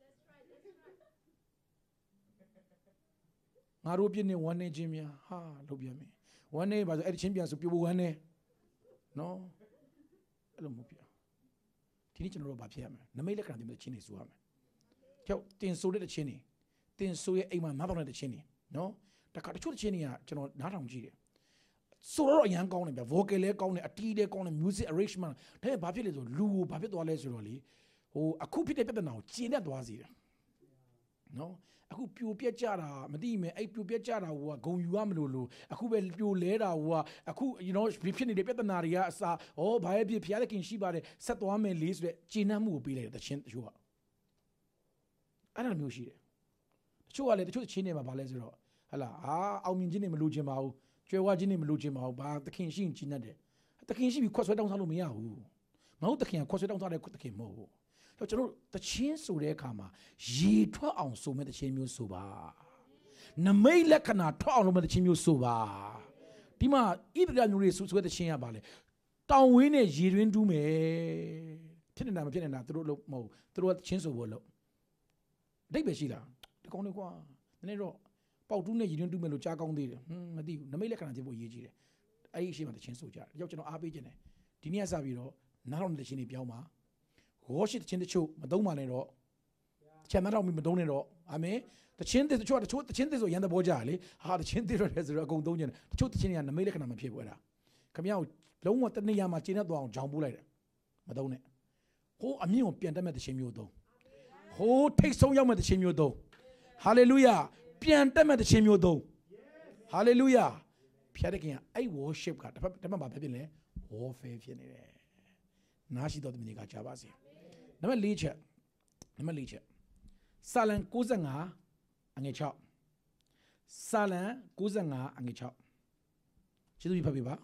ငါတို့ပြည့်နေဝမ်းနေခြင်းများဟာလုပ်ပြန်မယ်ဝမ်းနေပါဆိုအဲ့တချင်းပြန်ဆိုပြဖို့ဝမ်းနေနော်အဲ့လိုမဟုတ်ပြဒီနေ့ကျွန်တော်တို့ဘာဖြစ်ရမလဲနမိတ်လက္ခဏာတွေချင်းနေဆိုရမယ်ကြောက်တင်ဆိုတဲ့ချင်းနေတင်ဆိုရဲ့အိမ်မှာနားပေါက်တဲ့ချင်းနေနော်တခါတချို့ချင်းတွေကကျွန်တော်နားထောင်ကြည့်တယ်ဆိုတော့အရန်ကောင်းတယ်ဗျ vocal လဲကောင်းတယ်အတီးလဲကောင်းတယ် music arrangement ဒါပေမဲ့ဘာဖြစ်လဲဆိုလူကိုဘာဖြစ်သွားလဲဆိုတော့လေဟိုအခုဖြစ်တဲ့ပြဿနာကိုကျင်းနဲ့သွားစေတယ်နော်အခုပြိုပြက်ကြတာမသိမယ်အဲ့ပြိုပြက်ကြတာဟိုကဂုံယူရမလို့အခုပဲပြိုလဲတာဟိုကအခု you know ဖြစ်နေတဲ့ပြဿနာတွေကအစားဩဘာရဲ့ဖြစ်ဖျားသခင်ရှိပါတယ်ဆက်သွားမယ်လေးဆိုတဲ့ကျင်းနှံ့မှုကိုပေးလိုက်တယ်တချင်းတချို့ကအဲ့လိုမျိုးရှိတယ်တချို့ကလည်းတချို့ချင်းတွေမှာဘာလဲဆိုတော့ဟလာအောင်မြင်ခြင်းတွေမလိုချင်ပါဘူးကျွဲဝခြင်းတွေမလိုချင်ပါဘူးဘာသခင်ရှိရင်ကျင်းတ်တယ်သခင်ရှိပြီးခွတ်ဆွဲတောင်းစားလို့မရဘူးငါတို့သခင်ကခွတ်ဆွဲတောင်းစားတဲ့သခင်မဟုတ်ဘူးကျွန်တော်တချင်းဆိုတဲ့အခါမှာရေထွက်အောင်ဆိုမဲ့တချင်းမျိုးဆိုပါနမိတ်လက္ခဏာထွက်အောင်လုပ်မဲ့တချင်းမျိုးဆိုပါဒီမှာဣသရေလမျိုးတွေဆိုတဲ့တချင်းရပါလေတောင်ဝင်းနဲ့ရေတွင်းတူးမယ်ဖြစ်နေတာမဖြစ်နေတာသူတို့လို့မဟုတ်သူတို့ကတချင်းဆိုဖို့လို့အတိတ်ပဲရှိလားဒီကောင်းလေးကွာနည်းနည်းတော့ပေါက်တူးနဲ့ရေတွင်းတူးမယ်လို့ကြားကောင်းသေးတယ်မသိဘူးနမိတ်လက္ခဏာသိဖို့ရေးကြည့်တယ်အဲ့ဒီအရှိမှတချင်းဆိုကြတယ်ရောက်ကျွန်တော်အားပေးခြင်းတယ်ဒီနေ့စပြီးတော့နားတော်တဲ့တချင်းတွေပြောင်းပါရောရှိတချင်းတချို့မသုံးပါနဲ့တော့ချမ်းသာတော့မသုံးနဲ့တော့အာမင်တချင်းတချို့တချင်းတဆိုရန်တဘောကြလေဟာတချင်းတတော့တယ်ဆိုတော့အကုန်သုံးကြတယ်တချို့တချင်းတွေကနမိတ်လက္ခဏာမဖြစ်ဘူးအဲ့ဒါခမရလုံးဝတနေရာမှာကျင်းနေသွားအောင်ဂျောင်းပိုးလိုက်တယ်မသုံးနဲ့ဟိုအမြင့်ကိုပြန်တက်မဲ့တချင်းမျိုးသုံးဟိုထိတ်ဆုံးရောက်မဲ့တချင်းမျိုးသုံးဟာလေလုယာပြန်တက်မဲ့တချင်းမျိုးသုံးဟာလေလုယာဖျားတဲ့ခင်ကအဲ့ worship ကတစ်ဖက်မှာဖြစ်လဲ warfare ဖြစ်နေတယ်နားရှိတော်သူတွေကကြားပါစေနံပါတ်4ချက်စာလံ95အငယ်6စာလံ95အငယ်6ကျေးဇူးပြုဖတ်ပေးပါ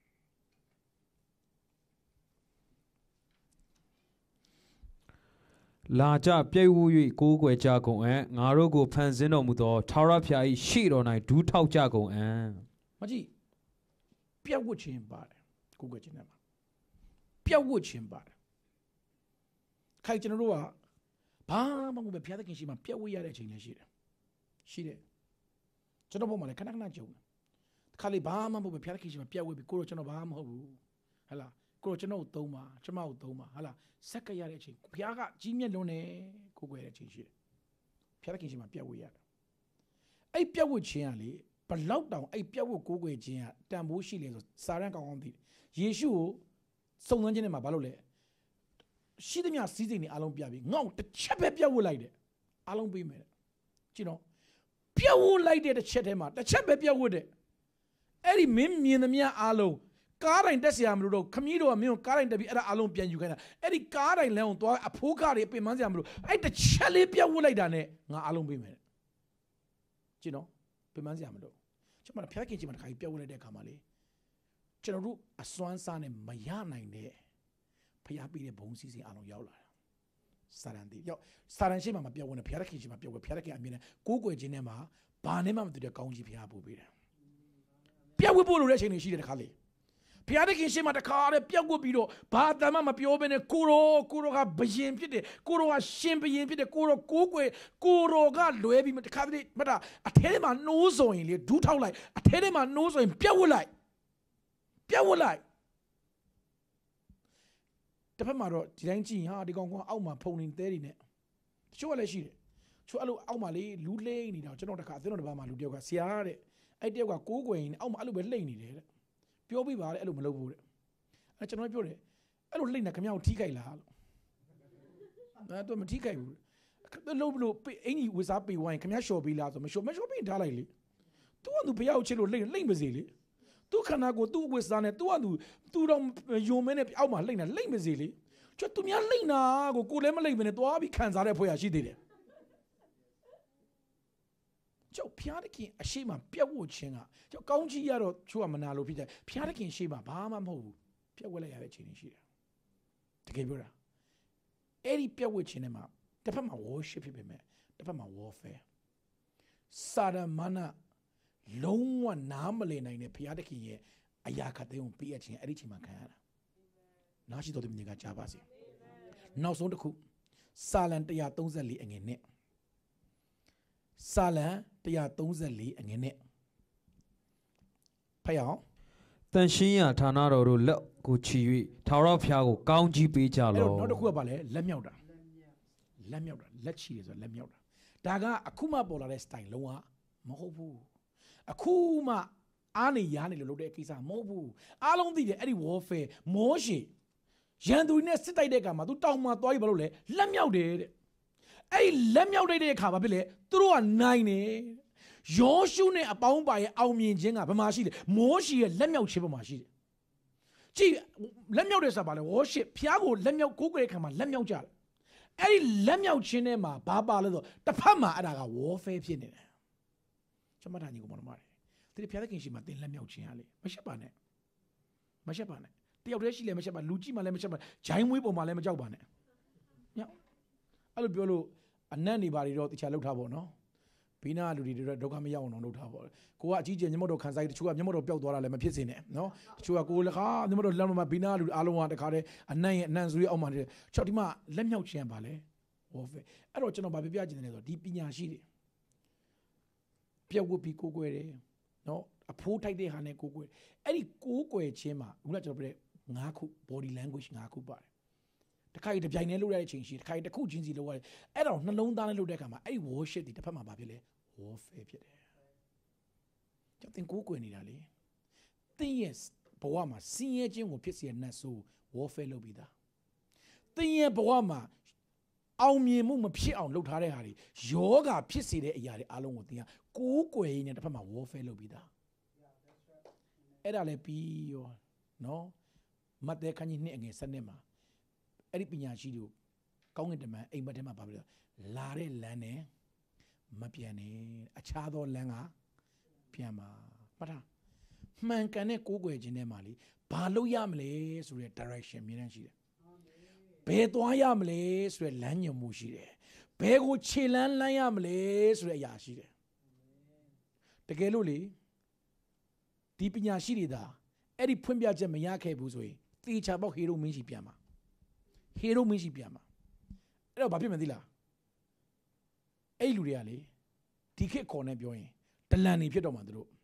လာကြပြည့်ဝ၍ကိုးကွယ်ကြကုန်အံ့ငါတို့ကိုဖန်ဆင်းတော်မူသောထာဝရဘုရား၏ရှေ့တော်၌ဒူးထောက်ကြကုန်အံ့မကြည့်ပြတ်ဝတ်ခြင်းပါတယ်ကိုးကွယ်ခြင်းနဲ့မှာပြတ်ဝတ်ခြင်းပါတယ်ခိုင်ကျွန်တော်တို့ကဘာမှမဟုတ်ပဲဘုရားသခင်ရှိမှပြတ်ဝတ်ရတဲ့အချိန်လည်းရှိတယ်ကျွန်တော်ဘုံမှာလည်းခဏခဏကြုံတယ်တစ်ခါလေဘာမှမဟုတ်ပဲဘုရားသခင်ရှိမှပြတ်ဝတ်ပြီးကိုတော့ကျွန်တော်ဘာမှမဟုတ်ဘူးဟဲ့လားကိုတော့ကျွန်တော်သုံးပါကျွန်မကိုသုံးပါဟဲ့လားစက်ကရတဲ့အချိန်ဘုရားကကြီးမြတ်လွန်းတယ်ကိုကိုရတဲ့အချိန်ရှိတယ်ဘုရားသခင်ရှိမှပြတ်ဝတ်ရတယ်အဲ့ပြတ်ဝတ်ခြင်းကလေဘလောက်တောင်အဲ့ပြတ်ဝတ်ကိုကိုရခြင်းကတန်ဖိုးရှိလေဆိုစာရန်ကောင်းကောင်းသိတယ်ယေရှုကိုစုံစမ်းခြင်းနဲ့မှာဘာလို့လဲရှိသမျှစီးစိမ်တွေအားလုံးပြပြီးငေါ့တစ်ချက်ပဲပြတ်ဝတ်လိုက်တယ်အားလုံးပြီးမယ်ကြည့်နော်ပြတ်ဝတ်လိုက်တဲ့တစ်ချက်ထဲမှာတစ်ချက်ပဲပြတ်ဝတ်တယ်အဲ့ဒီမင်းမြင်သမျှအားလုံးကားတိုင်းတက်เสียမလို့တော့ခမီးတို့ကမင်းကိုကားတိုင်းတက်ပြီးအဲ့ဒါအလုံးပြန်ယူခိုင်းတာအဲ့ဒီကားတိုင်းလမ်းကိုသွားအဖိုးကားတွေပင်မเสียမလို့အဲ့တစ်ချက်လေးပြတ်ဝတ်လိုက်တာနဲ့ငါအလုံးပေးမယ်ကြည့်နော်ပင်မเสียမလို့ကျွန်မဖျားခင်ချင်းမှာတစ်ခါကြီးပြတ်ဝတ်လိုက်တဲ့အခါမှာလေကျွန်တော်တို့အစွမ်းစားနဲ့မရနိုင်တဲ့ဖျားပြီးတဲ့ဘုံစီစဉ်အလုံးရောက်လာတာစာရန်တီရောက်စာရန်ရှိမှမပြတ်ဝတ်နဲ့ဖျားခင်ချင်းမှာပြတ်ဝတ်ဖျားခင်အမြင်နဲ့ကိုးကွယ်ခြင်းနဲ့မှာဘာနဲ့မှမတူတဲ့ကောင်းကြီးဖျားပို့ပေးတယ်ပြတ်ဝတ်ဖို့လိုတဲ့အချိန်တွေရှိတယ်တခါလေဖျားခင်ရှိမှတခါတည်းပြတ်ဝတ်ပြီးတော့ဘာတမ်းမှမပြောဘဲနဲ့ကိုရောကဘယင်ဖြစ်တယ်ကိုရောကရှင်ဘယင်ဖြစ်တယ်ကိုရောကိုးကွယ်ကိုရောကလွဲပြီးတခါတည်းမတာအထဲထဲမှာနှိုးဆိုရင်လေဒူးထောက်လိုက်အထဲထဲမှာနှိုးဆိုရင်ပြတ်ဝတ်လိုက်တစ်ဖက်မှာတော့ဒီတိုင်းကြည့်ဟာဒီကောင်ကအောက်မှာဖုန်နေသေးတယ်နဲ့တချို့ကလည်းရှိတယ်ချို့အဲ့လိုအောက်မှာလေလူလှိမ့်နေတာကျွန်တော်တခါအသင်းတော်တစ်ပါးမှာလူတယောက်ကဆရာတဲ့အဲ့တယောက်ကကိုးကွယ်ရင်အောက်မှာအဲ့လိုပဲလှိမ့်နေတယ်တဲ့ပြောပြပါလေအဲ့လိုမလုပ်ဘူးတဲ့အဲ့ကျွန်တော်ပြောတယ်အဲ့လိုလှိမ့်နေခင်ဗျားကိုထိခိုက်လားလို့အဲ့တော့မထိခိုက်ဘူးလို့အင်ကြီးဝစားပေးဝိုင်းခင်ဗျားလျှော်ပေးလားဆိုမလျှော်ပေးထားလိုက်လေသူကသူဘယောက်ချစ်လို့လှိမ့်မစေလေသူခန္ဓာကိုယ်သူ့ဝစားနဲ့သူတော့ယုံမဲနဲ့အောက်မှာလှိမ့်မစေလေကျွတ်သူများလှိမ့်တာကိုလည်းမလှိမ့်မနဲ့သွားပြီးခံစားတဲ့ဖွဲ့ရရှိသေးတယ်ကျောက်ဖျားတခင်အရှိမပြတ်ဝတ်ခြင်းကကျောက်ကောင်းကြီးရတော့ချိုးကမနာလို့ဖြစ်တယ်ဖျားတခင်ရှိမဘာမှမဟုတ်ဘူးပြတ်ဝတ်လိုက်ရတဲ့ချိန်ရှိတယ်တကယ်ပြောတာအဲ့ဒီပြတ်ဝတ်ခြင်းနဲ့မှာတစ်ဖက်မှာ worship ဖြစ်ပေမဲ့တစ်ဖက်မှာ warfare စာရမဏလုံးဝနားမလည်နိုင်တဲ့ဖျားတခင်ရဲ့အရာခတ်တဲ့ုံပြည့်အချင်းအဲ့ဒီချိန်မှာခံရတာနားရှိတော်တဲ့မြေကကြားပါစေနောက်ဆုံးတစ်ခုစာလံ134အငယ်နဲ့စာလံ134အငယ်နဲ့ဖတ်ရအောင်တန်ရှင်းရဌာနတော်တို့လက်ကိုချီ၍ထာဝရဘုရားကိုကောင်းကြီးပေးကြလောနောက်တစ်ခုကပါလေလက်မြောက်တာလက်ချီတယ်ဆိုလက်မြောက်တာဒါကအခုမှပေါ်လာတဲ့ style လုံးဝမဟုတ်ဘူးအခုမှအားနေရနေလို့လုပ်တဲ့ကိစ္စမဟုတ်ဘူးအားလုံးသိတယ်အဲ့ဒီ warfare မောရှေရန်သူနဲ့စစ်တိုက်တဲ့အခါမှာ तू တောင်မှသွားပြီးဘာလို့လဲလက်မြောက်တယ်တဲ့အဲ့ဒီလက်မြောက်တဲ့အခါဘာဖြစ်လဲသူတို့ကနိုင်တယ်ယောရှုနဲ့အပေါင်းပါရဲ့အောင်မြင်ခြင်းကဘယ်မှာရှိလဲမောရှေရဲ့လက်မြောက်ခြင်းဘယ်မှာရှိတယ်ကြည့်လက်မြောက်တဲ့ဆိုတာဘာလဲ worship ဖျားကိုလက်မြောက်ကိုးကွယ်တဲ့အခါမှာလက်မြောက်ကြတယ်အဲ့ဒီလက်မြောက်ခြင်းထဲမှာဘာပါလဲဆိုတစ်ဖက်မှာအဲ့ဒါက warfare ဖြစ်နေတယ်ကျွန်မသားညီကိုမတော်ပါတယ်ဒီဖျားသခင်ရှိမှတင်လက်မြောက်ခြင်းရလေမရှက်ပါနဲ့တယောက်တည်းရှိလဲမရှက်ပါလူကြည့်မှလည်းမရှက်ပါဂျိုင်းမွေးပေါ်မှာလည်းမကြောက်ပါနဲ့ညအဲ့လိုပြောလို့အနက်နေပါတွေတော့တခြားလောက်ထားပေါ့နော်ဘီနာလူတွေဒုက္ခမရောက်အောင်လုပ်ထားပေါ့ကိုကအကြီးကျယ်ညမတော်ခံစားရတချို့ကညမတော်ပျောက်သွားတာလည်းမဖြစ်စေနဲ့နော်တချို့ကကိုလည်းခါညမတော်လက်မှာဘီနာလူအားလုံးကတခါတည်းအနံ့ဆိုရအောင်မှတယ်ချောက်ဒီမှာလက်မြောက်ခြင်းပါလေဟောဖဲအဲ့တော့ကျွန်တော်ဗာပြပြခြင်းတယ်ဆိုတော့ဒီပညာရှိတွေပြက်ဝတ်ပြီးကိုးကွယ်တယ်နော်အဖိုးထိုက်တဲ့ဟာနဲ့ကိုးကွယ်အဲ့ဒီကိုးကွယ်ခြင်းမှာခုနကကျွန်တော်ပြောတဲ့5ခု body language 5ခုပါတယ်တခါတပြိုင်တည်းလုပ်ရတဲ့အချိန်ရှိတခါတစ်ခုချင်းစီလုပ်ရတယ်အဲ့တော့နှလုံးသားနဲ့လုပ်တဲ့အခါမှာအဲ့ဒီ worship တွေတစ်ဖက်မှာဘာဖြစ်လဲ warfare ဖြစ်တယ်ကျွန်တော်သင်ကိုးကွယ်နေတာလေသင်ရဲ့ဘဝမှာစင်ရဲခြင်းကိုဖြစ်စေတဲ့နတ်ဆိုး warfare လုပ်ပြီးသားသင်ရဲ့ဘဝမှာအောင်မြင်မှုမဖြစ်အောင်လုပ်ထားတဲ့ဟာတွေယောဂဖြစ်စေတဲ့အရာတွေအားလုံးကိုသင်ကကိုးကွယ်ရင်းနဲ့တစ်ဖက်မှာ warfare လုပ်ပြီးသားအဲ့ဒါလည်းပြီးရောနော်မဿဲခန်းကြီး2အငယ်7မှာအဲ့ဒီပညာရှိတို့ကောင်းကင်တမန်အိမ်မက်ထဲမှာပါပြီးလာတဲ့လမ်းနဲ့မပြန်နဲ့အခြားသောလမ်းကပြန်ပါမှတ်ထားမှန်ကန်တဲ့ကိုးကွယ်ခြင်းထဲမှာလေဘာလို့ရမလဲဆိုတဲ့ direction မြင်နေရှိတယ်ဘယ်သွားရမလဲဆိုတဲ့လမ်းညွှန်မှုရှိတယ်ဘယ်ကိုခြေလမ်းလမ်းရမလဲဆိုတဲ့အရာရှိတယ်တကယ်လို့လေဒီပညာရှိတွေဒါအဲ့ဒီဖွင့်ပြချက်မရခဲ့ဘူးဆိုရင်သေချာပေါက်ဟေရိုမင်းရှိပြန်မှာအဲ့တော့ဘာဖြစ်မသိလားအဲ့လူတွေကလေဒီခေတ်ခေါ်နေပြောရင်ဒလန်နေဖြစ်တော့မှာတို့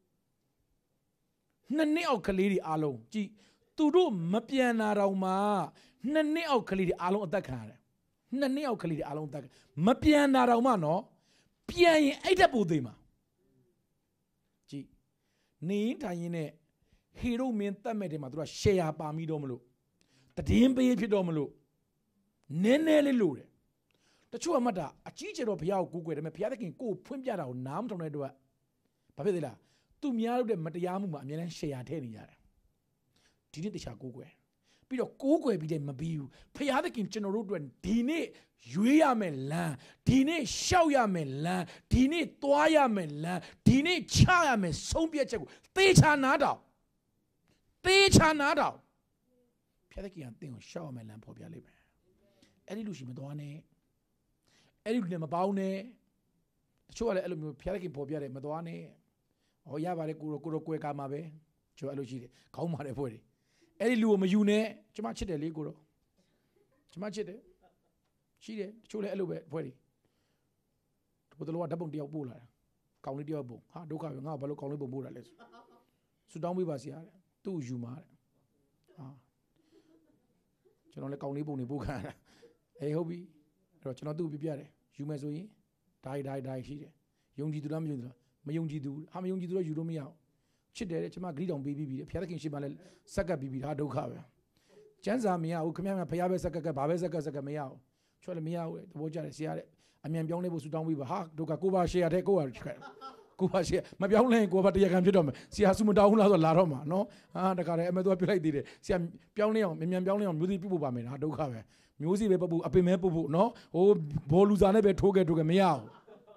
နှစ်အောက်ကလေးတွေအားလုံးကြည်သူတို့မပြန်လာတော့မှနှစ်အောက်ကလေးတွေအားလုံးအသက်ခံရတယ်နှစ်အောက်ကလေးတွေအားလုံးအသက်မပြန်လာတော့မှနော်ပြန်ရင်အဲ့တက်ပိုသေးမှာကြည်နေထိုင်ရင်နဲ့ဟေရိုမင်းတတ်မဲ့တယ်မှာသူက share ပါမိတော့မလို့တည်င်းပေးဖြစ်တော့မလို့နည်းနည်းလေးလို့တယ်တချို့ကမှတ်တာအကြီးကျယ်တော့ဘုရားကိုကိုးကွယ်တယ်မဲ့ဘုရားသခင်ကိုဖွင့်ပြတာကိုနားမထောင်တဲ့အတွက်ဘာဖြစ်လဲလားသူများလုပ်တဲ့မတရားမှုမှာအများနဲ့ share ထည့်နေကြတယ်ဒီနေ့တခြားကိုးကွယ်ပြီးတော့ကိုးကွယ်ပြီးတဲ့မပြီးဘူးဖခင်သခင်ကျွန်တော်တို့အတွက်ဒီနေ့ရွေးရမယ်လမ်းဒီနေ့ရှောက်ရမယ်လမ်းဒီနေ့သွားရမယ်လမ်းဒီနေ့ချရမယ်ဆုံးဖြတ်ချက်ကိုသေချာနားတောင်သေချာနားတောင်ဖခင်သခင်ကသင်ကိုရှောက်ရမယ်လမ်းဖော်ပြလိမ့်မယ်အဲ့ဒီလူရှိမသွားနဲ့အဲ့ဒီလူနဲ့မပေါင်းနဲ့တချို့ကလည်းအဲ့လိုမျိုးဖခင်သခင်ဖော်ပြတယ်မသွားနဲ့ဟောရပါတယ်ကိုရောကွယ်ကာမှာပဲကျွန်တော်အဲ့လိုရှိတယ်ခေါင်းမာတဲ့ဖွဲ့တွေအဲ့ဒီလူကိုမယူနဲ့ကျမချစ်တယ်လေကိုရောကျမချစ်တယ်ရှိတယ်တချို့လည်းအဲ့လိုပဲဖွဲ့တွေဘုဒ္ဓလောကဓာတ်ပုံတယောက်ပို့လာတယ်ကောင်းလေးတယောက်ပုံဟာဒုက္ခပဲငါဘာလို့ကောင်းလေးပုံပို့တာလဲဆူတောင်းပေးပါဆရာတဲ့သူ့ယူမှာတဲ့ဟာကျွန်တော်လည်းကောင်းလေးပုံတွေပို့ခံရတာအေးဟုတ်ပြီအဲ့တော့ကျွန်တော်သူ့ပြပြတယ်ယူမယ်ဆိုရင်ဒိုင်ရှိတယ်ယုံကြည်သူလားမယုံကြည်သူလားမယုံကြည်သူဟာမယုံကြည်သူတော့ယူလို့မရအောင်ချစ်တယ်တဲ့ကျွန်မဂရိတောင်ပေးပြီးပြီဖခင်သခင်ရှိမှလည်းစက်ကပ်ပြီးပြီဟာဒုက္ခပဲကျန်းစာမရဘူးခင်ဗျားဖခင်ပဲစက်ကပ်ဘာပဲစက်ကပ်မရဘူးချွတ်လည်းမရဘူးသဘောကျတယ်ဆရာတဲ့အမြန်ပြောင်းလဲဖို့ဆူတောင်းပေးပါဟာဒုက္ခကိုပါရှေ့ရတဲ့ကိုပါရှေ့မပြောင်းလဲရင်ကိုပါတရားခံဖြစ်တော့မယ်ဆရာဆူမတောင်းဘူးလားဆိုလာတော့မှာနော်ဟာတခါတည်းအမေတို့ပြလိုက်သေးတယ်ဆရာပြောင်းလဲအောင်မြန်ပြောင်းလဲအောင်မျိုးစီပြဖို့ပါမယ်ဟာဒုက္ခပဲမျိုးစီပဲပုတ်အပင်မဲပုတ်နော်ဟိုဘောလူစာနဲ့ပဲထိုးခဲ့မရဘူး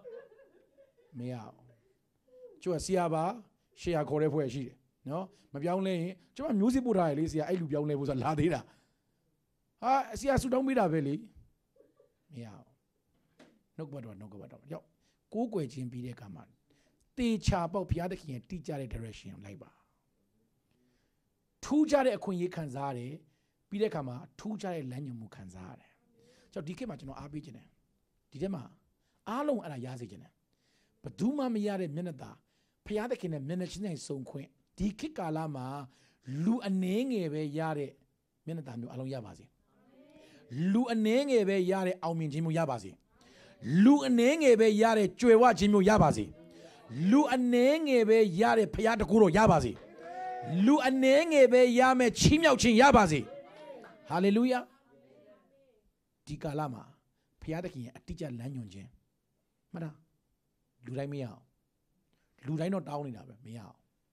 ကျွတ်ဆရာပါရှေ့ရခေါ်တဲ့ဖွဲ့ရှိတယ်နော်မပြောင်းလဲရင်ကျွန်မမျိုးစစ်ပို့ထားရလေဆရာအဲ့လူပြောင်းလဲဖို့ဆိုလာသေးတာဟာဆရာဆူတောင်းပေးတာပဲလေမရအောင်နှုတ်ကပတ်တော့ရောက်ကိုးကွယ်ခြင်းပြီးတဲ့အခါမှာတေချာပေါက်ဘုရားသခင်ရဲ့တိကျတဲ့ direction ကိုလိုက်ပါထူးခြားတဲ့အခွင့်အရေးခံစားရတယ်ပြီးတဲ့အခါမှာထူးခြားတဲ့လမ်းညွှန်မှုခံစားရတယ်ကျွန်တော်ဒီခေတ်မှာကျွန်တော်အားပေးခြင်းတယ်ဒီထဲမှာအားလုံးအဲ့ဒါရစေခြင်းတယ်ဘယ်သူမှမရတဲ့မျက်နှာသာဖျားသခင်နဲ့မျက်နှာချင်းနဲ့စုံခွင့်ဒီခေတ်ကာလမှာလူအနေငယ်ပဲရတဲ့မျက်နှာသာမျိုးအလုံးရပါစေလူအနေငယ်ပဲရတဲ့အောင်မြင်ခြင်းမျိုးရပါစေလူအနေငယ်ပဲရတဲ့ကြွယ်ဝခြင်းမျိုးရပါစေလူအနေငယ်ပဲရတဲ့ဖျားတကူတော့ရပါစေလူအနေငယ်ပဲရမယ်ချီးမြှောက်ခြင်းရပါစေဟာလေလုယာဒီကာလမှာဖျားသခင်ရဲ့အတိအကျလမ်းညွှန်ခြင်းမှတ်လားလူတိုင်းမရအောင်လူတိုင်းတော့တောင်းနေတာပဲမရအောင်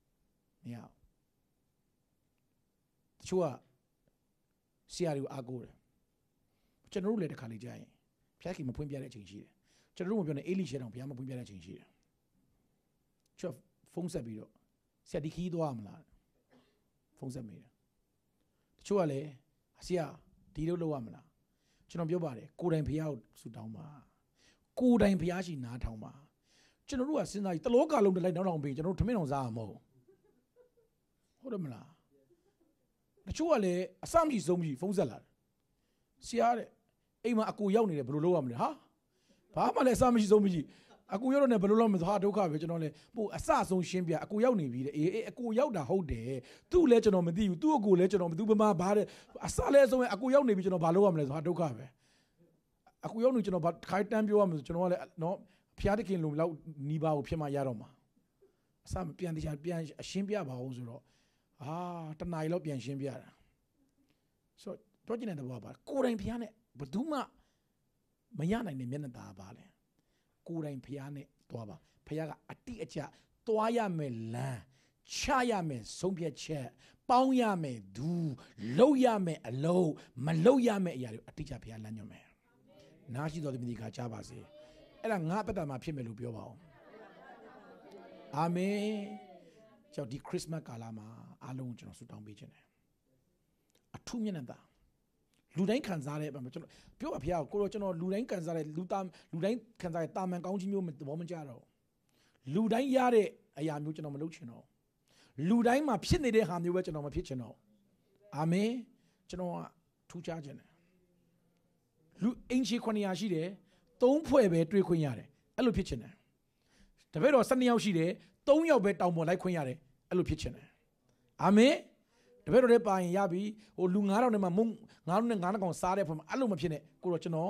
တချို့ကဆရာတွေကိုအားကိုးတယ်ကျွန်တော်တို့လည်းတစ်ခါလေကြာရင်ဖျားခင်မဖွင့်ပြတဲ့အချိန်ရှိတယ်ကျွန်တော်တို့မပြောနဲ့အေလိရှေတောင်ဘုရားမဖွင့်ပြတဲ့အချိန်ရှိတယ်ကျွန်တော်ဖုန်းဆက်ပြီးတော့ဆရာဒီခီးသွားမလားဖုန်းဆက်မိတယ်တချို့ကလည်းဆရာဒီလိုလုပ်ရမလားကျွန်တော်ပြောပါတယ်ကိုယ်တိုင်ဘုရားကိုဆုတောင်းပါကိုယ်တိုင်ဘုရားရှိနားထောင်ပါကျွန်တော်တို့ကစဉ်းစားကြည့်တလောကလုံးတစ်လိုက်နောက်ပြီးကျွန်တော်တို့ထမင်းအောင်စားရမဟုတ်တယ်မလားတချို့ကလည်းအစမရှိဆုံးမရှိဖုန်းဆက်လာတယ်ဆရာတဲ့အိမ်မှာအကူရောက်နေတယ်ဘယ်လိုလုပ်ရမလဲဟာဘာမှလည်းအစမရှိဆုံးမရှိအကူရောက်တော့လည်းဘယ်လိုလုပ်မလဲဟာဒုက္ခပဲကျွန်တော်လည်းပို့အစဆုံးရှင်းပြအကူရောက်နေပြီတဲ့အေးအကူရောက်တာဟုတ်တယ်သူ့လည်းကျွန်တော်မသိဘူးသူ့အကူလည်းကျွန်တော်မသိဘူးဘာတဲ့အစလည်းဆုံးအကူရောက်နေပြီကျွန်တော်ဘာလုပ်ရမလဲဆိုဟာဒုက္ခပဲအကူရောက်နေကျွန်တော်ဘာခိုင်းတန်းပြောရမလဲကျွန်တော်ကလည်းနော်ဖျားတခင်လုံလောက်နီးပါးကိုဖြစ်မှရတော့မှာအစမပြန်တခြားပြန်အရှင်းပြပါအောင်ဆိုတော့တနားရီလောက်ပြန်ရှင်းပြတာဆိုတော့ကျင်တဲ့ဘောပါကိုယ်တိုင်ဖျားနဲ့ဘယ်သူမှမရနိုင်တဲ့မျက်နှာသာပါလေကိုယ်တိုင်ဖျားနဲ့သွားပါဖျားကအတိအကျသွားရမယ်လမ်းချရမယ်ဆုံးဖြတ်ချက်ပေါင်းရမယ်သူလှုပ်ရမယ်အလုံးမလှုပ်ရမယ်အရာတွေအတိအကျဖျားလမ်းညွှန်မယ်နားရှိတော်သူမိဒီကကြားပါစေအဲ့ဒါငါအသက်တာမှာဖြစ်မယ်လို့ပြောပါအောင်အာမင်ကျော်ဒီခရစ်မတ်ကာလမှာအားလုံးကိုကျွန်တော်ဆုတောင်းပေးခြင်းတယ်အထူးမျက်နှာသာလူတိုင်းခံစားတဲ့ကျွန်တော်ပြောပါဖျားကိုကျွန်တော်လူတိုင်းခံစားတဲ့လူတိုင်းခံစားတဲ့တာမန်ကောင်းခြင်းမျိုးသဘောမကျတော့လူတိုင်းရတဲ့အရာမျိုးကျွန်တော်မလုပ်ချင်တော့လူတိုင်းမှာဖြစ်နေတဲ့ဟာမျိုးပဲကျွန်တော်မဖြစ်ချင်တော့အာမင်ကျွန်တော်ကထူးခြားခြင်းတယ်လူအင်ချီ900ရှိတယ်3ဖွဲ့ပဲတွေ့ခွင့်ရတယ်အဲ့လိုဖြစ်ချင်တယ်တပည့်တော်12ယောက်ရှိတယ်3ယောက်ပဲတောင်ပေါ်လိုက်ခွင့်ရတယ်အဲ့လိုဖြစ်ချင်တယ်အာမင်တပည့်တော်တွေပါရင်ရပြီဟိုလူ9000ထဲမှာမုံ9000နဲ့9ကောင်စားတဲ့ဖွဲ့မှာအဲ့လိုမဖြစ်နဲ့ကိုတော့ကျွန်တော်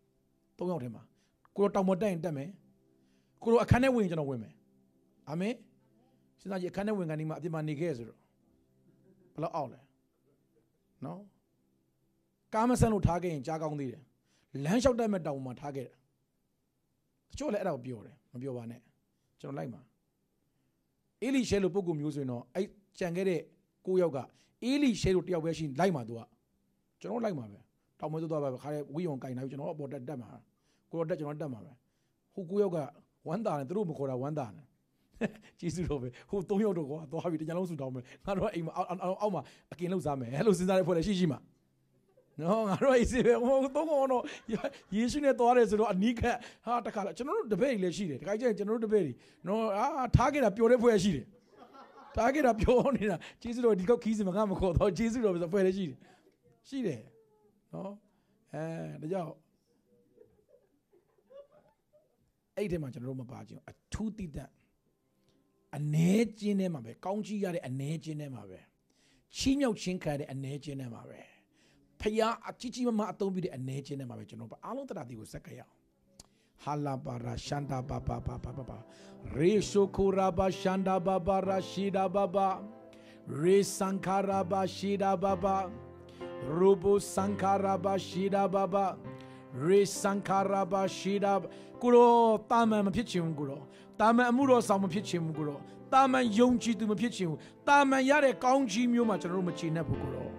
3ယောက်ထဲမှာကိုတော့တောင်ပေါ်တက်ရင်တက်မယ်ကိုတော့အခန်းထဲဝင်ကျွန်တော်ဝင်မယ်အာမင်စဉ်းစားကြည့်အခန်းထဲဝင်ကနေမှအပြင်မှာနေခဲ့ဆိုတော့ဘယ်လောက်အောက်လဲနော်ကာမဆန်လို့ထားခဲ့ရင်ကြားကောင်းသေးတယ်လမ်းလျှောက်တတ်မဲ့တောင်မှာထားခဲ့တယ်တချို့လည်းအဲ့ဒါကိုပြောတယ်မပြောပါနဲ့ကျွန်တော်လိုက်မှာအေလိရှဲလိုပုဂ္ဂိုလ်မျိုးဆိုရင်တော့အဲ့ကြံခဲ့တဲ့ကိုယောက်ကအေးလီရှဲတို့တယောက်ပဲရှိလိုက်မှာသူကကျွန်တော်လိုက်မှာပဲတောင်မဲသွားပါပဲခါရဲဝီယုံကင်နိုင်ကျွန်တော်အပေါ်တက်မှာကိုတော့တက်ကျွန်တော်တက်မှာပဲဟိုကိုယောက်ကဝမ်းတာတယ်သူတို့မခေါ်တာဝမ်းတာတယ်ကျေးဇူးတော်ပဲဟို3ယောက်တော့ကွာသွားပြီတကြလုံးဆူတောင်းမယ်ငါတို့အိမ်မှာအောက်မှာအကင်လောက်စားမယ်အဲ့လိုစဉ်းစားတဲ့ဖွဲ့လည်းရှိမှာနော်ငါတို့အေးစေပဲဟို3ကောင်တော့ယေရှုနဲ့သွားတယ်ဆိုတော့အနီးကပ်ဟာတခါလားကျွန်တော်တို့တပည့်ကြီးလည်းရှိတယ်တခါကျရင်ကျွန်တော်တို့တပည့်ကြီးနော်ထားခဲ့တာပျော်တဲ့ဖွဲ့ရှိတယ်ထားခဲ့တာပျော်နေတာကျေးဇူးတော်ဒီကောက်ခီးစင်မှာငါမခေါ်တော့ကျေးဇူးတော်ပဲဆိုဖွဲ့လည်းရှိတယ်နော်ဒါကြောင့်အဲ့ဒီမှာကျွန်တော်တို့မပါခြင်းအထူးတိတတ်အနေချင်းထဲမှာပဲကောင်းကြီးရတဲ့အနေချင်းထဲမှာပဲချီးမြှောက်ခြင်းခံတဲ့အနေချင်းထဲမှာပဲဖျားအကြီးကြီးမအသုံးပြုတဲ့အနေချင်းထဲမှာပဲကျွန်တော်အားလုံးတရားတီကိုစက္ကရအောင်ဟာလာပါရာရှန္ဒဘာဘာဘာဘာဘာရေရှိုခိုရာဘာရှန္ဒဘာဘာရာရှိဒဘာဘာရေစံခါရာဘာရှိဒဘာဘာရူဘူစံခါရာဘာရှိဒဘာဘာရေစံခါရာဘာရှိဒကိုရောတာမန်မဖြစ်ချင်ဘူးကိုရောတာမန်အမှုတော်ဆောင်မဖြစ်ချင်ဘူးကိုရောတာမန်ယုံကြည်သူမဖြစ်ချင်ဘူးတာမန်ရတဲ့ကောင်းကြီးမျိုးမှာကျွန်တော်တို့မချေနှက်ဘူးကိုရော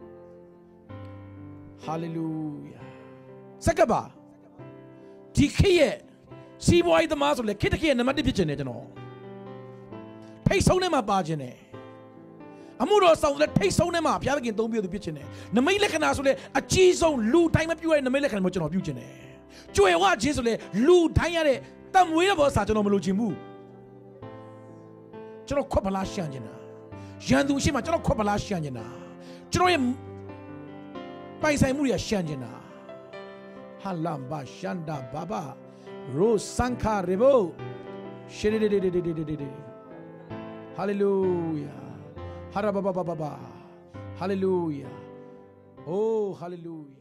ဟာလေလုယာစက္ကပါဒီခေတ်ရဲ့စီးပွားရေးသမားဆိုလေခေတ်တစ်ခေတ်နံပါတ်1ဖြစ်ချင်တယ်ကျွန်တော်ထိတ်ဆုံးထဲမှာပါချင်တယ်အမှုတော်ဆောင်ဆိုလေထိတ်ဆုံးထဲမှာဘုရားသခင်သုံးပြသူဖြစ်ချင်တယ်နမိတ်လက္ခဏာဆိုလေအကြီးဆုံးလူတိုင်းမပြုတ်ရတဲ့နမိတ်လက္ခဏာမျိုးကျွန်တော်ပြုတ်ချင်တယ်ကြွယ်ဝခြင်းဆိုလေလူတိုင်းရတဲ့တမွေးတဲ့ဘောစာကျွန်တော်မလိုချင်ဘူးကျွန်တော်ခွက်ပလားရှမ်းချင်တာရန်သူရှိမှကျွန်တော်ခွက်ပလားရှမ်းချင်တာကျွန်တော်ရဲ့ပိုင်ဆိုင်မှုတွေရှမ်းချင်တာဟာလမ်ဘာရှန္ဒဘာဘာရိုစန်ခါရေဘိုရှေဒေဒေဒေဒေဒေဒေဒေဟာလေလုယာဟာရဘာဘာဘာဘာဟာလေလုယာအိုးဟာလေလုယာ